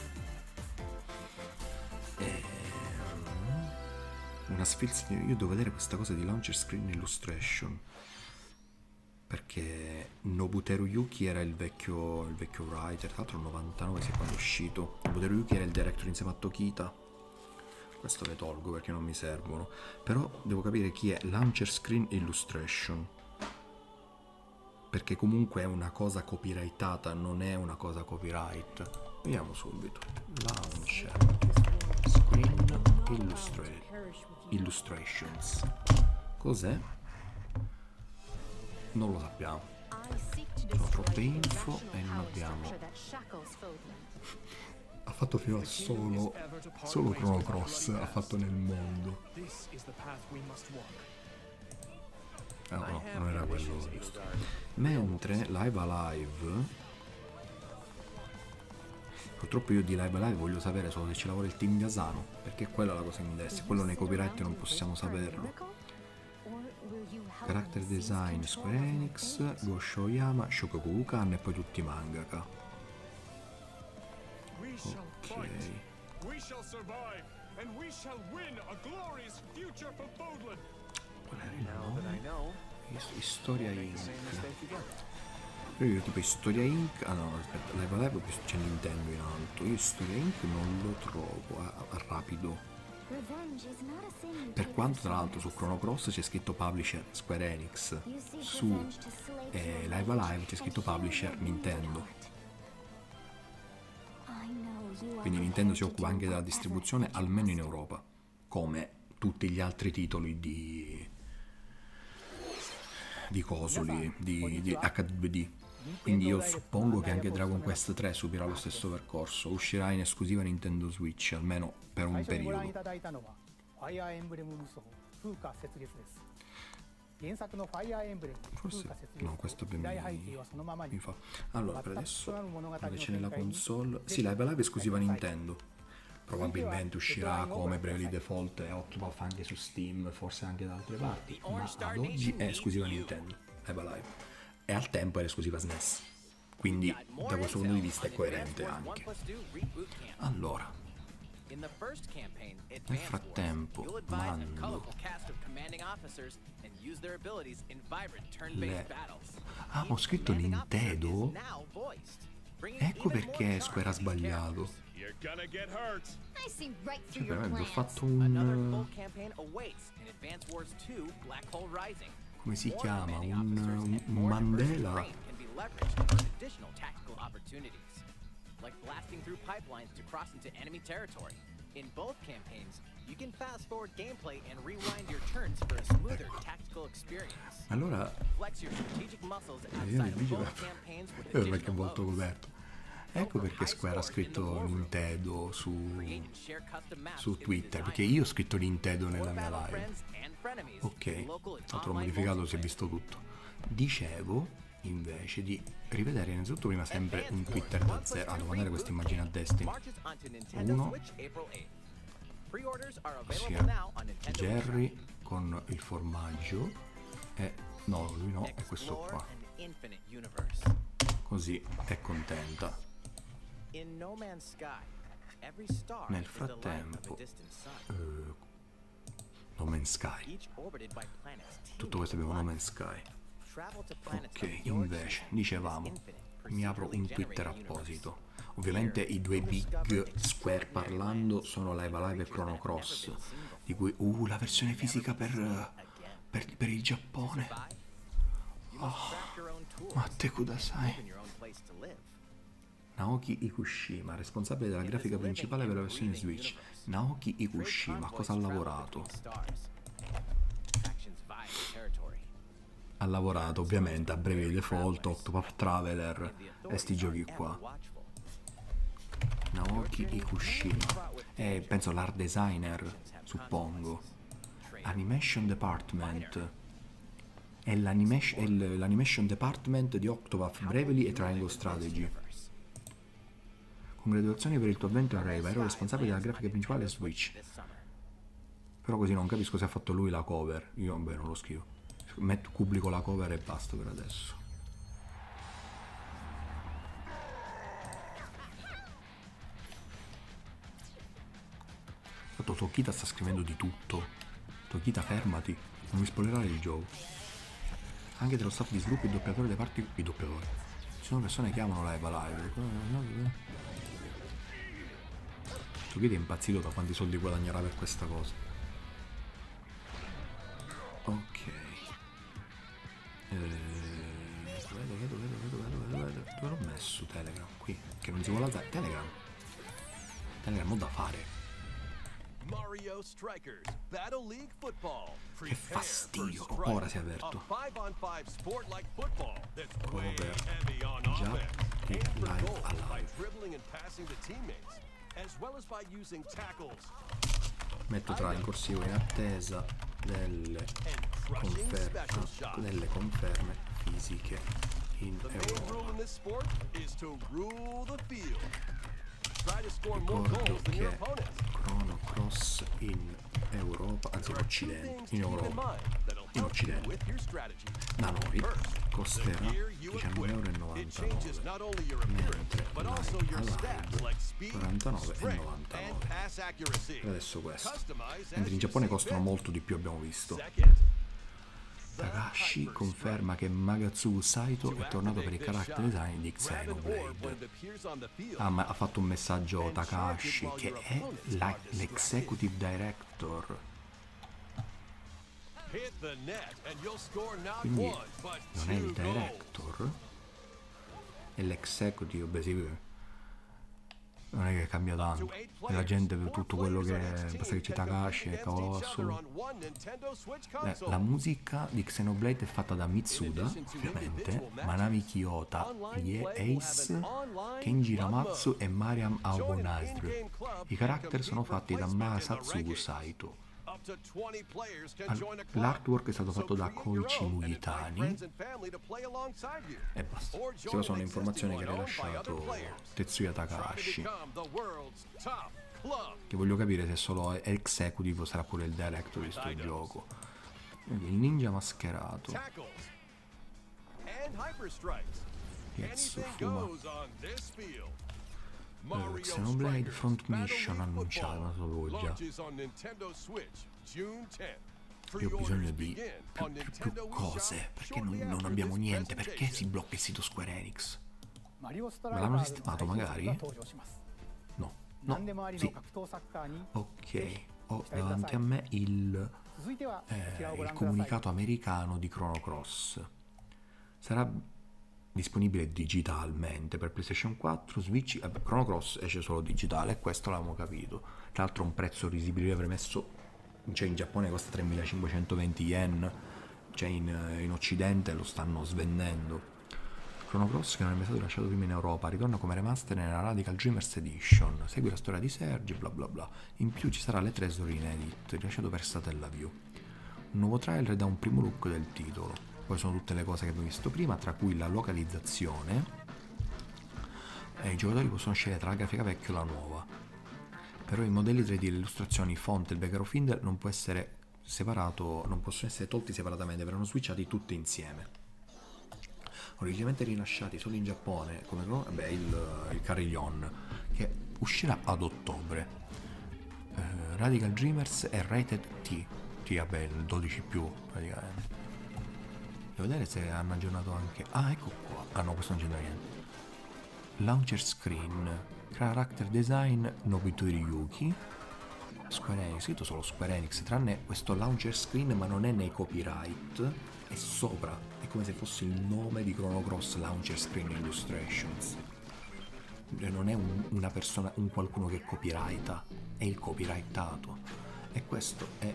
Una sfilza. Io devo vedere questa cosa di Launcher Screen Illustration, perché Nobuteru Yuki era il vecchio writer, tra l'altro nel 99 se quando è uscito. Nobuteru Yuki era il director insieme a Tokita. Questo le tolgo perché non mi servono, però devo capire chi è Launcher Screen Illustration, perché comunque è una cosa copyrightata, non è una cosa copyright. Vediamo subito. Launcher Screen Illustrations. Cos'è? Non lo sappiamo. Sono troppe info e non abbiamo. Ha fatto fino a solo Chrono Cross ha fatto nel mondo. No, non era quello giusto. Mentre Live Alive, purtroppo io di Live Alive voglio sapere solo se ci lavora il team di Asano, perché quella è la cosa che mi interessa, quello nei copyright non possiamo saperlo. Character design Square Enix, Gosho Oyama, Shokoku Ukan e poi tutti i mangaka. Ok. Storia Inc. Io tipo Storia Inc. Ah no, aspetta, Live Alive c'è Nintendo in alto. Io Storia Inc. non lo trovo a rapido. Per quanto tra l'altro su Chrono Cross c'è scritto publisher Square Enix, su Live Alive c'è scritto publisher Nintendo. Quindi Nintendo si occupa anche della distribuzione, almeno in Europa, come tutti gli altri titoli di Cosoli, di HD2D. Quindi io suppongo che anche Dragon Quest 3 subirà lo stesso percorso, uscirà in esclusiva Nintendo Switch, almeno per un periodo. Forse no, questo mi fa. Allora, per adesso che c'è nella console, sì, Live Alive è esclusiva Nintendo. Probabilmente uscirà come Bravely Default e Octopath anche su Steam, forse anche da altre parti, ma ad oggi è esclusiva Nintendo, Live Alive. E al tempo era esclusiva SNES, quindi da questo punto di vista è coerente anche. Allora, nel frattempo mando le... Ah, ho scritto Nintendo? Ecco perché Square ha sbagliato. Cioè, veramente ho fatto un... come si chiama? Un Mandela? Like blasting through pipelines to cross into enemy territory. In both campaigns, you can fast forward gameplay and rewind your turns for a smoother tactical experience. Allora, flex your strategic muscles outside of both campaigns with additional modes. Ecco perché Square ha scritto Nintendo su Twitter, perché io ho scritto Nintendo nella mia live. Ok, l'ho modificato, si è visto tutto. Dicevo invece di rivedere innanzitutto prima sempre un Twitter da zero. Devo mandare questa immagine a Destiny. Uno, ossia Jerry con il formaggio e no, lui no, è questo qua. Così è contenta. Nel frattempo No Man's Sky, tutto questo abbiamo No Man's Sky. Ok, invece dicevamo, mi apro un Twitter apposito. Ovviamente i due big Square parlando sono Live Alive e Chrono Cross, di cui la versione fisica per il Giappone. Oh, Matte Kudasai. Naoki Ikushima, responsabile della grafica principale per la versione Switch. Naoki Ikushima, cosa ha lavorato? Ha lavorato ovviamente a Bravely Default, Octopath Traveler e sti giochi qua. Naoki Ikushima, penso l'art designer, suppongo. Animation Department. È l'animation department di Octopath, Bravely e Triangle Strategy. Congratulazioni per il tuo avvento a Rave, ero responsabile della grafica principale Switch. Però così non capisco se ha fatto lui la cover. Io beh, non lo scrivo. Pubblico la cover e basta per adesso. Tanto Tokita sta scrivendo di tutto. Tokita, fermati, non mi spoilerare il gioco. Anche dello staff di sviluppo il doppiatore delle parti. I doppiatori. Ci sono persone che amano Live Alive. Tokita è impazzito da quanti soldi guadagnerà per questa cosa. Ok. Dove l'ho messo Telegram? Qui, che non si vuole alzare. Telegram ho da fare. Mario Strikers Battle League Football. Che fastidio, ora si è aperto. Cover già di Live Alive. Metto tra in corsivo in attesa delle delle conferme fisiche in The main rule Europa. in this sport is to rule the field. Try to score more goals than your Ricordo che opponent. Chrono Cross in Europa, anzi in Occidente, in Europa, in Occidente, With your strategy. da noi costerà €19,99, mentre live 49,99. E adesso questo, mentre in Giappone costano molto di più, abbiamo visto. Takahashi conferma che Magatsugu Saito è tornato per il character design di Xenoblade. Ma ha fatto un messaggio Takahashi, che è l'executive director. Quindi non è il director, è l'executive, beh sì, non è che cambia tanto, e la gente per tutto quello che basta che c'è Takahashi e Kawasu. La musica di Xenoblade è fatta da Mitsuda, ovviamente, Manami Kiyota, Ace, Kenji Ramatsu e Mariam Awonazr. I character sono fatti da Masatsugu Saito. L'artwork è stato fatto da Koichi Mugitani e basta. Queste sono le informazioni che ha rilasciato Tetsuya Takahashi, che voglio capire se solo è executive o sarà pure il director di sto gioco. Quindi il ninja mascherato Yatsufuma, Xenoblade Front Mission annunciato, ma solo voi già. Io ho bisogno di più cose, perché non abbiamo niente, perché si blocca il sito Square Enix? Me l'hanno sistemato magari? No, sì. Ok, ho davanti a me il comunicato americano di Chrono Cross. Sarà disponibile digitalmente per PlayStation 4, Switch. Chrono Cross esce solo digitale, e questo l'abbiamo capito. Tra l'altro un prezzo risibile, avrei messo, cioè in Giappone costa 3.520 yen, cioè in Occidente lo stanno svendendo. Chrono Cross, che non è mai stato rilasciato prima in Europa, ritorna come remaster nella Radical Dreamers Edition, segue la storia di Sergi, bla bla bla. In più ci sarà le 3 storie inedit, rilasciato per Satellaview. Un nuovo trailer dà un primo look del titolo. Poi sono tutte le cose che abbiamo visto prima, tra cui la localizzazione. I giocatori possono scegliere tra la grafica vecchia o la nuova. Però i modelli 3D, le illustrazioni, font e il background Finder non può essere separato, non possono essere tolti separatamente, verranno switchati tutti insieme. Originalmente rilasciati solo in Giappone, come il Carillon, che uscirà ad ottobre. Radical Dreamers è rated T, vabbè, il 12+, praticamente. Devo vedere se hanno aggiornato anche... Ah, ecco qua. Ah no, questo non c'entra niente. Launcher screen, character design Nobuto Ryuki, Square Enix, scritto solo Square Enix, tranne questo launcher screen, ma non è nei copyright, è sopra, è come se fosse il nome di Chrono Cross Launcher Screen Illustrations. Non è una persona, un qualcuno che copyrighta, è il copyrightato. E questo è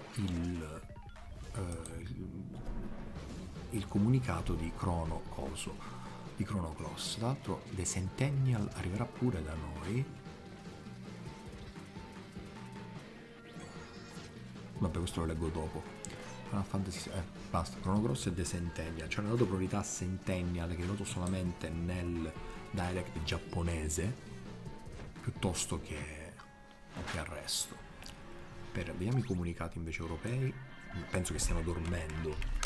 il comunicato di Chrono Cross. Tra l'altro The Centennial arriverà pure da noi. Vabbè, questo lo leggo dopo. Final Fantasy, basta. Chrono Cross e The Centennial. Ci hanno dato priorità a Centennial, che è noto solamente nel direct giapponese, piuttosto che al resto. Vediamo i comunicati invece europei. Penso che stiano dormendo.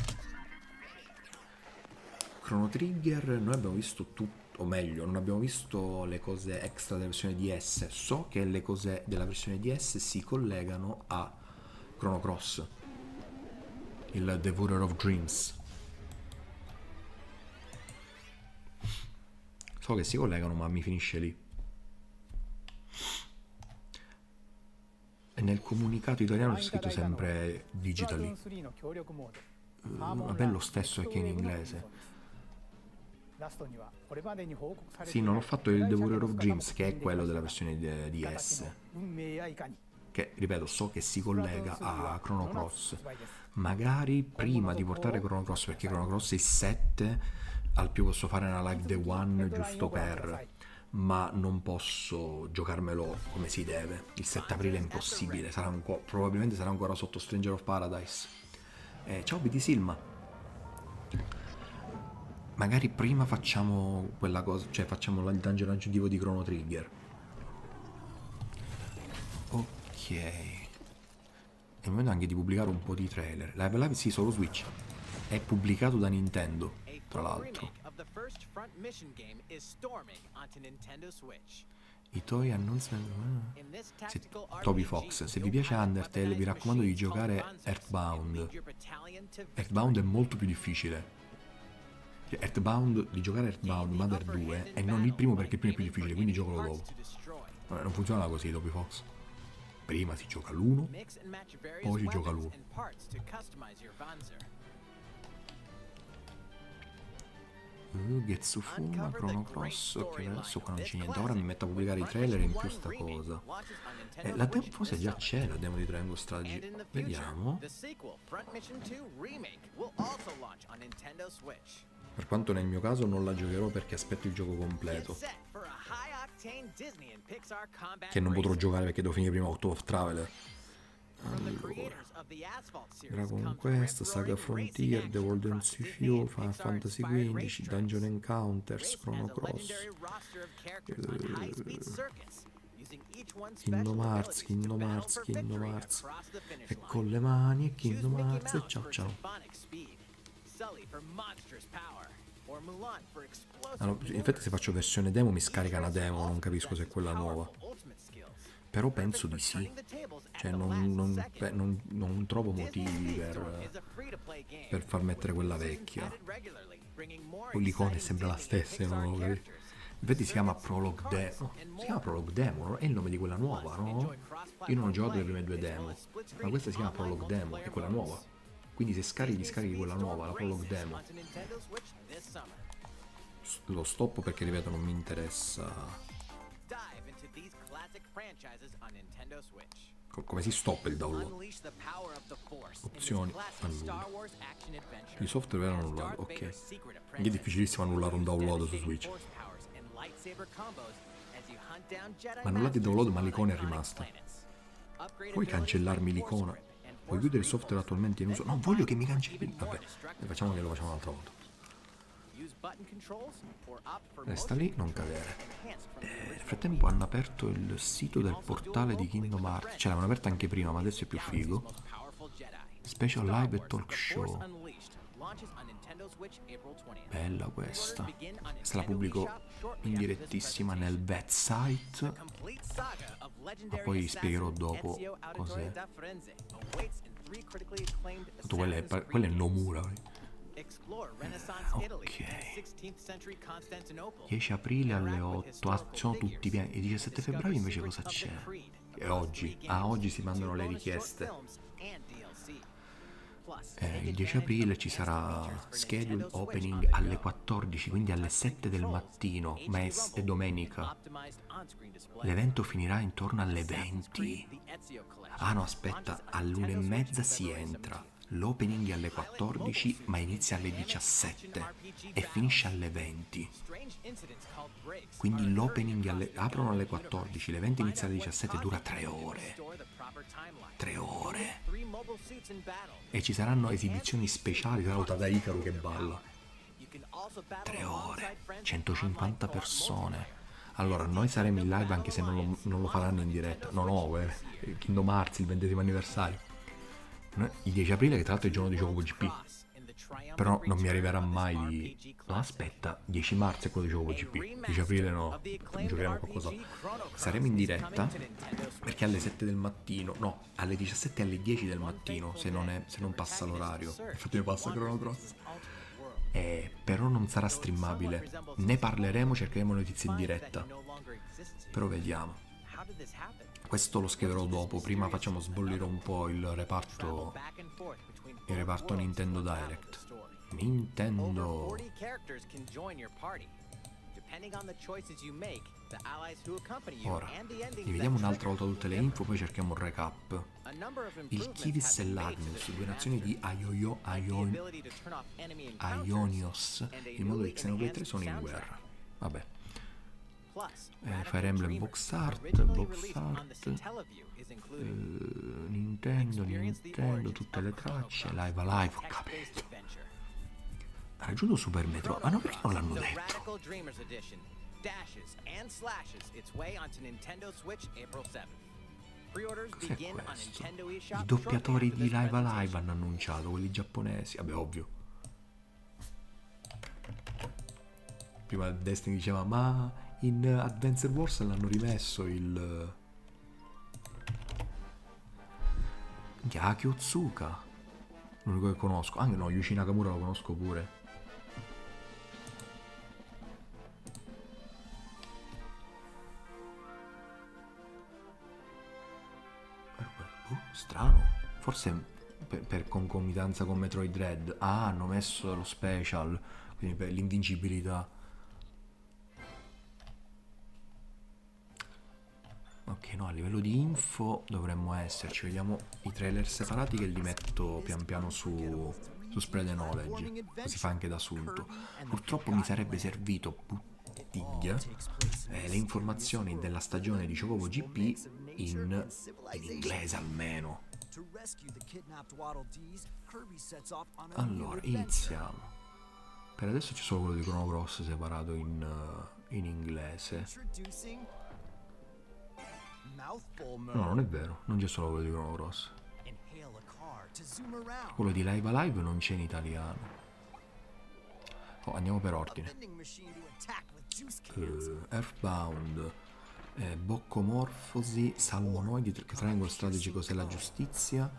Chrono Trigger, noi abbiamo visto tutto, o meglio, non abbiamo visto le cose extra della versione DS. So che le cose della versione DS si collegano a Chrono Cross, il Devourer of Dreams. So che si collegano, ma mi finisce lì. E nel comunicato italiano c'è scritto sempre digitally. Vabbè, lo stesso che in inglese. Sì, non ho fatto il Devourer of Dreams, che è quello della versione DS, che, ripeto, so che si collega a Chrono Cross. Magari prima di portare Chrono Cross, perché Chrono Cross è il 7, al più posso fare una live day one giusto per, ma non posso giocarmelo come si deve. Il 7 aprile è impossibile, probabilmente sarà ancora sotto Stranger of Paradise. Ciao BD Silma. Magari prima facciamo quella cosa, cioè facciamo il dungeon aggiuntivo di Chrono Trigger. Ok. È il momento anche di pubblicare un po' di trailer. Live Live sì, solo Switch. È pubblicato da Nintendo, tra l'altro. I Toy announcement. Toby Fox. Se vi piace Undertale vi raccomando di giocare Earthbound. Earthbound è molto più difficile. Di giocare Earthbound Mother 2 e non il primo, perché il primo è più difficile, quindi giocalo dopo. Non funziona così Toby Fox. Prima si gioca l'1, poi si gioca l'1. Getsufuma, Chrono Cross. Ok, adesso qua non c'è niente. Ora mi metto a pubblicare i trailer e in più sta cosa. La demo forse già c'è, la demo di Triangle Strategy. Vediamo. Per quanto nel mio caso non la giocherò perché aspetto il gioco completo, che non potrò giocare perché devo finire prima Octopath Traveler. Allora, Dragon Quest, Saga Frontier, The World Ends With You, Final Fantasy XV, Dungeon Encounters, Chrono Cross, Kingdom Hearts, e con le mani, e Kingdom Hearts, e ciao ciao. Allora, infatti se faccio versione demo mi scarica una demo, non capisco se è quella nuova. Però penso di sì. Cioè non trovo motivi per far mettere quella vecchia. Poi l'icona è sempre la stessa, non lo capisco. Infatti si chiama Prologue Demo. Si chiama Prologue Demo, no? È il nome di quella nuova, no? Io non ho giocato le prime 2 demo, ma questa si chiama Prologue Demo, è quella nuova. Quindi se scarichi quella nuova, la Prologue Demo. Lo stoppo perché, ripeto, non mi interessa. Come si stoppa il download? Opzioni, annulla. I software erano annullati, ok. È difficilissimo annullare un download su Switch. Ma annullati il download, ma l'icona è rimasta. Puoi cancellarmi l'icona? Puoi chiudere il software attualmente in uso? Non voglio che mi cancelli. Vabbè, facciamo che lo facciamo un'altra volta. Resta lì, non cadere. Nel frattempo hanno aperto il sito del portale di Kingdom Hearts. Cioè l'avevano aperto anche prima, ma adesso è più figo. Special Live e Talk Show. Bella questa. Questa la pubblico in direttissima nel website. Ma poi spiegherò dopo cos'è. Quella è Nomura. Ok, 10 aprile alle 8. Sono tutti pieni. Il 17 febbraio invece cosa c'è? È oggi. Oggi si mandano le richieste. Il 10 aprile ci sarà schedule opening alle 14, quindi alle 7 del mattino, ma è domenica. L'evento finirà intorno alle 20. Ah no, aspetta, all'1:30 si entra. L'opening è alle 14, ma inizia alle 17 e finisce alle 20. Quindi l'opening aprono alle 14, l'evento inizia alle 17 e dura 3 ore. 3 ore. E ci saranno esibizioni speciali, sarà Utada Hikaru che balla. 3 ore, 150 persone. Allora, noi saremo in live anche se non lo faranno in diretta. No, Kingdom Hearts, il 20° anniversario. Il 10 aprile, che tra l'altro è il giorno di Chocobo GP. Però non mi arriverà mai di... No, aspetta, 10 marzo è quello di Chocobo GP. 10 aprile no, giocheremo qualcosa. Saremo in diretta perché alle 7 del mattino, no, alle 17 e alle 10 del mattino, se non passa l'orario. Infatti mi passa Chrono Cross. Però non sarà streamabile. Ne parleremo, cercheremo notizie in diretta. Però vediamo. Questo lo scriverò dopo, prima facciamo sbollire un po' il reparto Nintendo Direct. Nintendo. Ora, rivediamo un'altra volta tutte le info, poi cerchiamo un recap. Il Kivis e l'Agnus, 2 nazioni di Aionios, il modo di Xenoblade 3 sono in guerra. Vabbè. Fire Emblem box art, Nintendo, tutte le tracce, Live Alive, ho capito. Ha raggiunto Super Metro, ma no, perché non l'hanno detto? Cos'è questo? I doppiatori di Live Alive hanno annunciato, quelli giapponesi, vabbè, ovvio. Prima Destiny diceva, ma in Advance Wars l'hanno rimesso il... Aki Otsuka, l'unico che conosco. Anche no, Yuji Nakamura lo conosco pure. Strano, forse per concomitanza con Metroid Dread. Ah, hanno messo lo special, quindi per l'invincibilità. Ok, no, a livello di info dovremmo esserci. Vediamo i trailer separati che li metto pian piano su Spread the Knowledge, così fa anche da assunto. Purtroppo mi sarebbe servito buttiglia le informazioni della stagione di Chocobo GP in inglese almeno. Allora, iniziamo. Per adesso c'è solo quello di Chrono Cross separato in inglese. No, non è vero, non c'è solo quello di Chrono Cross. Quello di Live Alive non c'è in italiano. Oh, andiamo per ordine. Earthbound, Boccomorfosi, Salmonoidi, Triangle Strategy, cos'è la giustizia,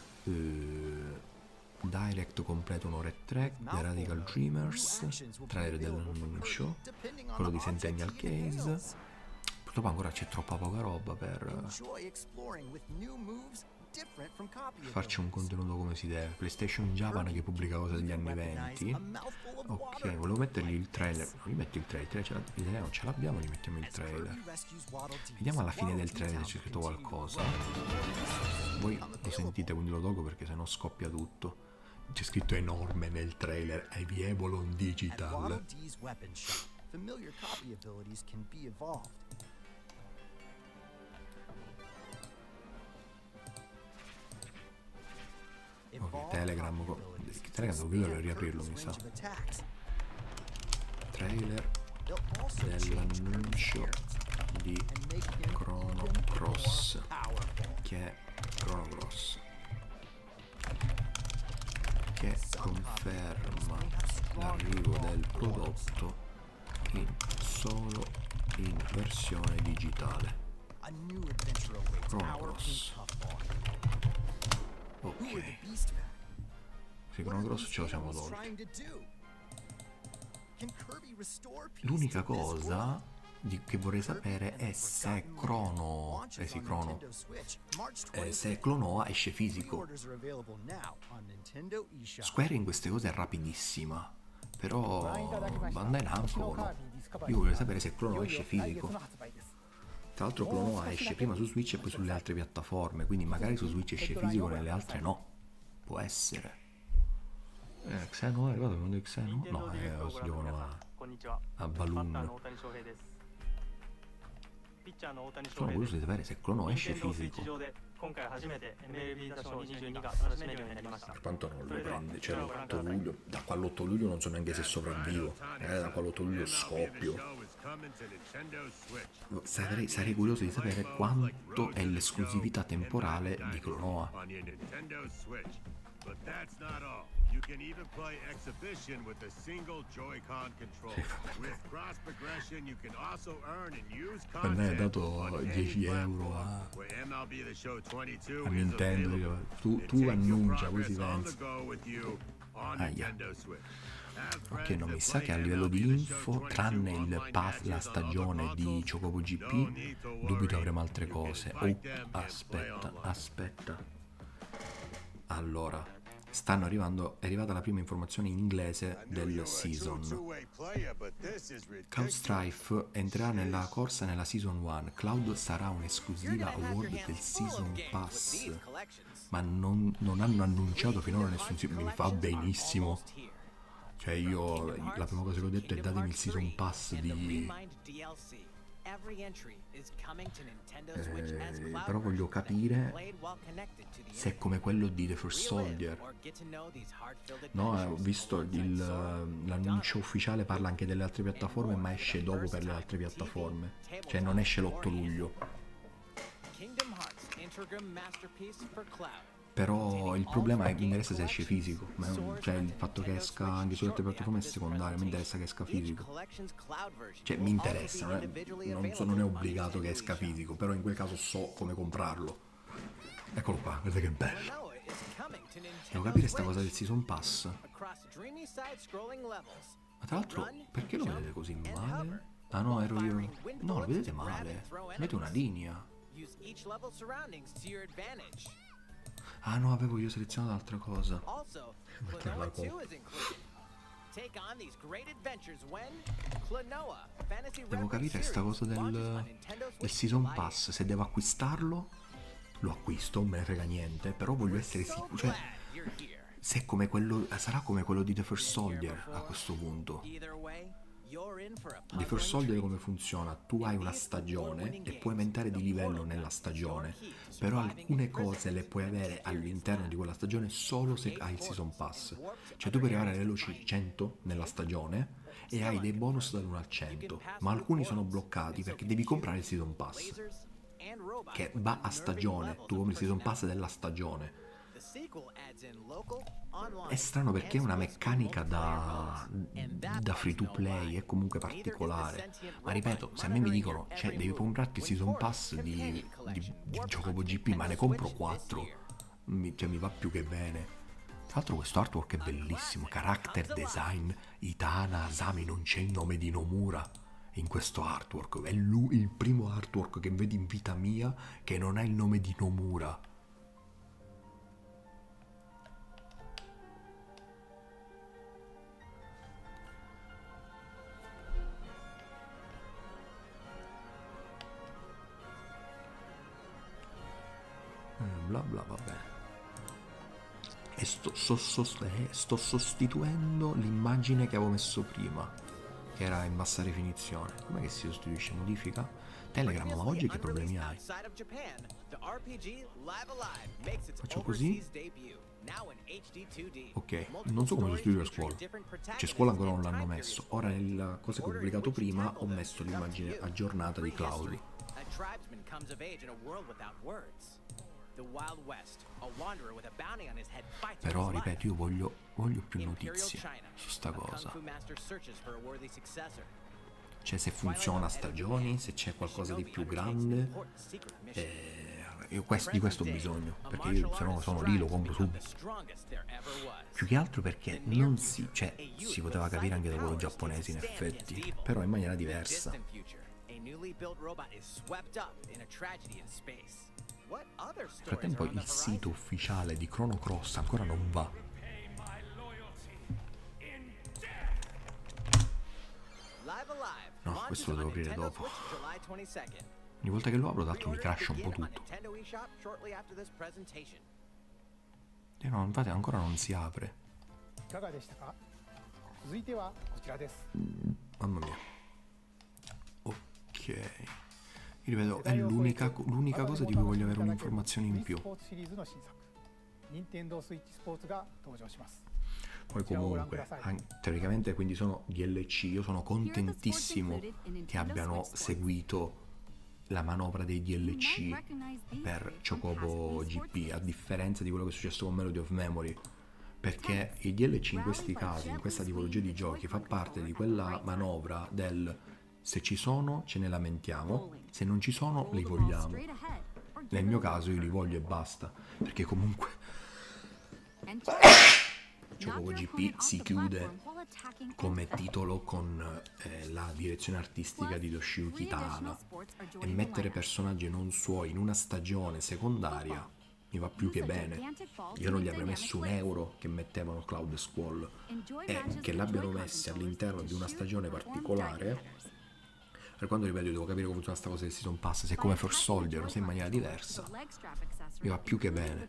Direct completo 1 ora e 3, The Radical Dreamers, trailer dell'annuncio, quello di Centennial Case. Purtroppo ancora c'è troppa poca roba per farci un contenuto come si deve. PlayStation Japan che pubblica cose degli anni 20. Ok, volevo mettergli il trailer. Non gli metti il trailer, non ce l'abbiamo, gli mettiamo il trailer. Vediamo alla fine del trailer se c'è scritto qualcosa. Voi lo sentite, quindi lo tolgo perché sennò scoppia tutto. C'è scritto enorme nel trailer, Evolon Digital. Ok, Telegram devo chiudere e riaprirlo, mi sa. Trailer dell'annuncio di Chrono Cross, che è Chrono Cross, che conferma l'arrivo del prodotto solo in versione digitale. Chrono Cross. Ok. Sì, Chrono Cross ce lo siamo tolti. L'unica cosa che vorrei sapere è se se Clonoa esce fisico. Square in queste cose è rapidissima, però Bandai Namco no. Io voglio sapere se Clonoa esce fisico. Tra l'altro Clonoa esce prima su Switch e poi sulle altre piattaforme, quindi magari su Switch esce fisico e nelle altre no. Può essere. Xeno è arrivato il mondo di Xeno? No, si giocano a Balloon. Sono curioso di sapere se Clonoa esce fisico. Per quanto non lo prende, cioè l'8 luglio. Da qua all'8 luglio non so neanche se sopravvivo. Da qua all'8 luglio scoppio. Sarei curioso di sapere quanto è l'esclusività temporale di Clonoa. Per me ha dato 10 euro a Nintendo. Tu annuncia, così pensi. Ok, non mi sa che a livello di info, tranne il pass, la stagione di Chocobo GP, dubito avremo altre cose. Oh, aspetta. Allora, è arrivata la prima informazione in inglese del season. Cloud Strife entrerà nella corsa nella season 1. Cloud sarà un'esclusiva award del season pass, ma non hanno annunciato finora nessun. Mi fa benissimo. Cioè io la prima cosa che ho detto è datemi il season pass Però voglio capire se è come quello di The First Soldier. No, ho visto l'annuncio ufficiale, parla anche delle altre piattaforme, ma esce dopo per le altre piattaforme. Cioè non esce l'8 luglio. Però il problema è che mi interessa se esce fisico, cioè il fatto che esca anche sulle altre piattaforme è secondario, mi interessa che esca fisico. Cioè mi interessa, non è obbligato che esca fisico, però in quel caso so come comprarlo. Eccolo qua, guarda che bello. Devo capire sta cosa del Season Pass. Ma tra l'altro, perché lo vedete così male? Ah no, ero io. No, lo vedete male. Vedete una linea. Ah no, avevo io selezionato altra cosa. Devo capire sta cosa del Season Pass. Se devo acquistarlo, lo acquisto, non me ne frega niente. Però voglio essere sicuro. Cioè, se è come quello, sarà come quello di The First Soldier a questo punto. The First Soldier come funziona? Tu hai una stagione e puoi aumentare di livello nella stagione, però alcune cose le puoi avere all'interno di quella stagione solo se hai il Season Pass. Cioè tu puoi arrivare a livello 100 nella stagione e hai dei bonus dall'1 al 100, ma alcuni sono bloccati perché devi comprare il Season Pass, che va a stagione. Tu compri il Season Pass della stagione. È strano perché è una meccanica da free to play, è comunque particolare. Ma ripeto, se a me mi dicono, cioè devi comprarti il Season Pass di Chocobo GP, ma ne compro 4, cioè mi va più che bene. Tra l'altro questo artwork è bellissimo, character design, Itana, Asami, non c'è il nome di Nomura in questo artwork. È il primo artwork che vedo in vita mia che non ha il nome di Nomura. Bla bla, vabbè. E sto sostituendo l'immagine che avevo messo prima, che era in bassa definizione. Com'è che si sostituisce? Modifica? Telegram, ma oggi che problemi hai? Faccio così? Ok, non so come sostituire scuola. Cioè scuola ancora non l'hanno messo. Ora nella cosa che ho pubblicato prima ho messo l'immagine aggiornata di Cloud. Però ripeto, io voglio più notizie su sta cosa. Cioè se funziona a stagioni, se c'è qualcosa di più grande. Io di questo ho bisogno, perché io se no sono lì, lo compro subito. Più che altro perché non si poteva capire anche da quello giapponese in effetti, però in maniera diversa. Nel frattempo il sito ufficiale di Chrono Cross ancora non va. No, questo lo devo aprire dopo. Ogni volta che lo apro, tanto mi crasha un po' tutto. No, infatti ancora non si apre. Mamma mia. Ok. Ripeto, è l'unica cosa di cui voglio avere un'informazione in più. Poi comunque, teoricamente quindi sono DLC, io sono contentissimo che abbiano seguito la manovra dei DLC per Chocobo GP, a differenza di quello che è successo con Melody of Memory, perché il DLC in questi casi, in questa tipologia di giochi, fa parte di quella manovra del se ci sono ce ne lamentiamo, se non ci sono li vogliamo. Nel mio caso io li voglio e basta, perché comunque Chocobo GP si chiude come titolo con la direzione artistica di Toshiyuki Tana, e mettere personaggi non suoi in una stagione secondaria mi va più che bene. Io non gli avrei messo €1 che mettevano Cloud e Squall, e che l'abbiano messi all'interno di una stagione particolare. Per quando ripeto, io devo capire come funziona sta cosa del Season Pass, se è come First Soldier o se in maniera diversa, mi va più che bene.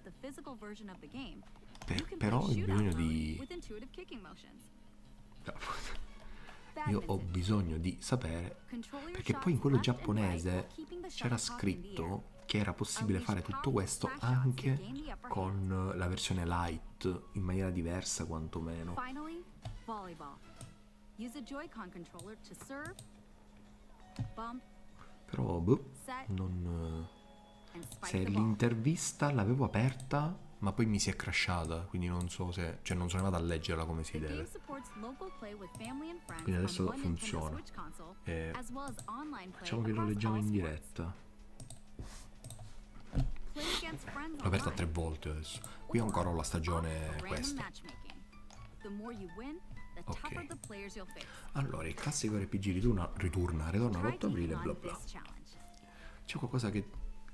Però ho bisogno di... io ho bisogno di sapere, perché poi in quello giapponese c'era scritto che era possibile fare tutto questo anche con la versione light, in maniera diversa quantomeno. Finally, volleyball. Use a Joy-Con controller to serve, bump, però non... se l'intervista l'avevo aperta, ma poi mi si è crashata, quindi non so se... cioè non sono andato a leggerla come si deve. Quindi adesso funziona. Facciamo che lo leggiamo in diretta. L'ho aperta 3 volte adesso. Qui ancora ho la stagione questa. Ok. Allora, il classico RPG ritorna l'8 aprile, bla bla. C'è qualcosa che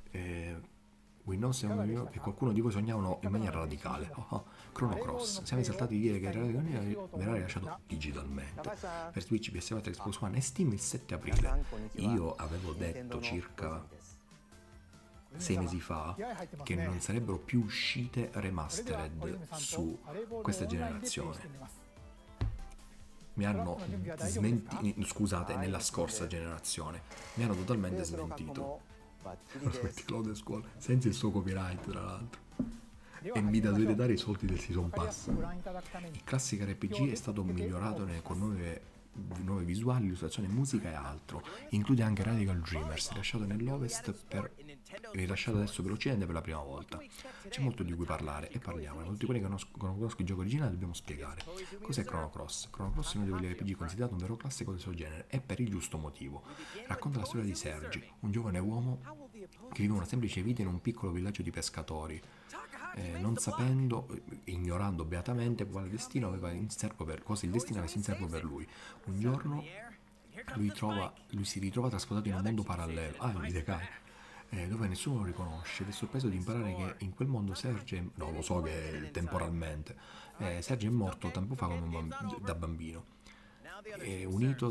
che qualcuno di voi sognavano in maniera radicale. Chrono Cross. Siamo esaltati di dire che verrà rilasciato digitalmente per Switch, PS4, Xbox One e Steam il 7 aprile. Io avevo detto circa 6 mesi fa che non sarebbero più uscite remastered su questa generazione. Mi hanno smentito, scusate, nella scorsa generazione mi hanno totalmente smentito. Smetti Cloud Squall senza il suo copyright, tra l'altro, e mi dovete dare i soldi del Season Pass. Il classico RPG è stato migliorato con nuove visuali, illustrazioni, musica e altro. Include anche Radical Dreamers, rilasciato nell'Ovest rilasciato adesso per l'Occidente per la prima volta. C'è molto di cui parlare e parliamo. Tutti quelli che non conoscono il gioco originale dobbiamo spiegare. Cos'è Chrono Cross? Chrono Cross è uno di quegli RPG considerato un vero classico del suo genere, e per il giusto motivo. Racconta la storia di Serge, un giovane uomo che vive una semplice vita in un piccolo villaggio di pescatori, non sapendo, ignorando beatamente quale destino aveva in serbo cosa il destino avesse in serbo per lui. Un giorno lui si ritrova trasportato in un mondo parallelo, dove nessuno lo riconosce, ed è sorpreso di imparare che in quel mondo Serge, no, lo so che temporalmente, Serge è morto tempo fa da bambino, è unito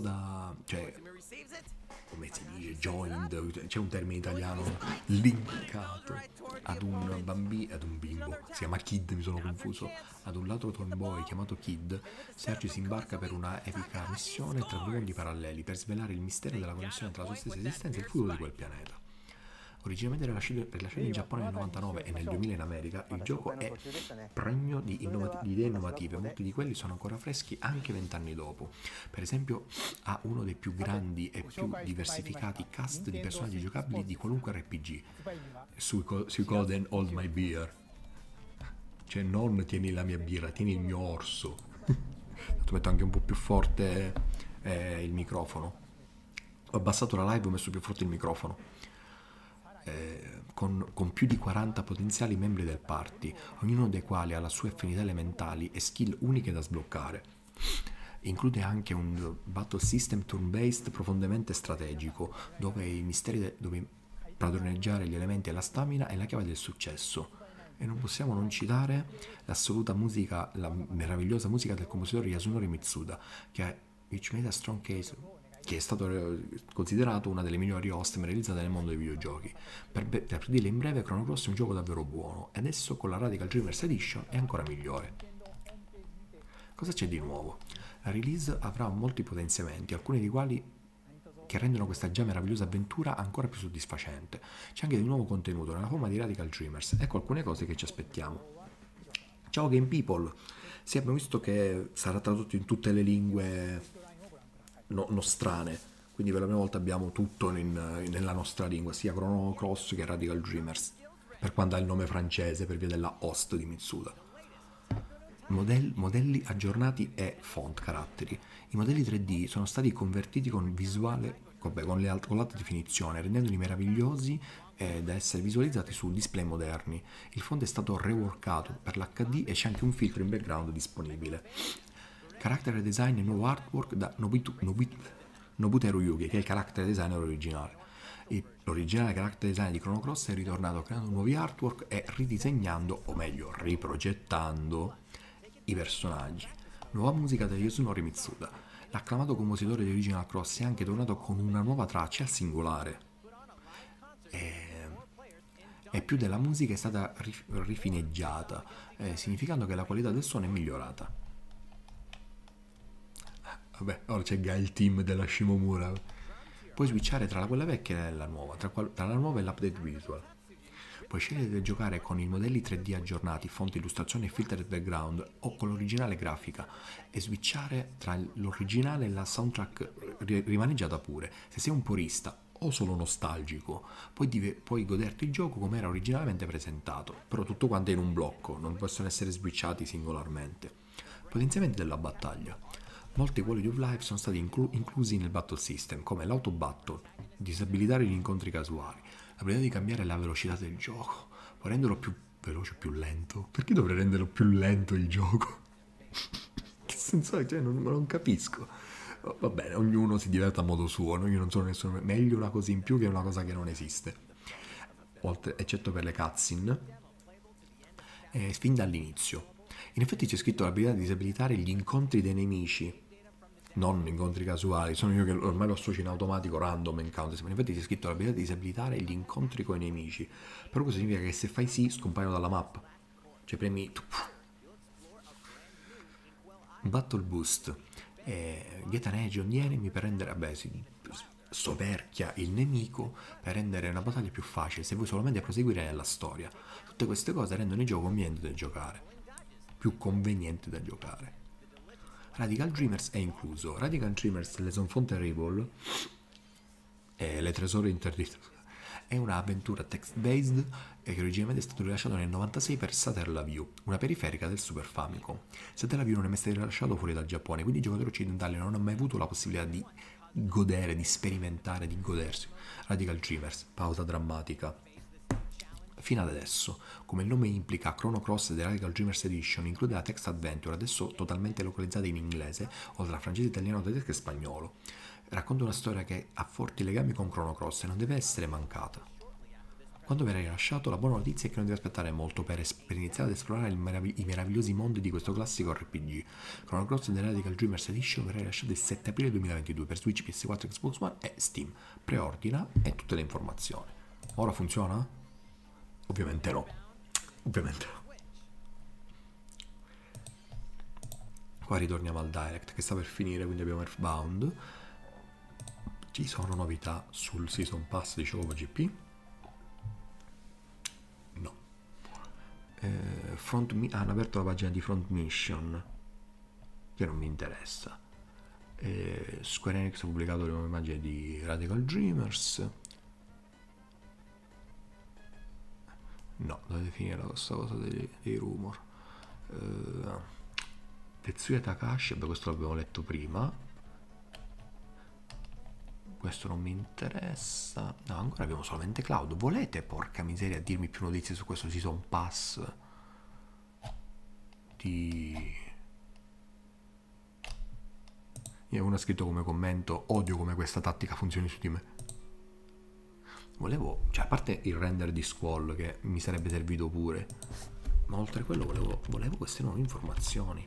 come si dice, joined, c'è un termine italiano, linkato ad un bimbo, si chiama Kid, mi sono confuso, ad un lato tomboy chiamato Kid. Serge si imbarca per una epica missione tra 2 mondi paralleli per svelare il mistero della connessione tra la sua stessa esistenza e il futuro di quel pianeta. Originalmente rilasciato in Giappone nel 99 e nel 2000 in America, il gioco è pregno di idee innovative, molti di quelli sono ancora freschi anche 20 anni dopo. Per esempio ha uno dei più grandi e più diversificati cast di personaggi giocabili di qualunque RPG, sui Golden Hold My Beer, cioè non tieni la mia birra, tieni il mio orso. Metto anche un po' più forte il microfono, ho abbassato la live, ho messo più forte il microfono. Con più di 40 potenziali membri del party, ognuno dei quali ha le sue affinità elementali e skill uniche da sbloccare. Include anche un battle system turn-based profondamente strategico, dove padroneggiare gli elementi e la stamina è la chiave del successo. E non possiamo non citare l'assoluta musica, la meravigliosa musica del compositore Yasunori Mitsuda, which made a strong case, che è stato considerato una delle migliori host realizzate nel mondo dei videogiochi. Per dirle in breve, Chrono Cross è un gioco davvero buono, e adesso con la Radical Dreamers Edition è ancora migliore. Cosa c'è di nuovo? La release avrà molti potenziamenti, alcuni dei quali che rendono questa già meravigliosa avventura ancora più soddisfacente. C'è anche di nuovo contenuto nella forma di Radical Dreamers, ecco alcune cose che ci aspettiamo. Ciao Game People! Sì, abbiamo visto che sarà tradotto in tutte le lingue nostrane, quindi per la prima volta abbiamo tutto nella nostra lingua, sia Chrono Cross che Radical Dreamers, per quanto ha il nome francese per via della host di Mitsuda. Modelli aggiornati e font caratteri. I modelli 3D sono stati convertiti con l'alta definizione, rendendoli meravigliosi da essere visualizzati su display moderni. Il font è stato reworkato per l'HD e c'è anche un filtro in background disponibile. Character design e nuovo artwork da Nobuteru Yugi, che è il character designer originale. L'originale character design di Chrono Cross è ritornato creando nuovi artwork e ridisegnando, o meglio riprogettando, i personaggi. Nuova musica da Yasunori Mitsuda. L'acclamato compositore di Original Cross è anche tornato con una nuova traccia al singolare. E più della musica è stata rifineggiata, significando che la qualità del suono è migliorata. Vabbè, ora c'è il team della Shimomura. Puoi switchare tra quella vecchia e la nuova, tra la nuova e l'update visual. Puoi scegliere di giocare con i modelli 3D aggiornati, fonti, illustrazioni e filter background o con l'originale grafica e switchare tra l'originale e la soundtrack rimaneggiata pure. Se sei un purista o solo nostalgico, puoi goderti il gioco come era originalmente presentato, però tutto quanto è in un blocco, non possono essere switchati singolarmente. Potenziamenti della battaglia. Molti quality of life sono stati inclusi nel battle system, come l'auto battle, disabilitare gli incontri casuali, l'abilità di cambiare la velocità del gioco, puoi renderlo più veloce o più lento. Perché dovrei renderlo più lento il gioco? Che senso è? Cioè, non capisco. Va bene, ognuno si diverte a modo suo, no? Io non sono nessuno. Meglio una cosa in più che una cosa che non esiste. Eccetto per le cutscene. Fin dall'inizio. In effetti c'è scritto l'abilità di disabilitare gli incontri dei nemici. Non incontri casuali, sono io che ormai lo associo in automatico random encounters, ma infatti c'è scritto l'abilità di disabilitare gli incontri con i nemici. Però questo significa che se fai sì scompaiono dalla mappa. Cioè premi Battle Boost. Get an edge on the enemy per rendere, soverchia il nemico per rendere una battaglia più facile se vuoi solamente proseguire nella storia. Tutte queste cose rendono il gioco conveniente da giocare, più conveniente da giocare. Radical Dreamers è incluso. Radical Dreamers Lesson from Terrible e le tesori interdite è un'avventura text-based che originalmente è stato rilasciato nel 96 per Satellaview, una periferica del Super Famicom. Satellaview non è mai stato rilasciato fuori dal Giappone, quindi i giocatori occidentali non hanno mai avuto la possibilità di godere, di sperimentare, di godersi Radical Dreamers. Pausa drammatica. Fino ad adesso, come il nome implica, Chrono Cross The Radical Dreamers Edition include la text adventure, adesso totalmente localizzata in inglese, oltre a francese, italiano, tedesco e spagnolo. Racconta una storia che ha forti legami con Chrono Cross e non deve essere mancata. Quando verrà rilasciato, la buona notizia è che non deve aspettare molto per iniziare ad esplorare i meravigliosi mondi di questo classico RPG. Chrono Cross The Radical Dreamers Edition verrà rilasciato il 7 aprile 2022 per Switch, PS4, Xbox One e Steam. Preordina e tutte le informazioni. Ora funziona? Ovviamente no. Ovviamente no. Qua ritorniamo al Direct che sta per finire, quindi abbiamo Earthbound. Ci sono novità sul Season Pass di Chocobo GP? No. Hanno aperto la pagina di Front Mission, che non mi interessa. Square Enix ha pubblicato le nuove immagini di Radical Dreamers. No, dovete finire questa cosa dei rumor. Tetsuya Takahashi, questo l'abbiamo letto prima. Questo non mi interessa. No, ancora abbiamo solamente Cloud. Volete, porca miseria, dirmi più notizie su questo Season Pass? Uno ha scritto come commento: odio come questa tattica funzioni su di me. Volevo, cioè a parte il render di Squall che mi sarebbe servito pure, ma oltre a quello volevo queste nuove informazioni.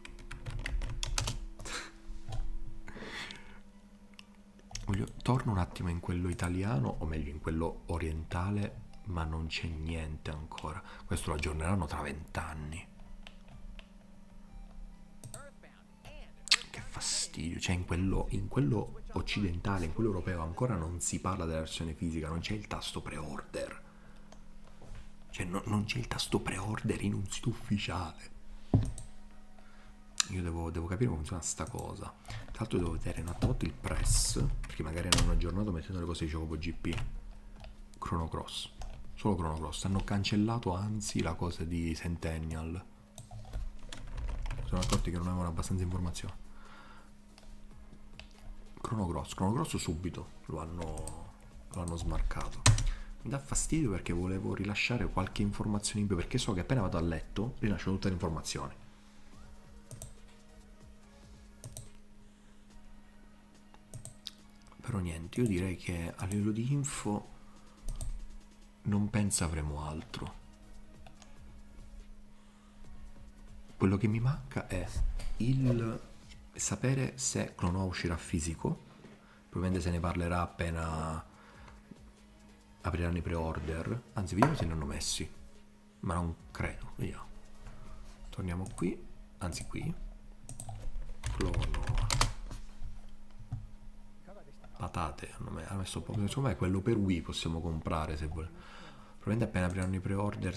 Torno un attimo in quello italiano, o meglio in quello orientale, ma non c'è niente ancora. Questo lo aggiorneranno tra 20 anni. Che fastidio. Cioè in quello occidentale, in quello europeo ancora non si parla della versione fisica, non c'è il tasto pre-order. Cioè non c'è il tasto pre-order in un sito ufficiale. Io devo capire come funziona sta cosa. Tra l'altro devo vedere un attimo il press, perché magari hanno aggiornato mettendo le cose di Chocobo GP. Chrono Cross, solo Chrono Cross. Hanno cancellato anzi la cosa di Centennial. Sono accorti che non avevano abbastanza informazioni. Chrono Cross subito lo hanno smarcato. Mi dà fastidio perché volevo rilasciare qualche informazione in più, perché so che appena vado a letto rilascio tutte le informazioni. Però niente, io direi che a livello di info non penso avremo altro. Quello che mi manca è il sapere se Clonoa uscirà fisico. Probabilmente se ne parlerà appena apriranno i pre-order. Anzi, vediamo se ne hanno messi, ma non credo. Vediamo. Torniamo qui, anzi qui. Clonoa patate. Hanno messo poco. Secondo me quello per Wii possiamo comprare se vuole. Probabilmente appena apriranno i pre-order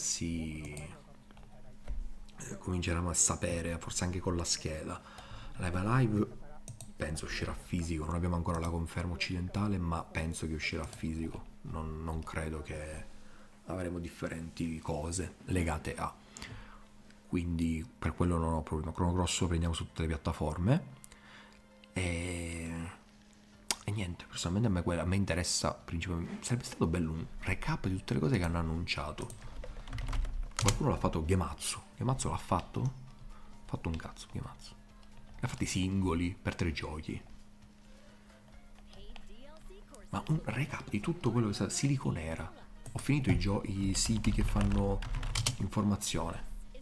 cominceremo a sapere, forse anche con la scheda. Live penso uscirà fisico, non abbiamo ancora la conferma occidentale, ma penso che uscirà fisico. Non credo che avremo differenti cose legate a. Quindi per quello non ho problema. Chrono Cross lo prendiamo su tutte le piattaforme. E niente, personalmente a me interessa principalmente. Sarebbe stato bello un recap di tutte le cose che hanno annunciato. Qualcuno l'ha fatto? Gematsu l'ha fatto? Ha fatto un cazzo Gematsu. Ha fatto i singoli per 3 giochi. Ma un recap di tutto quello che sa. Siliconera. Ho finito i siti che fanno informazione.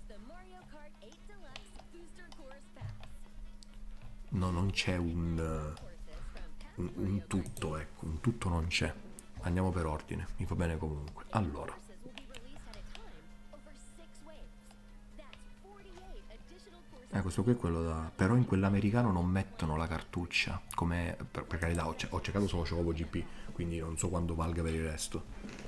No, non c'è un tutto, ecco, un tutto non c'è. Andiamo per ordine, mi va bene comunque. Allora, questo qui è quello da... Però in quell'americano non mettono la cartuccia, come... Per carità, ho cercato solo Chocobo GP, quindi non so quanto valga per il resto.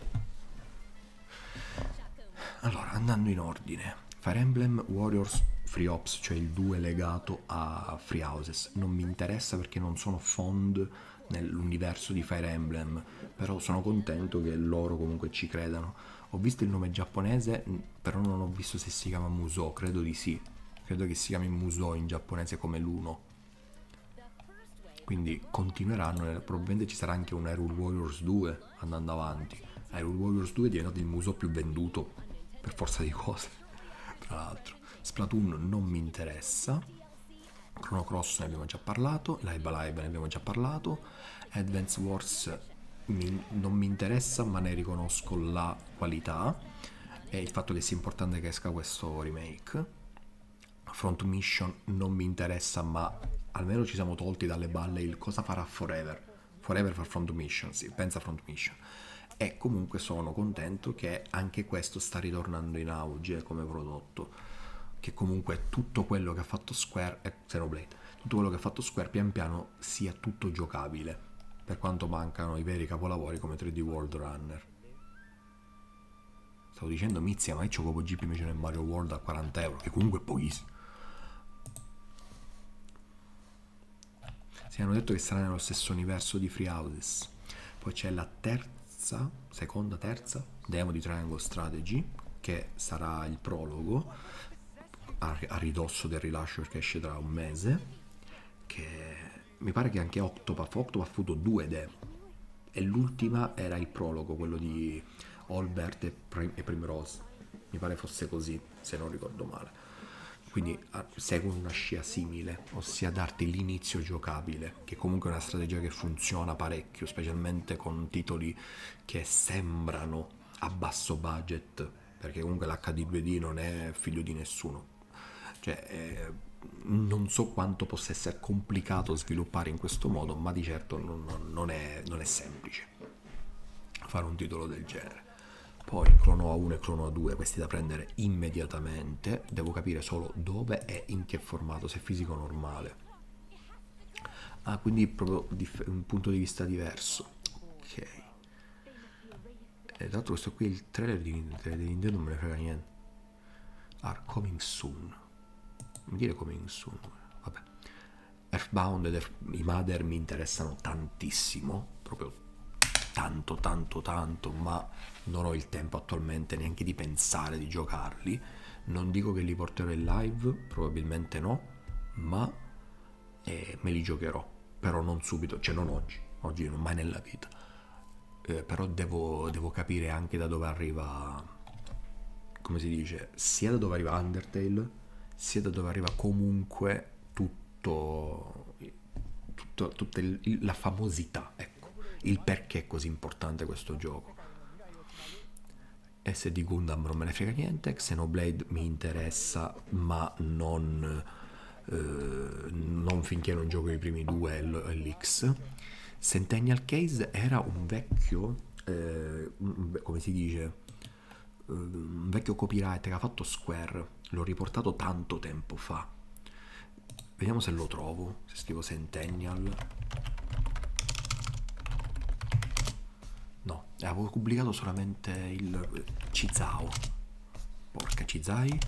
Allora, andando in ordine. Fire Emblem Warriors Free Ops, cioè il 2 legato a Free Houses. Non mi interessa perché non sono fond nell'universo di Fire Emblem, però sono contento che loro comunque ci credano. Ho visto il nome giapponese, però non ho visto se si chiama Musou, credo di sì. Credo che si chiami Musou in giapponese come l'1. Quindi continueranno, probabilmente ci sarà anche un Hyrule Warriors 2 andando avanti. Hyrule Warriors 2 è diventato il Musou più venduto, per forza di cose, tra l'altro. Splatoon non mi interessa. Chrono Cross ne abbiamo già parlato. Live Alive ne abbiamo già parlato. Advance Wars non mi interessa, ma ne riconosco la qualità e il fatto che sia importante che esca questo remake. Front Mission non mi interessa, ma almeno ci siamo tolti dalle balle il cosa farà Forever fa Front Mission, sì, pensa Front Mission. E comunque sono contento che anche questo sta ritornando in auge come prodotto, che comunque tutto quello che ha fatto Square e Xenoblade, tutto quello che ha fatto Square pian piano sia tutto giocabile, per quanto mancano i veri capolavori come 3D World Runner. Stavo dicendo Mizia, ma io Chocobo GP invece nel Mario World a 40 euro, che comunque è pochissimo. Si hanno detto che sarà nello stesso universo di Free Houses. Poi c'è la seconda demo di Triangle Strategy, che sarà il prologo a ridosso del rilascio, perché esce tra un mese. Che mi pare che anche Octopath ha avuto 2 demo e l'ultima era il prologo, quello di Albert e Primrose, mi pare fosse così, se non ricordo male. Quindi seguono una scia simile, ossia darti l'inizio giocabile, che comunque è una strategia che funziona parecchio, specialmente con titoli che sembrano a basso budget, perché comunque l'HD 2D non è figlio di nessuno. Cioè, non so quanto possa essere complicato sviluppare in questo modo, ma di certo non è semplice fare un titolo del genere. Poi Chrono A1 e Chrono A2, questi da prendere immediatamente. Devo capire solo dove e in che formato, se fisico o normale. Quindi proprio un punto di vista diverso. Ok. Tra l'altro questo qui è il trailer di Nintendo, non me ne frega niente. Coming soon. Non dire coming soon. Vabbè. Earthbound e i Mother mi interessano tantissimo, proprio tanto, ma non ho il tempo attualmente neanche di pensare di giocarli. Non dico che li porterò in live, probabilmente no, ma me li giocherò, però non subito, cioè non oggi non mai nella vita. Però devo capire anche da dove arriva, come si dice, sia da dove arriva Undertale, sia da dove arriva comunque tutta la famosità, ecco. Il perché è così importante questo gioco. SD Gundam non me ne frega niente. Xenoblade mi interessa, ma non finché non gioco i primi 2 e l'X. Centennial Case era un vecchio come si dice, un vecchio copyright che ha fatto Square. L'ho riportato tanto tempo fa. Vediamo se lo trovo, se scrivo Centennial. No, avevo pubblicato solamente il Chizao. Porca, Chizai?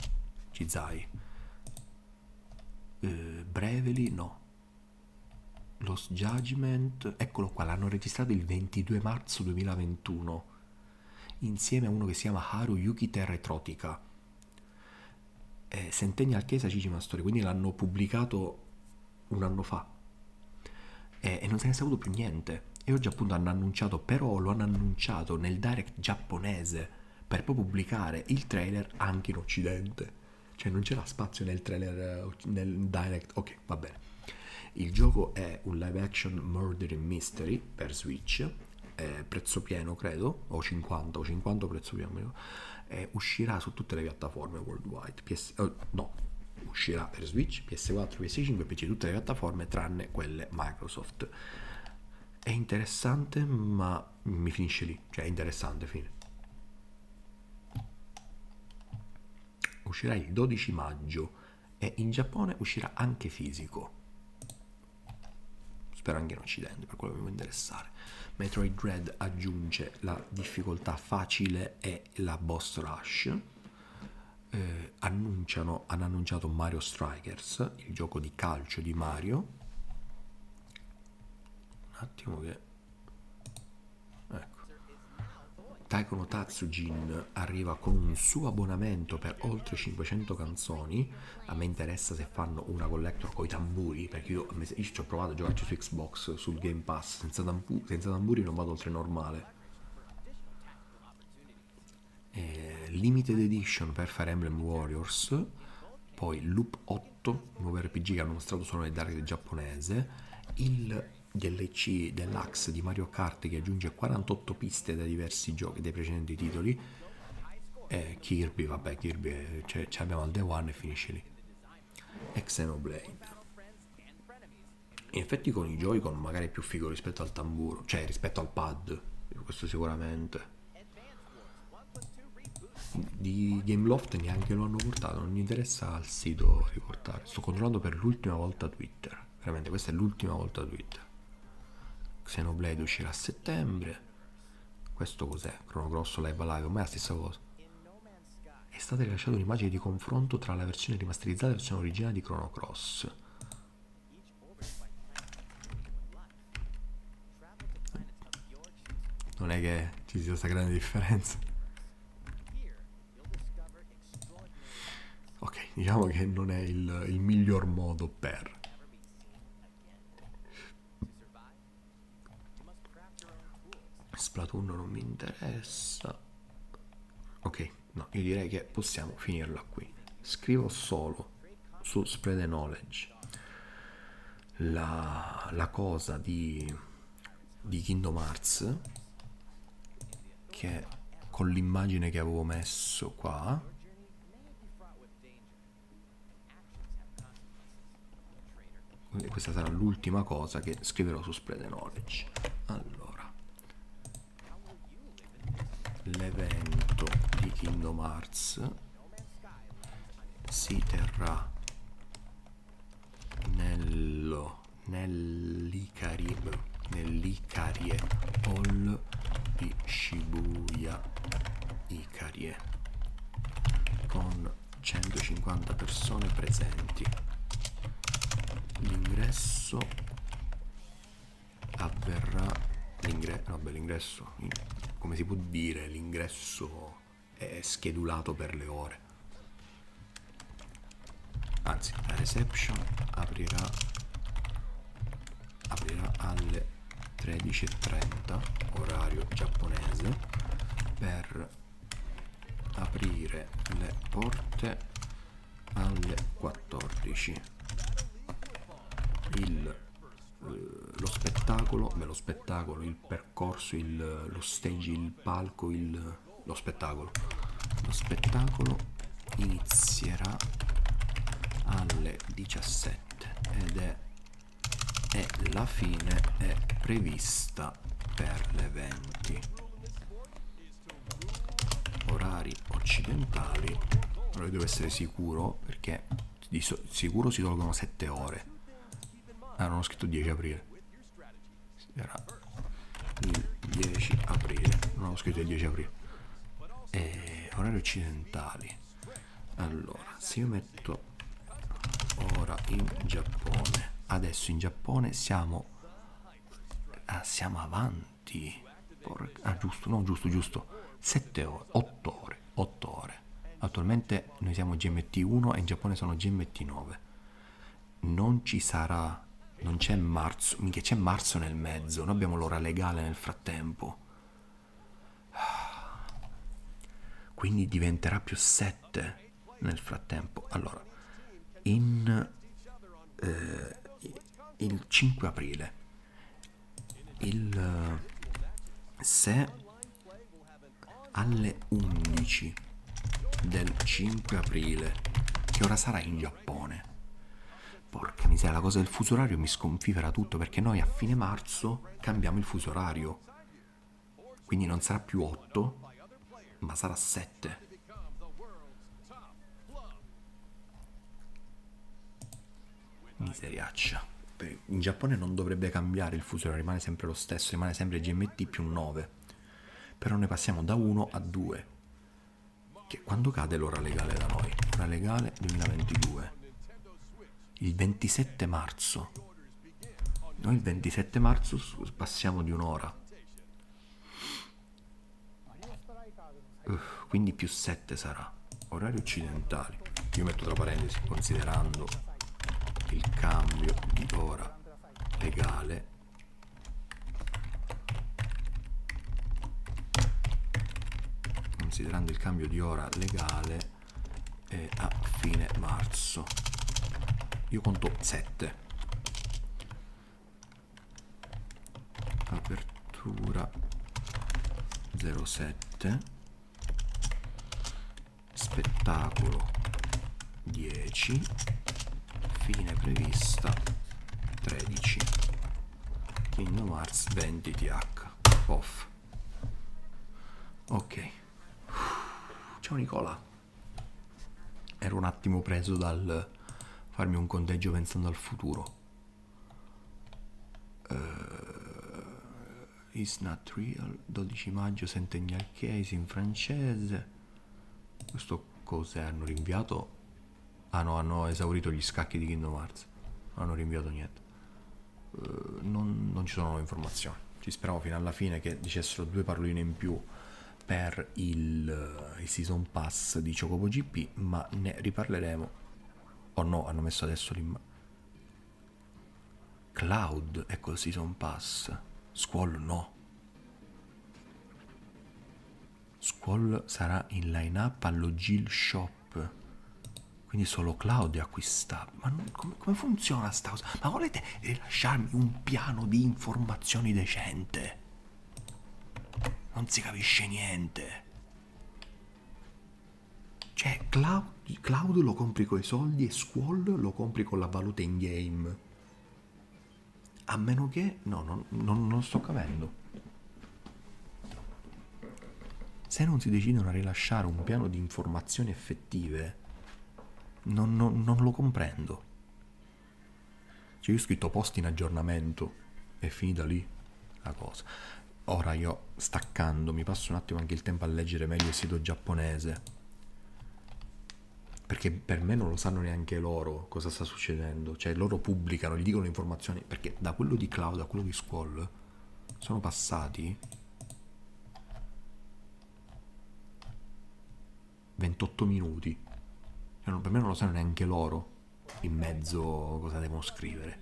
Bravely, no. Lost Judgment, eccolo qua, l'hanno registrato il 22 marzo 2021 insieme a uno che si chiama Haru Yuki Terretrotica. Centennial Chiesa Cicima Story, quindi l'hanno pubblicato un anno fa e non se ne è saputo più niente. E oggi appunto hanno annunciato, però lo hanno annunciato nel direct giapponese per poi pubblicare il trailer anche in occidente, cioè non c'era spazio nel trailer, nel direct. Ok, va bene. Il gioco è un live action murder mystery per Switch, prezzo pieno credo, o 50 prezzo pieno, uscirà su tutte le piattaforme worldwide, uscirà per Switch, PS4, PS5 e PC, tutte le piattaforme tranne quelle Microsoft. È interessante, ma mi finisce lì, cioè è interessante, fine. Uscirà il 12 maggio e in Giappone uscirà anche fisico. Spero anche in occidente, per quello che mi può interessare. Metroid Dread aggiunge la difficoltà facile e la boss rush. Hanno annunciato Mario Strikers, il gioco di calcio di Mario. Un attimo che... ecco. Taiko no Tatsujin arriva con un suo abbonamento per oltre 500 canzoni. A me interessa se fanno una collector con i tamburi, perché io ci ho provato a giocarci su Xbox, sul Game Pass, senza tamburi non vado oltre normale. Limited Edition per Fire Emblem Warriors, poi Loop 8, nuovo RPG che hanno mostrato solo nel direct giapponese, il DLC Deluxe di Mario Kart che aggiunge 48 piste da diversi giochi dei precedenti titoli, e Kirby, vabbè, Kirby cioè abbiamo al Day One e finisce lì, e Xenoblade. In effetti con i Joy-Con magari è più figo rispetto al tamburo, cioè rispetto al pad, questo sicuramente. Di Gameloft neanche lo hanno portato, non mi interessa al sito riportare. Sto controllando per l'ultima volta Twitter, veramente questa è l'ultima volta Twitter. Xenoblade uscirà a settembre. Questo cos'è? Chrono Cross Live Alive, ormai è la stessa cosa. È stata rilasciata un'immagine di confronto tra la versione rimasterizzata e la versione originale di Chrono Cross. Non è che ci sia questa grande differenza. Ok, diciamo che non è il miglior modo per... Splatoon non mi interessa. Ok, no, io direi che possiamo finirla qui. Scrivo solo su Spread the Knowledge la cosa di Kingdom Hearts, che con l'immagine che avevo messo qua. Questa sarà l'ultima cosa che scriverò su Spread the Knowledge. Allora, l'evento di Kingdom Hearts si terrà nell'Ikarie Hall di Shibuya Ikarie, con 150 persone presenti. L'ingresso avverrà, l'ingresso, come si può dire, l'ingresso è schedulato per le ore, anzi la reception aprirà alle 13:30 orario giapponese, per aprire le porte alle 14. Lo spettacolo, il percorso, lo stage, il palco, lo spettacolo inizierà alle 17 e la fine è prevista per le 20. Orari occidentali, però io devo essere sicuro, perché di sicuro si tolgono 7 ore. Ah, non ho scritto 10 aprile. Era il 10 aprile. Non ho scritto il 10 aprile. Orari occidentali. Allora, se io metto ora in Giappone, adesso in Giappone siamo avanti. Giusto. 7 ore, 8 ore. Attualmente noi siamo GMT 1 e in Giappone sono GMT 9. Non c'è marzo, mica c'è marzo nel mezzo, noi abbiamo l'ora legale nel frattempo. Quindi diventerà più 7 nel frattempo. Allora, il 5 aprile, se alle 11 del 5 aprile, che ora sarà in Giappone? Porca miseria, la cosa del fuso orario mi sconfifera tutto, perché noi a fine marzo cambiamo il fuso orario. Quindi non sarà più 8, ma sarà 7. Miseriaccia. In Giappone non dovrebbe cambiare il fuso orario, rimane sempre lo stesso, rimane sempre GMT più 9. Però noi passiamo da 1 a 2. Che quando cade l'ora legale da noi? Ora legale 2022. Il 27 marzo. Noi il 27 marzo passiamo di un'ora. Quindi più 7 sarà. Orari occidentali. Io metto tra parentesi, considerando il cambio di ora legale. Considerando il cambio di ora legale a fine marzo. Io conto 7. Apertura 07. Spettacolo 10. Fine prevista 13. Kingdom Hearts 20 TH. Off. Ok. Ciao Nicola. Ero un attimo preso dal farmi un conteggio pensando al futuro. It's not real. 12 maggio Centennial Case in francese. Questo cos'è? Hanno rinviato? Ah no, hanno esaurito gli scacchi di Kingdom Hearts. Non hanno rinviato niente. Non ci sono nuove informazioni. Ci speravo fino alla fine che dicessero 2 parolline in più per il Season Pass di Chocobo GP, ma ne riparleremo. Oh no, hanno messo adesso Cloud, ecco il Season Pass. Squall no. Squall sarà in line-up allo Jill Shop. Quindi solo Cloud è acquistabile. Ma come funziona sta cosa? Ma volete rilasciarmi un piano di informazioni decente? Non si capisce niente. Cioè, Cloud lo compri coi soldi e Squall lo compri con la valuta in game. A meno che... No, non sto capendo. Se non si decidono a rilasciare un piano di informazioni effettive, non lo comprendo. Cioè, io ho scritto post in aggiornamento, è finita lì la cosa. Ora io, staccando, mi passo un attimo anche il tempo a leggere meglio il sito giapponese, perché per me non lo sanno neanche loro cosa sta succedendo. Cioè, loro pubblicano, gli dicono le informazioni, perché da quello di Cloud a quello di Squall sono passati 28 minuti. Cioè, per me non lo sanno neanche loro in mezzo cosa devono scrivere.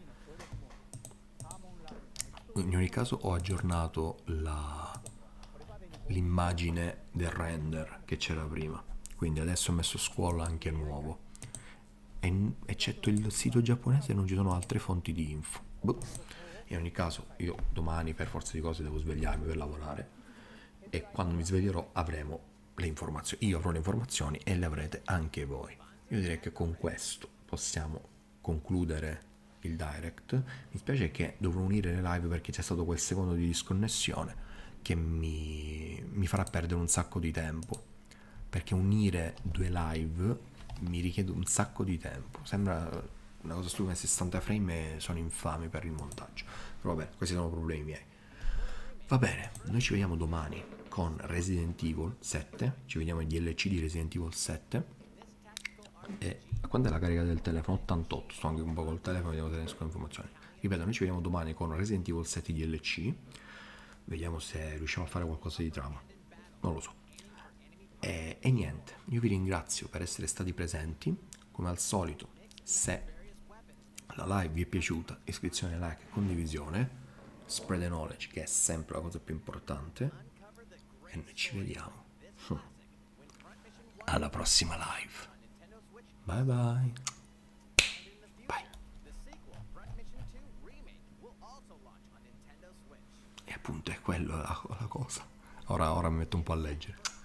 In ogni caso ho aggiornato l'immagine del render che c'era prima, quindi adesso ho messo Squall anche nuovo, e eccetto il sito giapponese non ci sono altre fonti di info. In ogni caso io domani per forza di cose devo svegliarmi per lavorare, e quando mi sveglierò avremo le informazioni. Io avrò le informazioni e le avrete anche voi. Io direi che con questo possiamo concludere il direct. Mi spiace che dovrò unire le live perché c'è stato quel secondo di disconnessione che mi farà perdere un sacco di tempo, perché unire 2 live mi richiede un sacco di tempo. Sembra una cosa stupida, 60 frame sono infami per il montaggio, però vabbè, questi sono problemi miei. Va bene, noi ci vediamo domani con Resident Evil 7, ci vediamo il DLC di Resident Evil 7. E quando è la carica del telefono? 88, sto anche un po' col telefono, vediamo se ne escono informazioni. Ripeto, noi ci vediamo domani con Resident Evil 7 DLC, vediamo se riusciamo a fare qualcosa di trama, non lo so. E niente, io vi ringrazio per essere stati presenti, come al solito, se la live vi è piaciuta, iscrizione, like, condivisione, spread the knowledge, che è sempre la cosa più importante, e noi ci vediamo alla prossima live. Bye bye. Bye. E appunto è quello la cosa. Ora mi metto un po' a leggere.